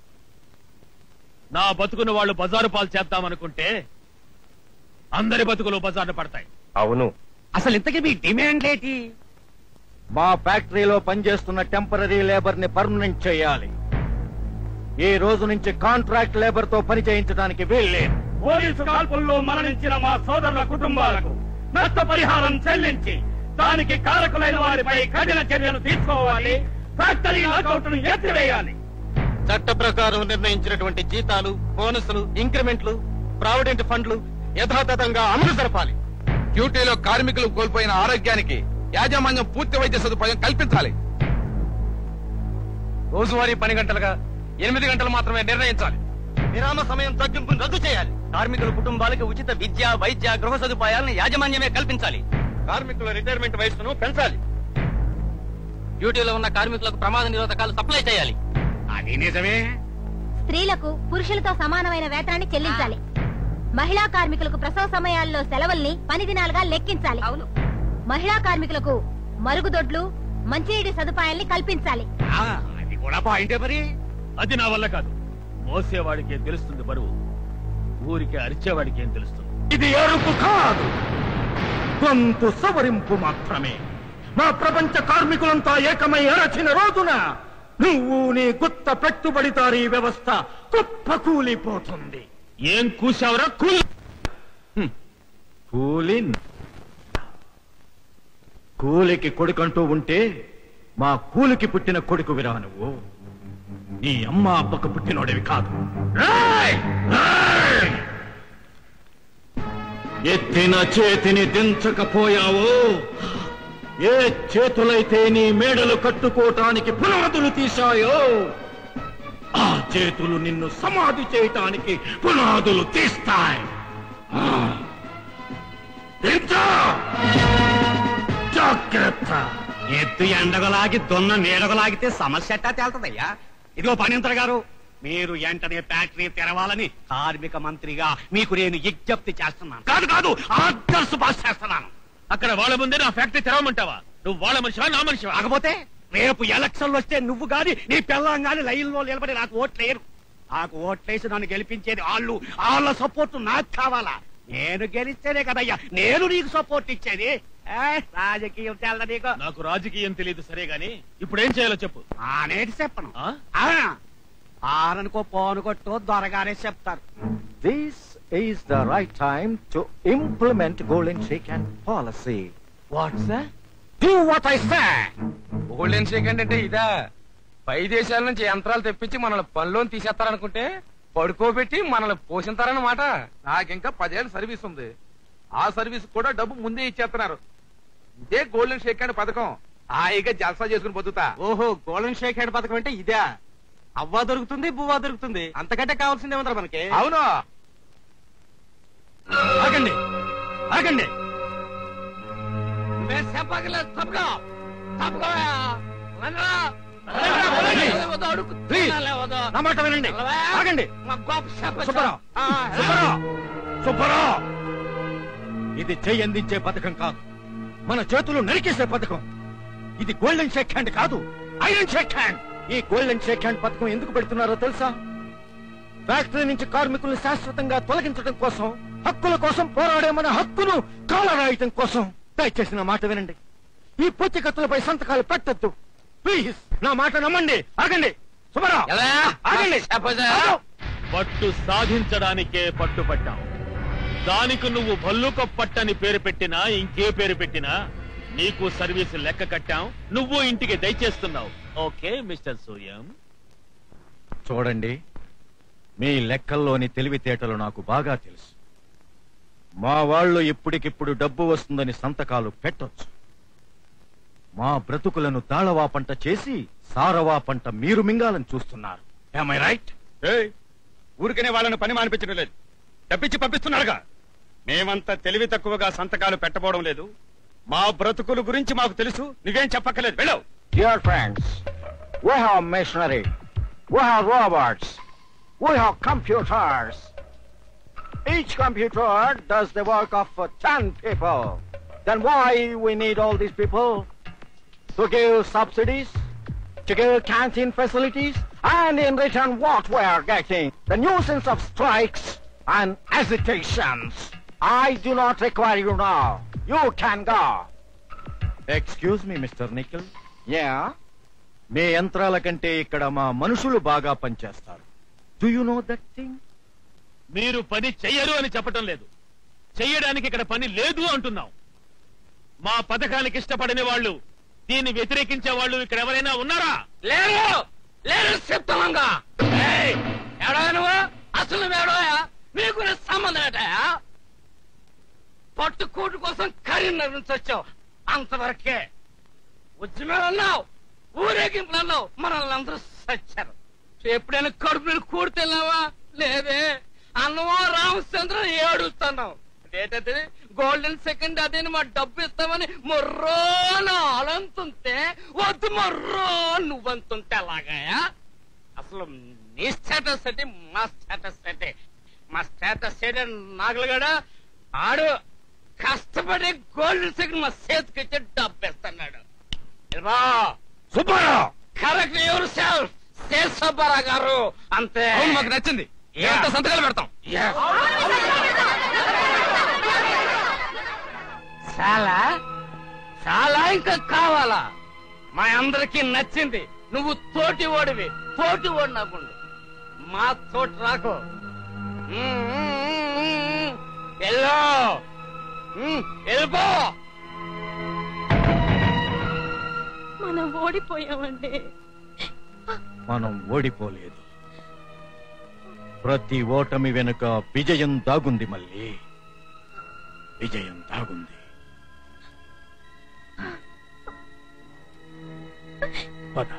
నా బతుకును వాళ్ళు బజారు పాలు చేద్దామనుకుంటే అందరి బతుకులు బజార్ను పడతాయి. అవును. అసలు ఇంతకీ మీ డిమాండ్ ఏంటి? మా ఫ్యాక్టరీలో పనిచేస్తున్న టెంపరరీ లేబర్ ని పర్మనెంట్ చేయాలి. ఈ రోజు నుంచి కాంట్రాక్ట్ లేబర్ తో పని చేయించడానికి వీల్లేదు. పోలీసు కాల్పుల్లో మరణించిన మా సోదరుల కుటుంబాలకు నష్టపరిహారం చెల్లించి దానికి కారకులైన వారిపై కఠిన చర్యలు తీసుకోవాలి. ఫ్యాక్టరీ లాకౌట్ ను ఎత్తివేయాలి. చట్ట ప్రకారం నిర్ణయించినటువంటి జీతాలు, బోనసులు, ఇంక్రిమెంట్లు, ప్రావిడెంట్ ఫండ్లు యథాతథంగా అమలు జరపాలి. డ్యూటీలో కార్మికులు కోల్పోయిన ఆరోగ్యానికి యాజమాన్యం పూర్తి వైద్య సదుపాయం కల్పించాలి. రోజువారీ 10 గంటలుగా 8 గంటలు మాత్రమే నిర్ణయించాలి. విరామ సమయం తగ్గింపును రద్దు చేయాలి. కార్మికుల కుటుంబాలకు ఉచిత విద్య, వైద్య, గృహ సదుపాయాలను యాజమాన్యమే కల్పించాలి. కార్మికుల రిటైర్మెంట్ వయసును పెంచాలి. డ్యూటీలో ఉన్న కార్మికులకు ప్రమాద నిరోధకాలు సప్లై చేయాలి. అది నిజమే. స్త్రీలకు పురుషులతో సమానమైన వేతనాన్ని చెల్లించాలి. మహిళా కార్మికులకు ప్రసవ సమయాల్లో సెలవుల్ని 10 దినాలుగా లెక్కించాలి. అవును. మహిళా కార్మికులకు మరుగుదొడ్లు, మంచినీటి సదుపాయాల్ని కల్పించాలి. అది కూడా పాయింటే మరి. అది నా వల్ల కాదు. మోసేవాడికి ఏం తెలుస్తుంది బరువు, ఊరికి అరిచేవాడికి ఏం తెలుస్తుంది. ఇది ఎరుపు కాదు, గొంతు సవరింపు మాత్రమే. మా ప్రపంచ కార్మికులంతా ఏకమై అరచిన రోజున నువ్వు నీ గుత్త పెట్టుబడిదారీ వ్యవస్థ కుప్పకూలిపోతుంది. ఏం కూసావరా కూలి? కూలికి కొడుకంటూ ఉంటే మా కూలికి పుట్టిన కొడుకు విరా నువ్వు. నీ అమ్మ అబ్బకు పుట్టినోడేవి కాదు. ఎత్తిన చేతిని దించకపోయావో, ఏ చేతులైతే నీ మేడలు కట్టుకోవటానికి పునాదులు తీశాయో ఆ చేతులు నిన్ను సమాధి చేయటానికి పునాదులు తీస్తాయి. జాగ్రత్త. ఎత్తు ఎండగలాగి దొన్న నీడగలాగితే సమస్య ఎట్టా తేల్తదయ్యా. ఇదిగో పనింతర గారు, మీరు వెంటనే ఫ్యాక్టరీ తెరవాలని కార్మిక మంత్రిగా మీకు నేను విజ్ఞప్తి చేస్తున్నాను. కాదు కాదు, ఆర్డర్స్ పాస్ చేస్తున్నాను. అక్కడ వాళ్ళ ముందే నా ఫ్యాక్టరీ తెరవమంటావా? నువ్వు వాళ్ళ మనిషివా, నా మనిషివా? కాకపోతే రేపు ఎలక్షన్లు వస్తే నువ్వు గాని నీ పిల్లం గాని లైన్లో నిలబడి నాకు ఓట్లేరు. నాకు ఓట్లేసి నన్ను గెలిపించేది వాళ్ళ సపోర్ట్ నాకు కావాలా? నేను గెలిస్తేనే కదయ్యా నేను నీకు సపోర్ట్ ఇచ్చేది. రాజకీయం తెల్ల నీకు. నాకు రాజకీయం తెలియదు సరే గాని ఇప్పుడు ఏం చేయాలో చెప్పు. నేటి చెప్పను. ఆరనుకో పోనుకొట్టు దొరగానే చెప్తారు. This is the right time to implement Golden Shake policy. What's that? Do what I say. Golden second అంటే ఇదా? పై దేశాల నుంచి యంత్రాలు తెప్పించి మనల్ని పనిలోని తీసేస్తారనుకుంటే పడుకోబెట్టి మనల్ని పోషిస్తారన్నమాట. నాకింకా 10 ఏళ్ళ సర్వీస్ ఉంది. ఆ సర్వీస్ కూడా డబ్బు ముందే ఇచ్చేస్తున్నారు. ఇదే గోల్డెన్ షేక్ అండ్ పథకం. హాయిగా జల్సా చేసుకుని పొద్దుతా. ఓహో, గోల్డెన్ షేక్ హ్యాండ్ పథకం అంటే ఇదే. అవ్వా దొరుకుతుంది, బువ్వా దొరుకుతుంది, అంతకంటే కావాల్సిందేమంటారు మనకి? అవును. ఆగండి ఆగండి, చెప్పగలేదు. తప్పుగా తప్పుకోయా నా మాట వినండి. ఆగండి. సుబ్బారావు, ఇది చెయ్యి అందించే పథకం కాదు, మన చేతులు నరికేసే పథకం. ఇది గోల్డెన్ షేక్ హ్యాండ్ కాదు, ఐరన్ షేక్ హ్యాండ్. ఈ గోల్డెన్ షేక్ హ్యాండ్ పథకం ఎందుకు పెడుతున్నారో తెలుసా? ఫ్యాక్టరీ నుంచి కార్మికులను శాశ్వతంగా తొలగించడం కోసం, హక్కుల కోసం పోరాడే మన హక్కును కాలరాయటం కోసం. దయచేసి నా మాట వినండి. ఈ పూచికత్తులపై సంతకాలు పెట్టద్దు ప్లీజ్. నా మాట నమ్మండి. ఆగండి సుబ్బారావు, ఆగండి. పట్టు సాధించడానికే పట్టుపట్టావు. దానికి నువ్వు భల్లుక పట్టని పేరు పెట్టినా, ఇంకే పేరు పెట్టినా నీకు సర్వీసు లెక్క కట్టాం. నువ్వు ఇంటికి దయచేస్తున్నావు. Okay mister Suryam. చూడండి, మీ లెక్కల్లోని తెలివితేటలు నాకు బాగా తెలుసు. మా వాళ్ళు ఇప్పటికిప్పుడు డబ్బు వస్తుందని సంతకాలు పెట్టొచ్చు. మా బ్రతుకులను తాళవా పంట చేసి సారవా పంట మీరు మింగాలని చూస్తున్నారు. Am I right? ఊరికనే వాళ్ళని పని మానిపించడం లేదు, డబ్బిచ్చి పంపిస్తున్నారుగా. మేమంతా తెలివి తక్కువగా సంతకాలు పెట్టబోవడం లేదు. మా బ్రతుకుల గురించి మాకు తెలుసు, నువ్వేం చెప్పక్కర్లేదు. వెళ్ళవు. Dear friends, we have machinery, we have robots, we have computers. Each computer does the work of 10 people. Then why we need all these people? To give subsidies, to give canteen facilities, and in return what we are getting? The nuisance of strikes and hesitations. I do not require you now. You can go. Excuse me mister Nikhil. Yeah? మీ యంత్రాల కంటే ఇక్కడ మా మనుషులు బాగా పనిచేస్తారు. Do you know that thing? మీరు పని చెయ్యరు అని చెప్పటం లేదు, చెయ్యడానికి ఇక్కడ పని లేదు అంటున్నాం. మా పథకానికి ఇష్టపడని వాళ్ళు, దీన్ని వ్యతిరేకించే వాళ్ళు ఇక్కడ ఎవరైనా ఉన్నారా? లేరు లేరు చెప్తామంగా. ఎవడా నువ్వు? అసలు ఎవడోయా? మీకు సంబంధం ఏంటయా? పట్టుకోటు కోసం కరీంనగర్ నుంచి వచ్చావు, అంతవరకే. ఉద్యమం అన్నావు, ఊరేగింపులు అన్నావు, మనల్ని అందరూ సచ్చారు. ఎప్పుడైనా కడుపు మీద కూడితెళ్ళావా? లేదే. అన్నమో రామచంద్ర ఏడుస్తున్నావు. ఏంటది గోల్డెన్ సెకండ్ అదేని మా డబ్బు ఇస్తామని మొర్రోన అలంతుంటే వద్దు మొర్రో నువ్వంతుంటే అలాగాయా? అసలు నీ స్టేటస్ అంటే మా స్టేటస్ అంటే మా స్టేటస్ ఏంటి? నాగలగాడా ఆడు కష్టపడి గోల్డెన్ సెకండ్ మా చేతికి ఇచ్చి డబ్బు ఇస్తున్నాడు. Subbarao correct your self. Subbarao garu అంతే. మాకు నచ్చింది. ఎంత సంతకాలు పెడతాం? చాలా చాలా ఇంకా కావాలా? మా అందరికి నచ్చింది. నువ్వు తోటి ఓడివి, తోటి ఓడి నాకుండు. మా తోటి రాకు. వెళ్ళిపో. మనం ఓడిపోయామండి. మనం ఓడిపోలేదు. ప్రతి ఓటమి వెనుక విజయం దాగుంది. మళ్ళీ విజయం దాగుంది. పద.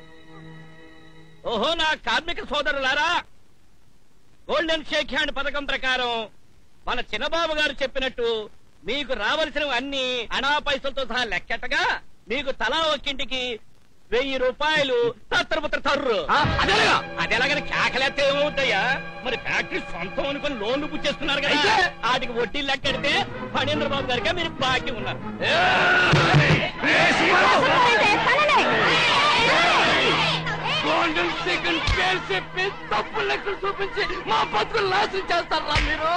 ఓహో నా కార్మిక సోదరులారా, గోల్డెన్ షేక్ హ్యాండ్ పథకం ప్రకారం మన చిన్నబాబు గారు చెప్పినట్టు మీకు రావలసినవి అన్ని అనా పైసలతో సహా లెక్కటగా మీకు తలా ఒక్కింటికి 1000 రూపాయలు తత్తరపుత్ర తర్రు. అదేలాగా కేకలేస్తే ఏమవుతాయా? మరి ఫ్యాక్టరీ సొంతం అనుకుని లోన్లు పుచ్చేస్తున్నారు కదా, వాటికి వడ్డీ లెక్కెడితే ఫణీంద్ర బాబు గారికి మీరు బాకీ ఉన్నారు. గోల్డెన్ సెకండ్ పేరు చెప్పి తప్పు లెక్కలు చూపించి మా బతుకులు నాశనం చేస్తారా మీరు?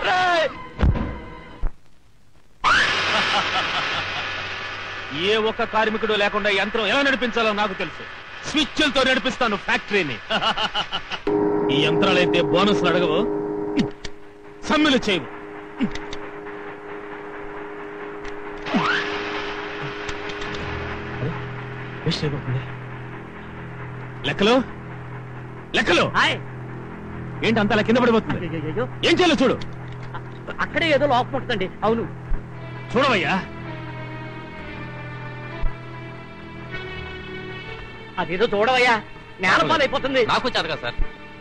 ఏ ఒక్క కార్మికుడు లేకుండా యంత్రం ఎలా నడిపించాలో నాకు తెలుసు. స్విచ్లతో నడిపిస్తాను ఫ్యాక్టరీని. ఈ యంత్రాలైతే బోనస్లు అడగవు, సమ్మెలు చేయవు. లెక్కలు లెక్కలు ఏంటి అంత కింద పడిపోతుంది? ఏం చేయాలో చూడు. అక్కడే ఏదో లోపం ఉంటుందండి. అవును చూడవయ్యా. అదేదో చూడవయ్యా, నేలపాలైపోతుంది. నాకు చేతగా సార్.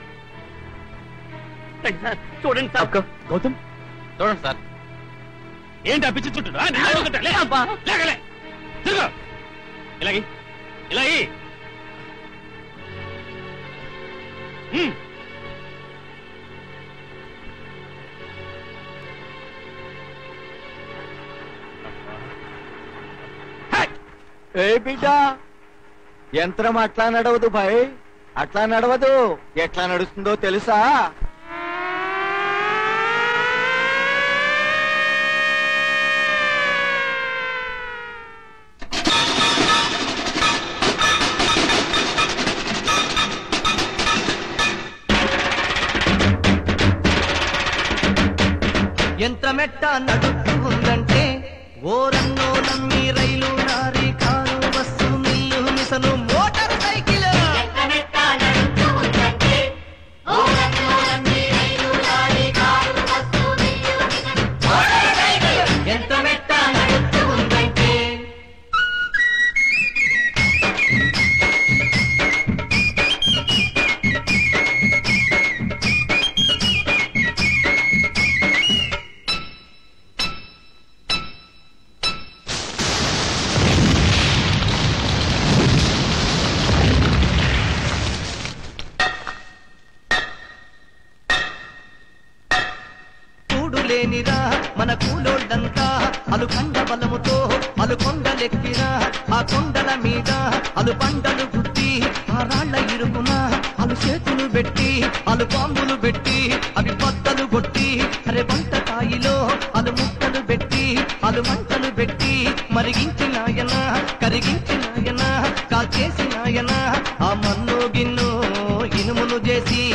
సార్ చూడండి సార్. గౌతమ్ చూడండి సార్. ఏంటి అప్పించుంటున్నా? లేకలే తిరుగు, ఇలాగి ఇలాగి. ఏ బిడ్డ, యంత్రం అట్లా నడవదు భాయ్, అట్లా నడవదు. ఎట్లా నడుస్తుందో తెలుసా? యంత్రమెట్ట నడుస్తూ ఉందంటే ఓరన్నో నమ్మి rail lorry car bus mill machine motor cycle. యంత్రమెట్ట నడుస్తూ ఉందంటే ఓరన్నో నమ్మి rail lorry car bus mill machine motor cycle. యంత్రమెట్ట నడుస్తూ ఉందంటే లేనిరా మన కూలోళ్ళంతా అలు కండ బలముతో అలు కొండలెక్కిరా. ఆ కొండల మీద అలు పంటలు గుద్ది ఆ రాళ్ల ఇరుకున అలు చేతులు పెట్టి అలు పాంబులు పెట్టి అవి బద్దలు కొట్టి అరే వంటకాయిలో అలు ముక్కలు పెట్టి అలు మంటలు పెట్టి మరిగించినాయన కరిగించినాయన కాల్చేసినాయన. ఆ మన్ను గిన్ను ఇనుమును చేసి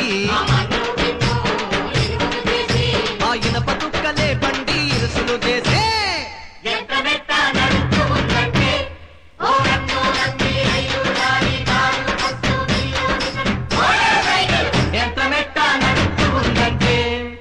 ఆ ఇనప తుక్కలే బండి ఇరుసులు చేసే. యంత్రమెట్ట నడుస్తూ ఉందంటే ఓరన్నో నమ్మి rail lorry car bus mill machine motor cycle. యంత్రమెట్ట నడుస్తూ ఉందంటే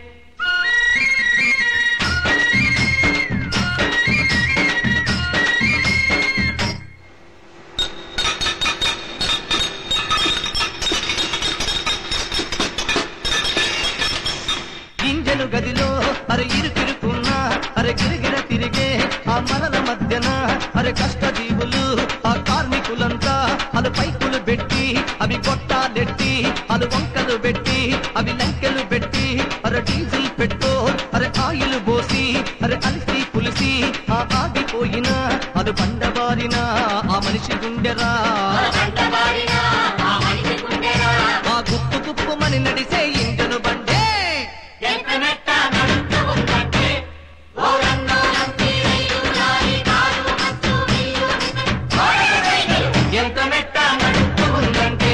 ఇంజను గదిలో అరే ఇరుకిరుకున్నా అరే గిరిగిర తిరిగే ఆ మనల మధ్యన అరే కష్టజీవులు ఆ కార్మికులంతా అలు పైకులు పెట్టి అవి గొట్టాలెట్టి అలు వంకలు పెట్టి అవి లంకెలు పెట్టి అరే డీజిల్ పెట్రోల్ అరే ఆయిల్ పోసి అరే అలిసి పులిసి ఆ ఆగిపోయిన అలు బండబారిన ఆ మనిషి గుండెరా. ఆ గుప్పు గుప్పుమని నడిసే ఇంజను బండే. యంత్రమెట్ట నడుస్తూ ఉందంటే ఓరన్నో నమ్మి rail lorry car bus mill machine motor cycle. యంత్రమెట్ట నడుస్తూ ఉందంటే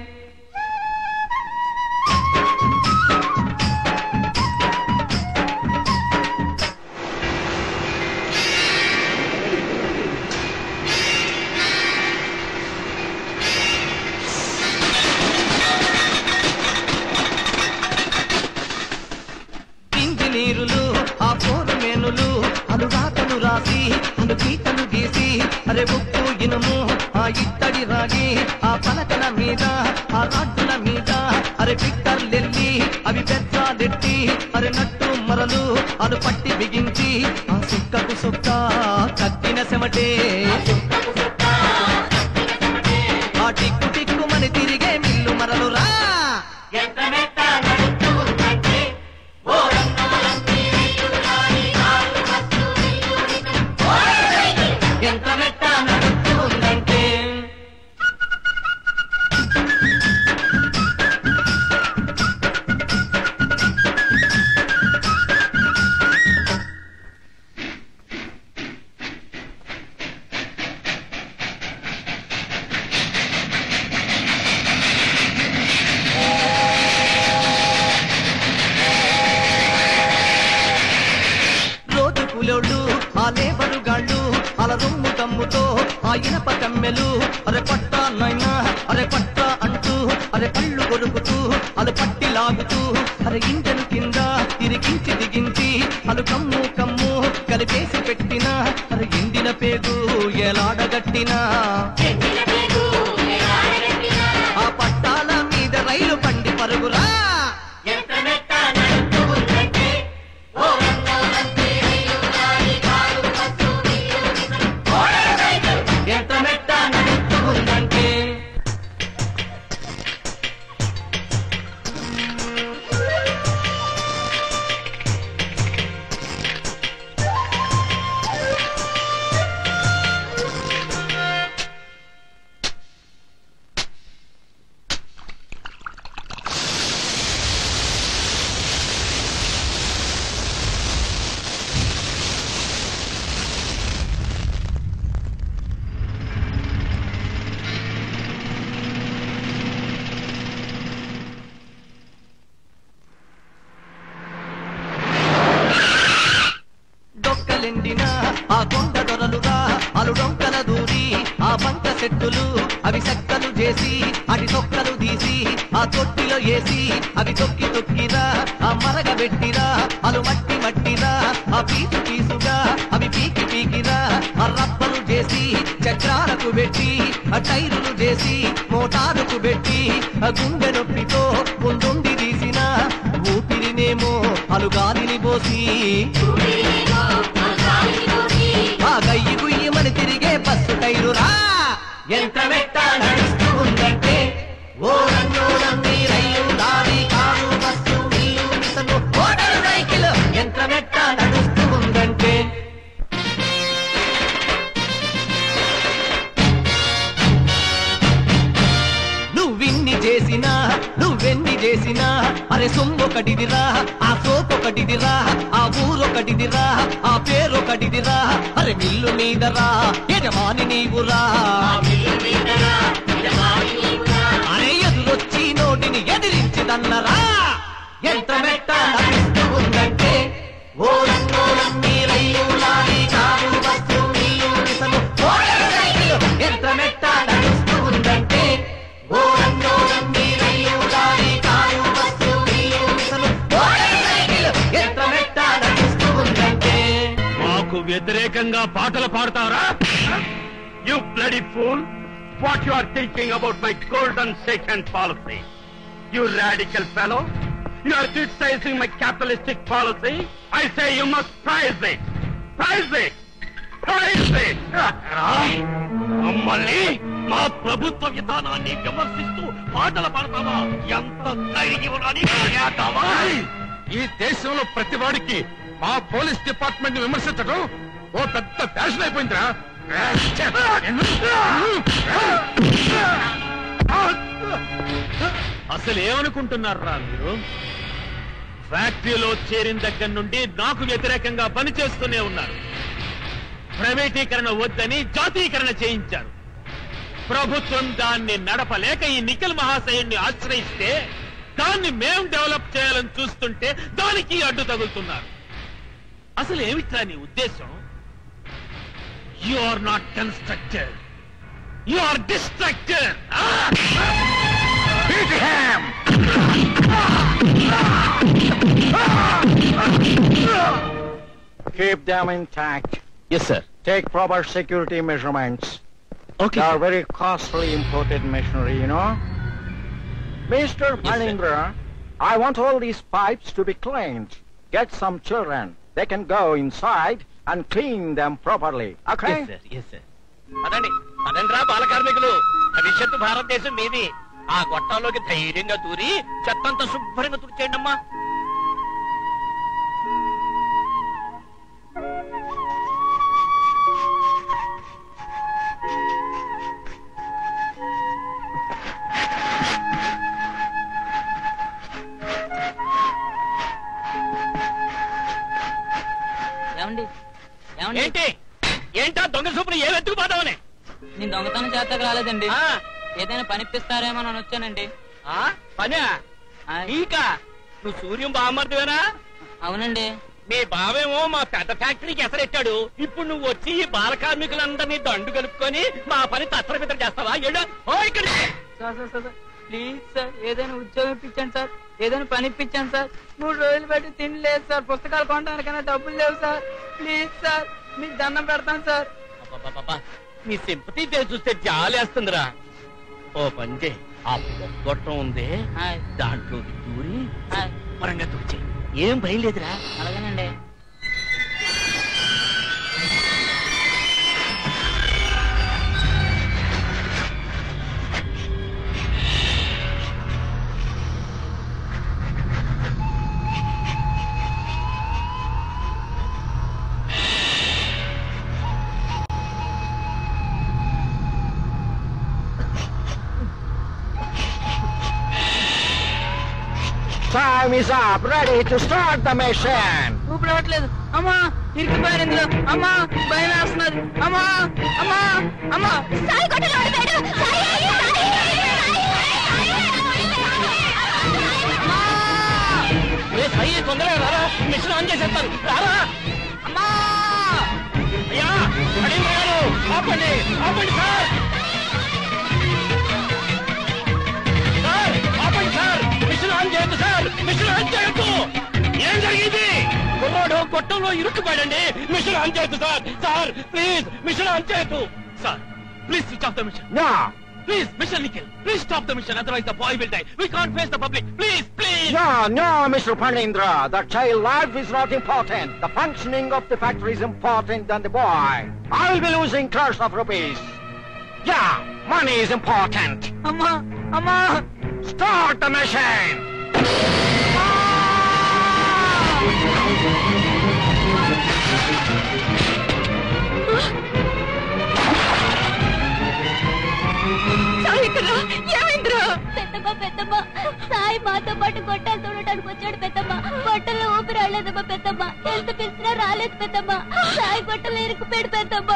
ఇంజనీరులు ఆ పోరు మేనులు అలు రాతలు రాసి అలు గీతలు గీసి అరే ఉప్పు ఇనుము ఆ ఇత్తడి రాగి ఆ పలకల మీద ఆ రాడ్డుల మీద అరే పిట్టర్లెల్లి అవి పెద్దాలెట్టి అరే నట్టు మరలు అలు పట్టి బిగించి ఆ సుక్కకు సుక్క కత్తిన సెమటే. ఆ టిక్కు టిక్కుమని తిరిగే మిల్లు మరలు రా. యంత్రమెట్ట నడుస్తూ ఉందంటే ఓరన్నో నమ్మి rail lorry car bus mill machine motor cycle. యంత్రమెట్ట నడుస్తూ ఉందంటే రోజు కూలోళ్ళు ఆ లేబరు గాళ్ళు అల రొమ్ము తమ్ముతో ఆ ఇనప కమ్మెలు అరే పట్ట నైనా అరే పట్ట అంటూ అరే కళ్ళు కొరుకుతూ అలు పట్టి లాగుతూ అరే ఇంజను కింద తిరిగించి దిగించి అలు కమ్ము కమ్ము కలిపేసి పెట్టిన అరే ఎండిన పేగు ఎలాడగట్టినా. మీద రైలు పండి పరుగురా ఎంత మెట్ట నడుస్తూ ఉందంటే ఆ కొండ దొరలుగా అలుడొంకల దూరి ఆ బంక చెట్టులు అవి చెక్కలు చేసి అవి తొక్కలు తీసి ఆ తొట్టిలో వేసి అవి తొక్కి తొక్కిరా ఆ మరగబెట్టిరా అలు మట్టి మట్టిరా ఆ పీసు పీసుగా అవి పీకి పీకిరా ఆ రప్పలు చేసి చక్రాలకు పెట్టి ఆ టైరులు చేసి మోటారుకు పెట్టి ఆ గుండె నొప్పితో ముందుండి తీసిన ఊపిరినేమో అలుగాలిని పోసి ఆ గయ్యి గుయ్యమని తిరిగే బస్సు టైరురా ఎంత మెట్ట నడుస్తూ ఉందంటే ఓ రన్నోరమ్మి రైలు లారీ కారు బస్సు నీళ్ళు మిసను మోటార్ సైకిల్ ఎంత మెట్ట నడుస్తూ ఉందంటే నువ్విన్ని చేసినా నువ్వెన్ని చేసినా అరే సొమ్మొకటిదిరా ఆ సోపొకటిదిరా ఆ ఊరొకటిదిరా ఆ పేరొకటిదిరా అరే మిల్లు మీదరా యజమాని నీవురా అరే ఎదురొచ్చి నోటిని ఎదిరించిదన్నరా ఎంత మెట్ట నడుస్తూ ఉందంటే ఓ రన్నోరమ్మి రైలు లారీ కారు బస్సు నీళ్ళు మిసను మోటార్ సైకిల్ ఎంత మెట్ట నడుస్తూ ఉందంటే ఓ రన్నోరమ్మి రైలు లారీ కారు బస్సు నీళ్ళు మిసను మోటార్ సైకిల్ ఎంత మెట్ట నడుస్తూ ఉందంటే మాకు వ్యతిరేకంగా పాటలు పాడతారా? You bloody fool! What you are thinking about my golden second policy? You radical fellow! You are criticizing my capitalistic policy. I say you must prize it. Prize it. Prize it. మమ్మల్ని మా ప్రభుత్వ విధానాన్ని విమర్శిస్తూ పాటలు పాడతావా? ఎంత ధైర్యం! ఈ దేశంలో ప్రతి వాడికి మా పోలీస్ డిపార్ట్మెంట్ ని విమర్శించడం ఓ పెద్ద ఫ్యాషన్ అయిపోయిందిరా. అసలు ఏమనుకుంటున్నారా మీరు? ఫ్యాక్టరీలో చేరిన దగ్గర నుండి నాకు వ్యతిరేకంగా పనిచేస్తూనే ఉన్నారు. ప్రైవేటీకరణ వద్దని జాతీయకరణ చేయించారు. ప్రభుత్వం దాన్ని నడపలేక ఈ నిఖిల్ మహాశయుణ్ణి ఆశ్రయిస్తే దాన్ని మేం డెవలప్ చేయాలని చూస్తుంటే దానికి అడ్డు తగులుతున్నారు. అసలు ఏమిట్రా నీ ఉద్దేశం? You are not constructed, you are destructed. Keep them intact. Yes, sir. Take proper security measurements. Okay. They are very costly imported machinery, you know. Mr. Palindra, I want all these pipes to be cleaned. Get some children. They can go inside and clean them properly. Okay? Yes, sir. Yes, sir. అదండి అదండ్రా బాల కార్మికులు, భవిష్యత్తు భారతదేశం మీది. ఆ గొట్టాల్లోకి ధైర్యంగా దూరి చెత్తంతా శుభ్రంగా తుడిచేయండి అమ్మా. ఏంటి ఏంటా దొంగ సూపుని ఏ వెతుకుపోతావని? నేను దొంగతనం చేతకు రాలేదండి, ఏదైనా పనిపిస్తారేమో అని వచ్చానండి. పనా? ఇంకా నువ్వు సూర్యం బామ్మర్దివేనా? అవునండి. మీ బావేమో మా పెద్ద ఫ్యాక్టరీకి ఎసరెట్టాడు. ఇప్పుడు నువ్వు వచ్చి ఈ బాల కార్మికులందరినీ దండు కలుపుకొని మా పని తత్తరపిత్ర చేస్తావా? ఏడు ఇక్కడ ప్లీజ్ సార్, ఏదైనా ఉద్యోగం ఇప్పించండి సార్, ఏదైనా పని ఇప్పించండి సార్. 3 రోజులు బట్టి తిండి లేదు సార్, పుస్తకాలు కొనడానికైనా డబ్బులు లేవు సార్. ప్లీజ్ సార్, మీకు దండం పెడతాను సార్. నీ సింపతి చూస్తే జాలేస్తుందిరా. ఓ పని చేయి, ఆ పొగొట్టం ఉంది దాంట్లోకి దూరి పరంగా దూర్చాయి. ఏం భయం లేదురా. అలాగేనండి. Time is up. Ready to start the mission. ఊపిరి అవ్వట్లేదు. అమ్మా ఇరికిపోయాను ఇందులో. అమ్మా భయం వేస్తున్నది. అమ్మా అమ్మా అమ్మా తొందరగా రారా, మిషన్ ఆన్ చేసేస్తాను. రారా అమ్మా. అయ్యా అడిగి గారు ఆపండి ఆపండి సార్. సార్ ఆపండి సార్. మిషన్ ఆన్ చేయొద్దు సార్. మిషన్ ఆన్ చేయొద్దు. ఏం జరిగింది? కుర్రాడు గొట్టంలో ఇరుక్కుపోయాడండి. మిషన్ ఆన్ చేయొద్దు sir. Sir please machine on చేయొద్దు. Sir please switch off the machine. No. Please, Mr. Nikhil, please stop the mission, otherwise the boy will die. We can't face the public. Please, please. No, no, Mr. Panindra. The child life is not important. The functioning of the factory is important than the boy. I will be losing crores of rupees. Yeah, money is important. అమ్మా అమ్మా Start the machine. పెద్దమ్మ సాయి మాతో పాటు గొట్టాలు తోడటానికి వచ్చాడు పెద్దమ్మ. గొట్టల్లో ఊపి రాలేదమ్మా పెద్దమ్మ. ఎంత పిలిచినా రాలేదు పెద్దమ్మ. సాయి గొట్టలు ఇరుక్కుపోయాడు పెద్దమ్మ.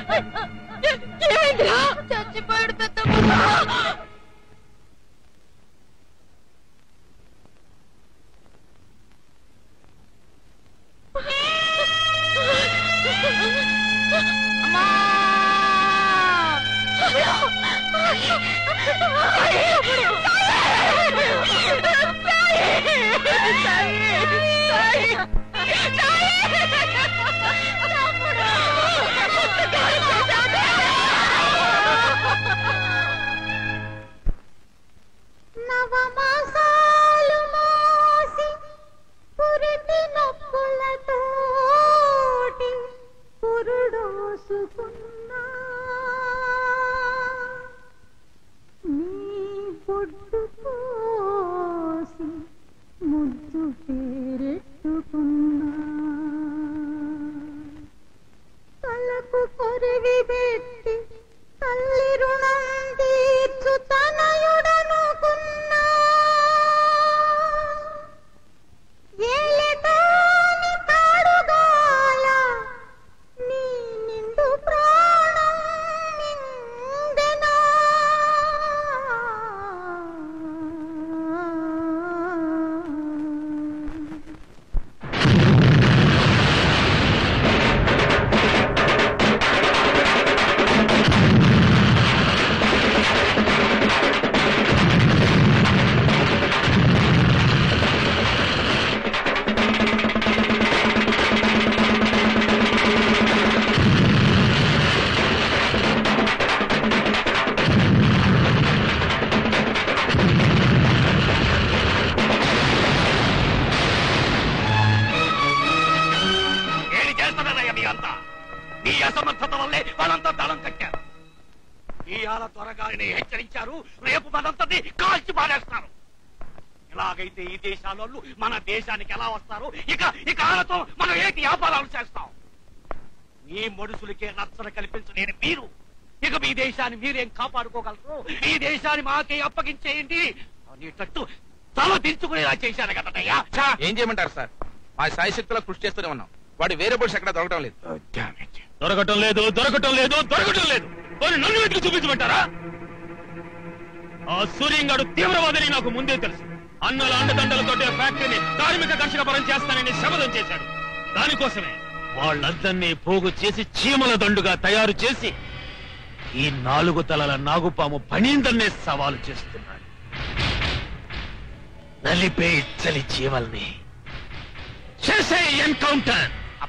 చచ్చిపోయాడు పెద్దమ్మ. నవమాసాలు మోసి పురిటి నొప్పులతోటి పురుడోసుకున్నా నీ పొట్టు కోసి ముద్దు పేరెట్టుకున్నా తలకు కొరివి పెట్టి తల్లి రుణం తీర్చు తనయుడనుకున్నా ఏలిటోని కాడుగాల నీ నిండు ప్రాణం నిందెనా ఏమి చేస్తున్నారయ్యా మీ అంతా? మీ అసమర్థత వల్లే వాళ్ళంతా దళం కట్టారు. ఇవాళ త్వరగానే హెచ్చరించారు, రేపు మనంతటి కాల్చి పారేస్తారు. ఇలాగైతే ఈ దేశాలోళ్ళు మన దేశానికి ఎలా వస్తారు? ఇక ఇక వాళ్ళతో మనం ఏంటి వ్యాపారాలు చేస్తాం? మీ మనుషులకే రక్షణ కల్పించలేని మీరు ఇక మీ దేశాన్ని మీరేం కాపాడుకోగలరు? ఈ దేశాన్ని మాకే అప్పగించేయండి అనేటట్టు తల దించుకునేలా చేశారు కదయ్యా. ఏం చేయమంటారు సార్? మా సాయశక్తులా కృషి చేస్తూనే ఉన్నాం. వాడి వేరే బోర్డ్స్ ఎక్కడ దొరకడం లేదు. దొరకటం లేదు దొరకటం లేదు దొరకటం లేదు. నన్ను వెతికి చూపించమంటారా? ఆ సూర్యంగాడు తీవ్రవాదని నాకు ముందే తెలుసు. అన్నల అండదండలతోటే ఫ్యాక్టరీని కార్మిక ఘర్షణ పరం చేస్తానని శపథం చేశాడు. దానికోసమే వాళ్ళందరినీ పోగు చేసి చీమల దండుగా తయారు చేసి ఈ 4 తలల నాగుపాము పనీందర్నే సవాలు చేస్తున్నాడు. నలిపే చలి చీమల్ని చేసే ఎన్కౌంటర్.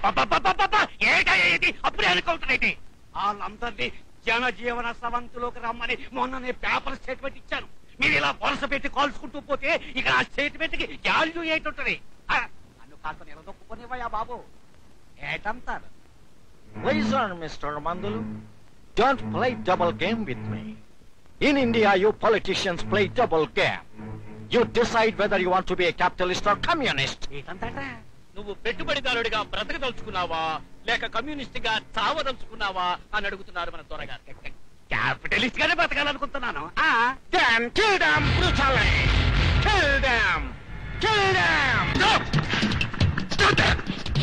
ఏది అప్పుడే ఎన్కౌంటర్ ఏంటి? వాళ్ళందరినీ జనజీవన సవంతులోకి రమ్మని మొన్ననే పేపర్ స్టేట్మెంట్ ఇచ్చాను. మీరు ఇలా వలస పెట్టి కాల్చుకుంటూ పోతే ఇక ఆ స్టేట్మెంట్ కి వాల్యూ ఏంటుంటది నన్ను కాస్త నిలదొక్కునేవయ్యా బాబు ఏటంటారు? Listen, Mr. Mandulu. Don't play double game with me. In India, you politicians play double game. You decide whether you want to be a capitalist or communist. నువ్వు పెట్టుబడిదారుడిగా బ్రతకదలుచుకున్నావా లేక కమ్యూనిస్ట్ గా చావదలుచుకున్నావా అని అడుగుతున్నారు మన దొరగారు. క్యాపిటలిస్ట్ గానే బతకాలనుకుంటున్నాను. Then kill them brutally. Kill them. Kill them. Stop. Stop them.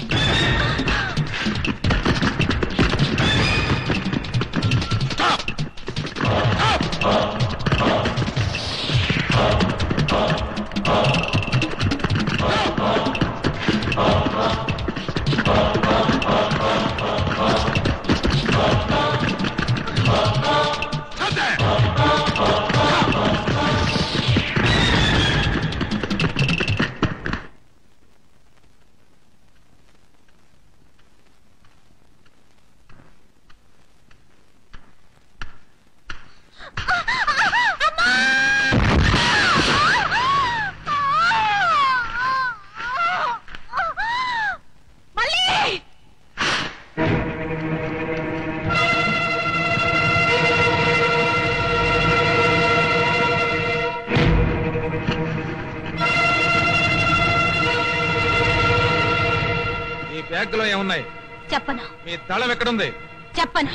Stop. బ్యాగ్లో ఏమున్నాయి చెప్పను. మీ దళం ఎక్కడుంది చెప్పను.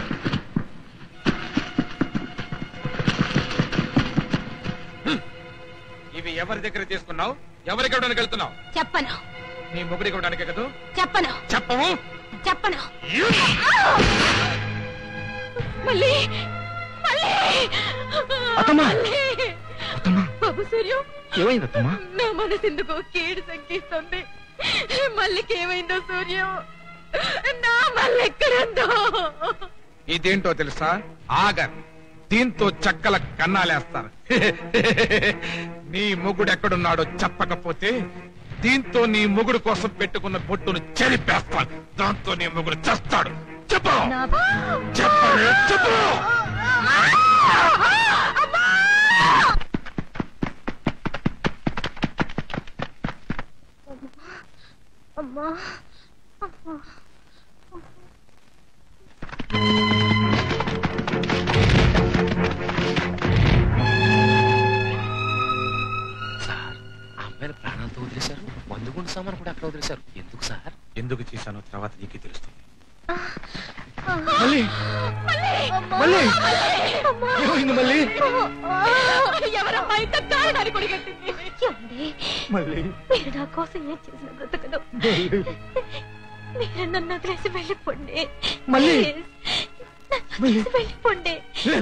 ఇవి ఎవరి దగ్గర తీసుకున్నావు? ఎవరికి ఇవ్వడానికి వెళ్తున్నావు? చెప్పను. నీ మొగుడికి ఇవ్వడానికే కదా? చెప్పను. చెప్పవు? చెప్పను. మళ్ళీ బాబు సూర్యం, ఏమైందమ్మా? నా మనసు ఎందుకో కీడు సంకేస్తుంది. మళ్ళీకి ఏమైందో సూర్యం? నా మళ్ళీ ఎక్కడుందో? ఇదేంటో తెలుసా? ఆగర్. దీంతో చక్కల కన్నాలేస్తారు. నీ మొగుడు ఎక్కడున్నాడో చెప్పకపోతే దీంతో నీ మొగుడు కోసం పెట్టుకున్న బొట్టును చెరిపేస్తాను. దాంతో నీ మొగుడు చస్తాడు. చెప్పు చెప్పు చెప్పు. అమ్మా సార్, ఆ అమ్మాయిని ప్రాణాలతో వదిలేశారు. మందుగుండు సామాను కూడా అక్కడ వదిలేశారు. ఎందుకు సార్? ఎందుకు చేశానో తర్వాత నీకే తెలుస్తుంది. ఎవరమ్మా ఇంత కారణాన్ని కొడిగట్టింది? మీరు నా కోసం ఏం చేసిన బ్రతకదు. మీరు నన్ను వదిలేసి వెళ్ళిపోండి. వెళ్ళిపోండి.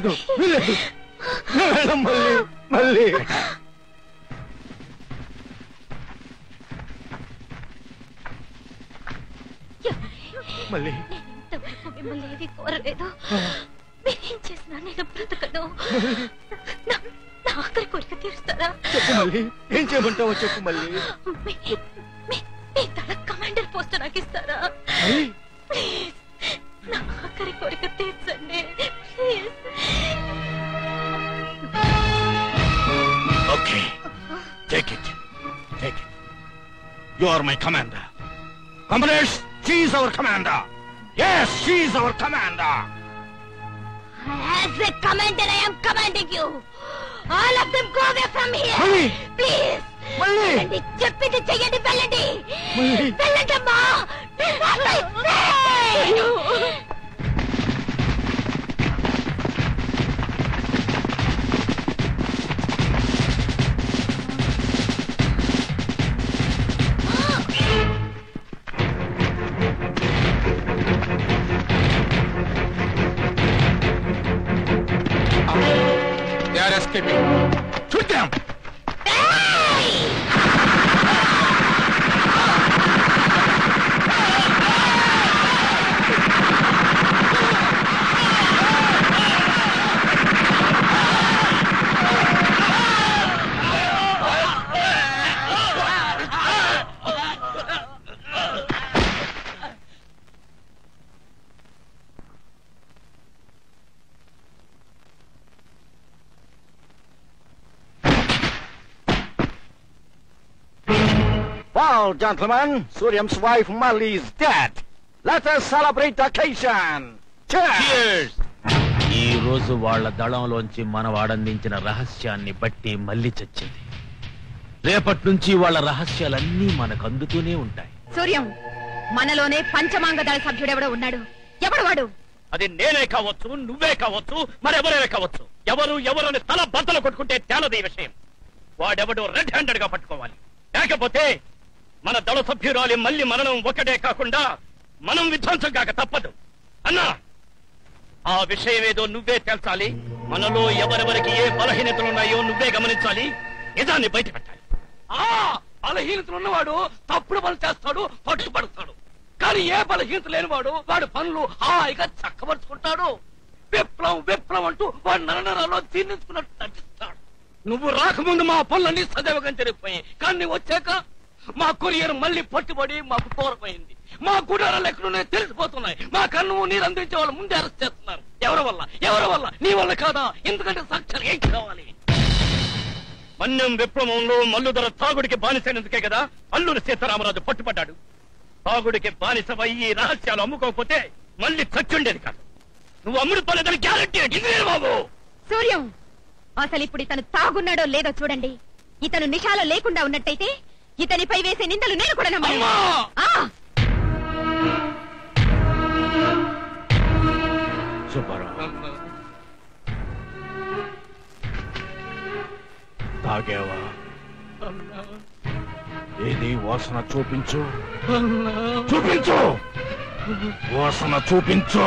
ఇంతవరకు మిమ్మల్ని ఏది కోరలేదు. మీరేం చేసినా నేను బ్రతకను. నా ఆఖరి కోరిక తీరుస్తారా? ఏం చేయమంటావో చెప్పు. మళ్ళీ మీ తల కమాండర్ పోస్ట్ నాకు ఇస్తారా? ప్లీజ్ నా ఆఖరి కోరిక తీర్చండి. Please. Okay, take it. Take it. You are my commander. Comrades, she is our commander. Yes, she is our commander. As a commander, I am commanding you. All of them go away from here. Mali. Please. Mali. వెళ్ళండి, చెప్పింది చెయ్యండి. వెళ్ళండి. వెళ్ళండి అమ్మా. They are escaping. Shoot them! Well, gentlemen, Suryam's wife Mali is dead. Let us celebrate the occasion. Cheers! ఈ రోజు వాళ్ళ దళంలోంచి మన వాడందించిన రహస్యాన్ని బట్టి మళ్ళీ చచ్చింది. రేపటి నుంచి వాళ్ళ రహస్యాలన్నీ మనకు అందుతూనే ఉంటాయి. సూర్యం, మనలోనే పంచమాంగ దళ సభ్యుడెవడో ఉన్నాడు. ఎవడు వాడు? అది నేనే కావచ్చు, నువ్వే కావచ్చు, మరెవరైనా కావచ్చు. ఎవరని తల బద్దలు కొట్టుకుంటే తేలది ఈ విషయం. వాడెవడో రెడ్ హ్యాండెడ్ గా పట్టుకోవాలి. లేకపోతే మన దళ సభ్యురాలి మళ్ళీ మరణం ఒకటే కాకుండా మనం విధ్వంసం కాక తప్పదు. అన్నా, ఆ విషయం ఏదో నువ్వే తేల్చాలి. మనలో ఎవరెవరికి ఏ బలహీనతలున్నాయో నువ్వే గమనించాలి. నిజాన్ని బయట పెట్టాలి. బలహీనతలు ఉన్నవాడు తప్పుడు పనులు చేస్తాడు, పట్టుబడతాడు. కానీ ఏ బలహీనత లేనివాడు వాడు పనులు హాయిగా చక్కబరుచుకుంటాడు. విప్లవం అంటూ వాడు నరనరాల్లో జీర్ణించుకున్నట్టు నటిస్తాడు. నువ్వు రాకముందు మా పనులన్నీ సజీవంగా జరిగిపోయాయి. కానీ నువ్వు వచ్చాక మా కొరియర్ మళ్ళీ పట్టుబడి మాకు దూరమైంది. మా గుడారాలు ఎక్కడున్నాయో తెలిసిపోతున్నాయి. మా కన్ను నీరు అందించే వాళ్ళు ముందే అరెస్ట్ చేస్తున్నారు. ఎవరి వల్ల? నీ వల్ల కాదా? ఎందుకంటే సాక్ష్యాలు ఏం కావాలి? మన్యం విప్లవంలో మల్లుధర తాగుడికి బానిసైనందుకే కదా అల్లూరి సీతారామరాజు పట్టుబడ్డాడు. తాగుడికి బానిసమై ఈ రహస్యాలు అమ్ముకోకపోతే మళ్ళీ చచ్చుండేది కాదు. నువ్వు అమ్ముడుపోలేదని గ్యారంటీ ఇదే బాబు. సూర్యం, అసలు ఇప్పుడు ఇతను తాగున్నాడో లేదో చూడండి. ఇతను నిషాలో లేకుండా ఉన్నట్టయితే ఇతనిపై వేసే నిందలు నేను కూడా నమ్మను. తాగావా? ఏది వాసన చూపించు. వాసన చూపించు.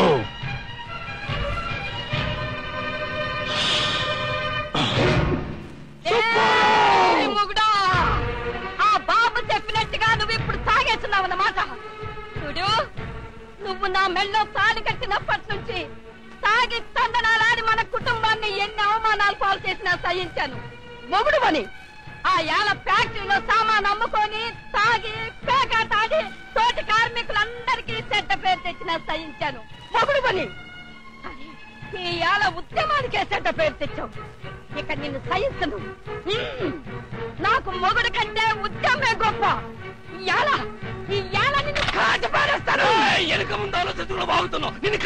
మొగుడా, ఆ బాబు చెప్పినట్టుగా నువ్వు ఇప్పుడు తాగేస్తున్నావన్నమాట. చూడు, నువ్వు నా మెళ్ళో తాళి కట్టినప్పటి నుంచి తాగి తందనాలాడి మన కుటుంబాన్ని ఎన్ని అవమానాలు పాలు చేసినా సహించాను. మొగుడు పని ఆ యాల ఫ్యాక్టరీలో సామాన్ అమ్ముకొని తాగి పేకాటాడి తోటి కార్మికులందరికీ చెడ్డ పేరు తెచ్చినా సహించాను. మొగుడు పని ఈ యాల ఉద్యమానికే చెడ్డ పేరు తెచ్చావు. ఇక నిన్ను సహించను. నాకు మొగుడు కంటే ఉద్యమే గొప్ప. ఈ యాల నిన్ను కాటి పారేస్తాను. వెనుక ముందు ఆలోచనలో బాగుతున్నావు. నిన్ను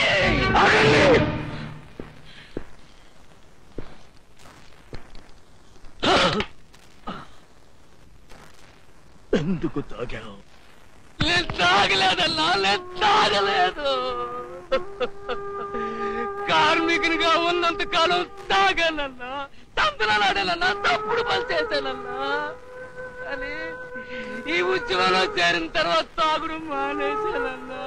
ఎందుకు తాగావు? నేను తాగలేదన్నా, నేను తాగలేదు. కార్మికునిగా ఉన్నంత కాలం తాగానన్నా, తందనాడానన్నా, తప్పుడు పని చేశానన్నా. కానీ ఈ ఉద్యమంలో చేరిన తర్వాత తాగుడు మానేశానన్నా.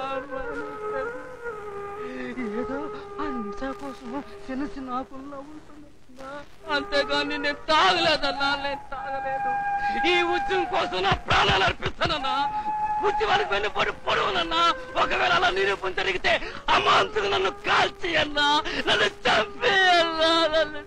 ఏదో ఆ నిశా కోసం చిన్న ఆకుల్లో ఉంటున్నా, అంతేగాని నేను తాగలేదన్నా, నేను తాగలేదు. ఈ ఉద్యమం కోసం నా ప్రాణాలు అర్పిస్తానన్నా. ఉద్యమానికి వెన్నుపడి పొడవునన్నా. ఒకవేళ అలా నిరూపణ జరిగితే అమాంతులు నన్ను కాల్చేయన్నా, నన్ను చంపేయన్నా, నన్ను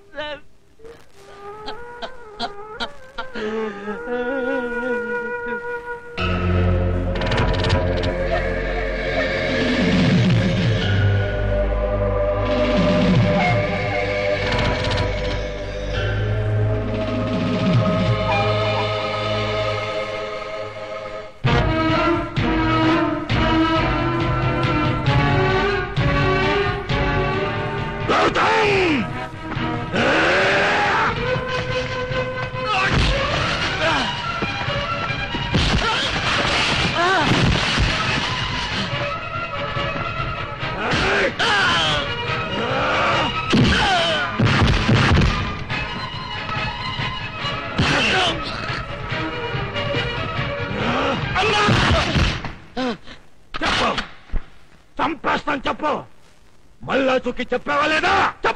చంపేస్తాను. చెప్పు. మళ్ళా చూకి చెప్పావా లేదా?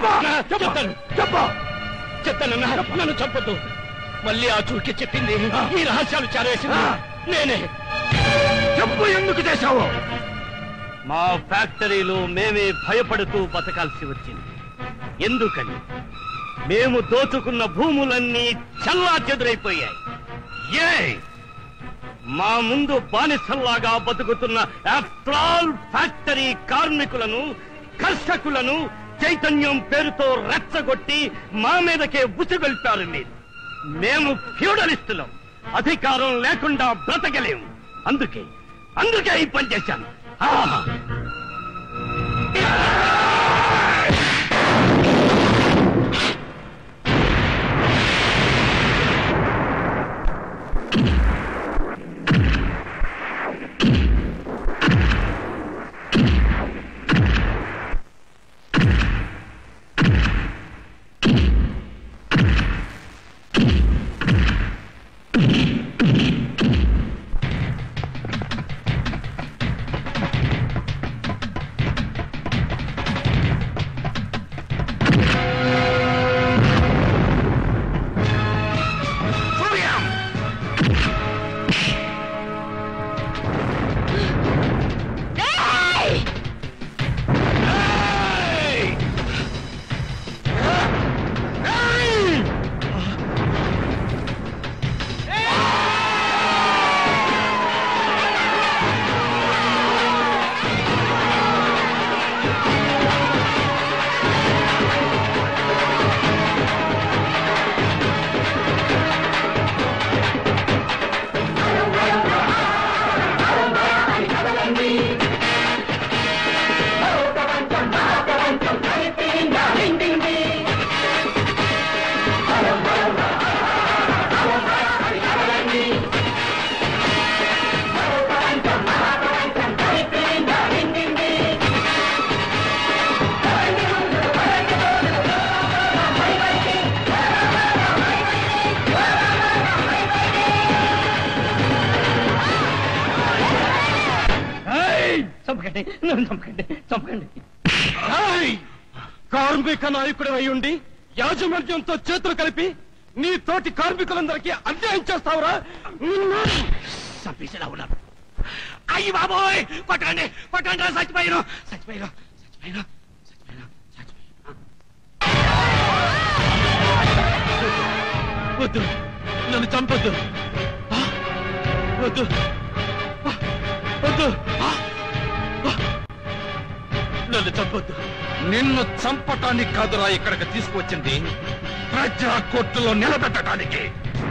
చెప్తానన్నా. నన్ను చంపొద్దు. మళ్ళీ ఆ చూకి చెప్పింది ఈ రహస్యాలు చారేసింది నేనే. చెప్పు, ఎందుకు చేశావు? మా ఫ్యాక్టరీలో మేమే భయపడుతూ బతకాల్సి వచ్చింది. ఎందుకని? మేము దోచుకున్న భూములన్నీ చల్లా చెదురైపోయాయి. మా ముందు బానిసల్లాగా బతుకుతున్న ఆఫ్టర్ ఆల్ ఫ్యాక్టరీ కార్మికులను, కర్షకులను చైతన్యం పేరుతో రెచ్చగొట్టి మా మీదకే ఉసిగొల్పారు మీరు. మేము ఫ్యూడలిస్టులం, అధికారం లేకుండా బ్రతకలేము. అందుకే ఈ పని చేశాను. కార్మిక నాయకుడు అయి ఉండి యాజమాన్యంతో చేతులు కలిపి నీ తోటి కార్మికులందరికీ అన్యాయం చేస్తావురా? చంపేసేలా ఉన్నారు. అయ్యి బాబోయ్, కొట్టండి కొట్టండి రా, చచ్చిపోయాను చచ్చిపోయాను చచ్చిపోయాను చచ్చిపోయాను చచ్చిపోయాను. వద్దు, నన్ను చంపొద్దు. వద్దు వద్దు, నన్ను చంపొద్దు. నిన్ను చంపటానికి కాదురా ఇక్కడికి తీసుకొచ్చింది, ప్రజా కోర్టులో నిలబెట్టడానికి.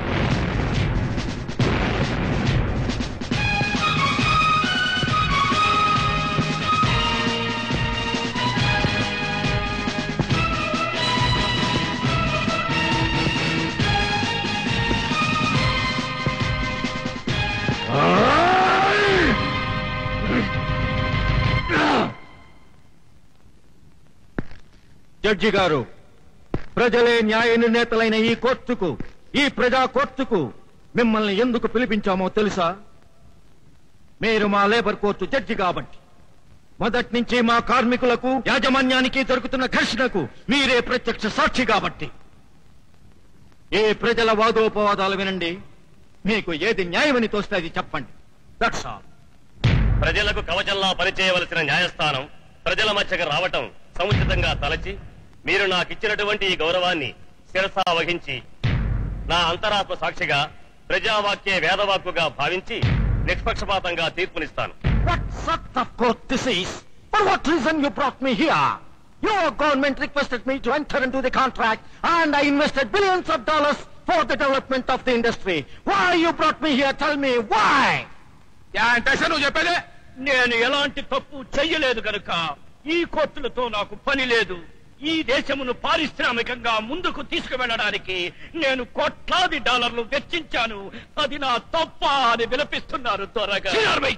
జడ్జి గారు, ప్రజలే న్యాయ నిర్ణేతలైన ఈ కోర్టుకు, ఈ ప్రజా కోర్టుకు మిమ్మల్ని ఎందుకు పిలిపించామో తెలుసా? మీరు మా లేబర్ కోర్టు జడ్జి కాబట్టి మొదటి నుంచి మా కార్మికులకు యాజమాన్యానికి జరుగుతున్న ఘర్షణకు మీరే ప్రత్యక్ష సాక్షి కాబట్టి ఏ ప్రజల వాదోపవాదాలు వినండి, మీకు ఏది న్యాయమని తోస్తే అది చెప్పండి. That's all. ప్రజలకు కవచంలా పనిచేయవలసిన న్యాయస్థానం ప్రజల మధ్యకు రావటం సముచితంగా తలచి మీరు నాకిచ్చినటువంటి ఈ గౌరవాన్ని శిరసా వహించి నా అంతరాత్మ సాక్షిగా ప్రజావాక్యే వేదవాక్కుగా భావించి నిష్పక్షపాతంగా తీర్పునిస్తాను. What sort of court this is? For what reason you brought me here? Your government requested me to enter into the contract and I invested billions of dollars for the development of the industry. Why you brought me here? Tell me why? నువ్వు చెప్పేదే. నేను ఎలాంటి తప్పు చెయ్యలేదు కనుక ఈ కోర్టులతో నాకు పని లేదు. ఈ దేశమును పారిశ్రామికంగా ముందుకు తీసుకువెళ్ళడానికి నేను కోట్లాది డాలర్లు వెచ్చించాను. అది నా తప్ప అని విలపిస్తున్నారు త్వరగా.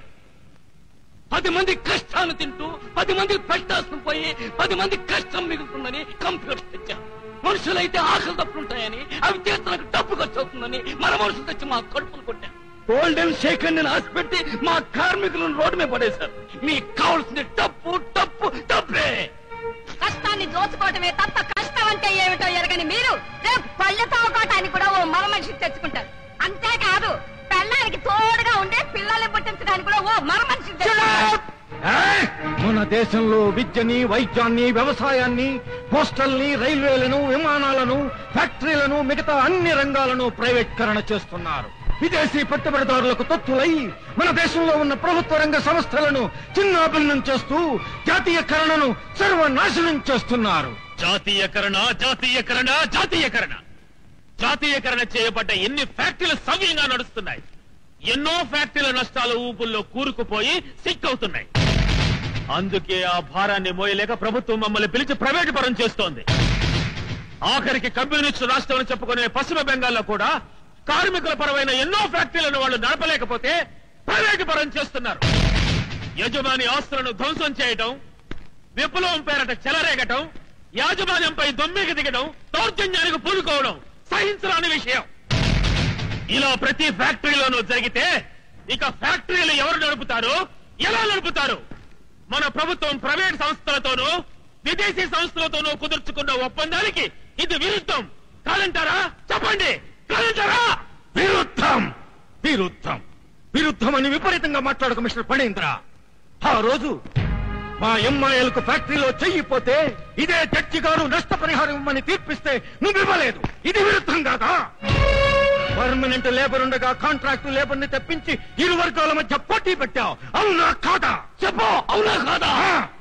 10 మంది కష్టాన్ని తింటూ 10 మంది పెట్టాల్సిన పోయి 10 మంది కష్టం మిగులుతుందని కంప్యూటర్స్ తెచ్చాను. మనుషులైతే ఆకలి తప్పులుంటాయని, అవి చేస్తున్నకు డబ్బు ఖర్చు అవుతుందని మన మనుషులు తెచ్చి మా కడుపులు కొట్టాను. గోల్డెన్ షేక్ అని ఆశపెట్టి మా కార్మికులను రోడ్డు మీద పడేశారు. మీకు కావాల్సింది డబ్బు డబ్బు డబ్బే. కష్టాన్ని దోచుకోవటమే తప్ప కష్టం అంటే ఏమిటో ఎరగని మీరు రేపు పళ్ళు తాగటానికి కూడా ఓ మర మనిషి తెచ్చుకుంటారు. అంతేకాదు పెళ్ళానికి తోడుగా ఉండే పిల్లల్ని పుట్టించడానికి కూడా ఓ మర మనిషి తెచ్చుకుంటారు. మన దేశంలో విద్యని, వైద్యాన్ని, వ్యవసాయాన్ని, పోస్టల్ని, రైల్వేలను, విమానాలను, ఫ్యాక్టరీలను, మిగతా అన్ని రంగాలను ప్రైవేటీకరణ చేస్తున్నారు. విదేశీ పెట్టుబడిదారులకు తొత్తులై మన దేశంలో ఉన్న ప్రభుత్వ రంగ సంస్థలను చిన్నాభిన్నం చేస్తూ జాతీయకరణను సర్వనాశనం చేస్తున్నారు. జాతీయకరణ జాతీయకరణ జాతీయకరణ. జాతీయకరణ చేయబడ్డ ఎన్ని ఫ్యాక్టరీలు సవ్యంగా నడుస్తున్నాయి, ఎన్నో ఫ్యాక్టరీల నష్టాలు ఊపుల్లో కూరుకుపోయి సిక్కవుతున్నాయి. అందుకే ఆ భారాన్ని మోయలేక ప్రభుత్వం మమ్మల్ని పిలిచి ప్రైవేటు పరం చేస్తోంది. ఆఖరికి కమ్యూనిస్టు రాష్ట్రం చెప్పుకునే పశ్చిమ బెంగాల్లో కూడా కార్మికుల పరమైన ఎన్నో ఫ్యాక్టరీలను వాళ్ళు నడపలేకపోతే ప్రైవేటు పరం చేస్తున్నారు. యజమాని ఆస్తులను ధ్వంసం చేయటం, విప్లవం పేరట చెలరేగటం, యాజమాన్యంపై దొమ్మికి దిగడం, దౌర్జన్యానికి పూనుకోవడం సహించరాని విషయం. ఇలా ప్రతి ఫ్యాక్టరీలోనూ జరిగితే ఇక ఫ్యాక్టరీలు ఎవరు నడుపుతారు, ఎలా నడుపుతారు? మన ప్రభుత్వం ప్రైవేట్ సంస్థలతోనూ విదేశీ సంస్థలతోనూ కుదుర్చుకున్న ఒప్పందానికి ఇది విరుద్ధం. కాదంటారా? చెప్పండి, కాదంటారా? విరుద్ధం విరుద్ధం విరుద్ధం అని విపరీతంగా మాట్లాడక మిస్టర్ ఫణీంద్ర. ఆ రోజు మా ఎంఐఎల్కు ఫ్యాక్టరీలో చెయ్యిపోతే ఇదే జడ్జి గారు నష్టపరిహారం ఇవ్వమని తీర్పిస్తే నువ్వు ఇవ్వలేదు. ఇది విరుద్ధం కాదా? పర్మనెంట్ లేబర్ ఉండగా కాంట్రాక్టు లేబర్ ని తెప్పించి ఇరు వర్గాల మధ్య పోటీ పెట్టావు. అవునా కాదా? చెప్పు, అవునా కాదా?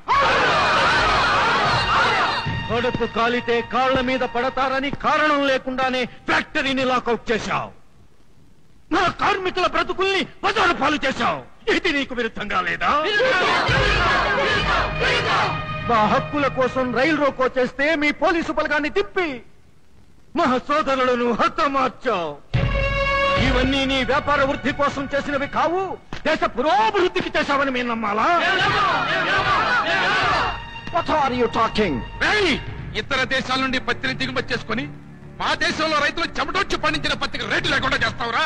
కడుపు కాలితే కాళ్ల మీద పడతారని కారణం లేకుండానే ఫ్యాక్టరీని లాకౌట్ చేశావు. నా కార్మికుల బ్రతుకుల్ని బజారు పాలు చేశావు. ఇది నీకు విరుద్ధంగా లేదా? మా హక్కుల కోసం రైలు రోకో చేస్తే మీ పోలీసు బలగాన్ని తిప్పి మా సోదరులను హతమార్చావు. ఇవన్నీ నీ వ్యాపార వృద్ధి కోసం చేసినవి కావు, దేశ పురోభివృద్ధికి చేశావని మేము నమ్మాలా? What are you talking? ఇతర దేశాల నుండి పత్తిని దిగుమతి చేసుకుని మా దేశంలో రైతులు చెమటొచ్చి పండించిన పత్తికి రేటు లేకుండా చేస్తావురా?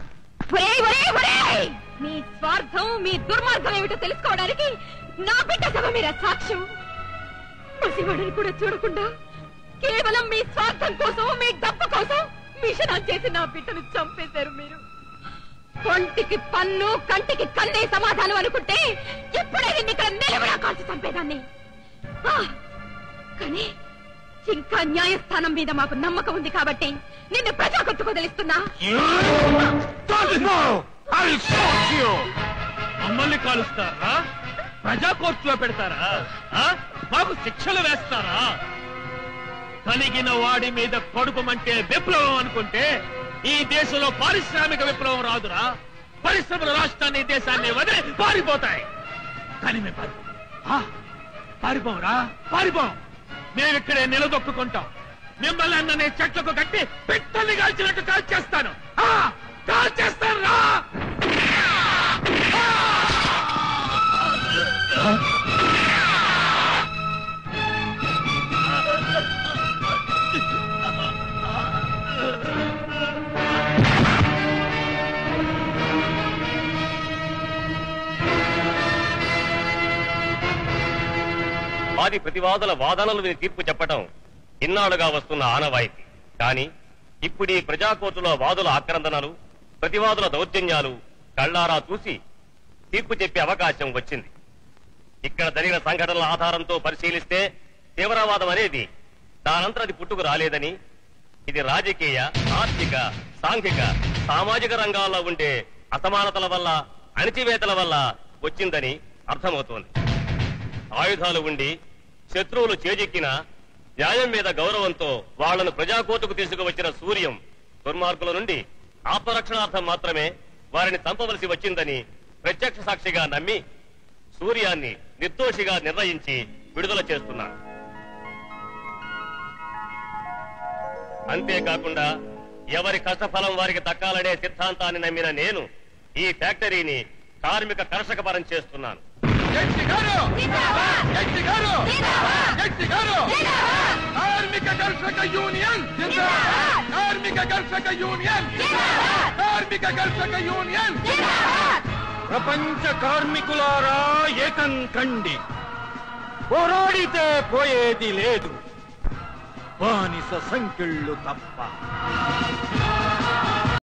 మీ స్వార్థం, మీ దుర్మార్గం ఏమిటో తెలుసుకోవడానికి నా బిడ్డ సభ మీర సాక్ష్యం. పసివాడిని కూడా చూడకుండా కేవలం మీ స్వార్థం కోసం, మీ డబ్బు కోసం మిషన్ ఆన్ చేసి నా బిడ్డను చంపేశారు మీరు. కొంటికి పన్ను, కంటికి కన్నే సమాధానం అనుకుంటే ఇప్పుడే నిన్ను ఇక్కడ నిలబడా కాల్చి చంపేదాన్ని. కానీ ఇంకా న్యాయస్థానం మీద మాకు నమ్మకం ఉంది కాబట్టి నిన్ను ప్రజా కొట్టుకు తెలుస్తున్నా. మమ్మల్ని కాలుస్తారా? ప్రజా కోర్టులో పెడతారా? మాకు శిక్షలు వేస్తారా? కలిగిన వాడి మీద కొడుకుమంటే విప్లవం అనుకుంటే ఈ దేశంలో పారిశ్రామిక విప్లవం రాదురా. పరిశ్రమల రాష్ట్రాన్ని, దేశాన్ని వదిలి పారిపోతాయి. కానీ మేము పారిపోరా? పారిపోం. మేమిక్కడే నిలదొక్కుకుంటాం. మిమ్మల్ని అన్ననే చెట్లకు కట్టి పిట్టల్ని కాల్చినట్టు కాల్చేస్తాను. కాల్చేస్తాను రా. వాది ప్రతివాదుల వాదనలు విని తీర్పు చెప్పటం ఇన్నాళ్లుగా వస్తున్న ఆనవాయితీ. కానీ ఇప్పుడు ఈ ప్రజాకోర్టులో వాదుల ఆక్రందనలు, ప్రతివాదుల దౌర్జన్యాలు కళ్లారా చూసి తీర్పు చెప్పే అవకాశం వచ్చింది. ఇక్కడ జరిగిన సంఘటనల ఆధారంతో పరిశీలిస్తే తీవ్రవాదం అనేది దానంతరది పుట్టుకు రాలేదని, ఇది రాజకీయ, ఆర్థిక, సాంఘిక, సామాజిక రంగాల్లో ఉండే అసమానతల వల్ల, అణిచివేతల వల్ల వచ్చిందని అర్థమవుతోంది. ఆయుధాలు ఉండి శత్రువులు చేజెక్కిన న్యాయం మీద గౌరవంతో వాళ్లను ప్రజాకోర్టుకు తీసుకువచ్చిన సూర్యం దుర్మార్గుల నుండి ఆత్మరక్షణార్థం మాత్రమే వారిని చంపవలసి వచ్చిందని ప్రత్యక్ష సాక్షిగా నమ్మి సూర్యాన్ని నిర్దోషిగా నిర్ణయించి విడుదల చేస్తున్నారు. అంతేకాకుండా ఎవరి కష్టఫలం వారికి దక్కాలనే సిద్ధాంతాన్ని నమ్మిన నేను ఈ ఫ్యాక్టరీని కార్మిక కర్షక పరం చేస్తున్నాను. కార్మిక కర్షక యూనియన్, కార్మిక కర్షక యూనియన్, కార్మిక కర్షక యూనియన్. ప్రపంచ కార్మికులారా ఏకం కండి. పోరాడితే పోయేది లేదు, బానిస సంఖ్యళ్ళు తప్ప.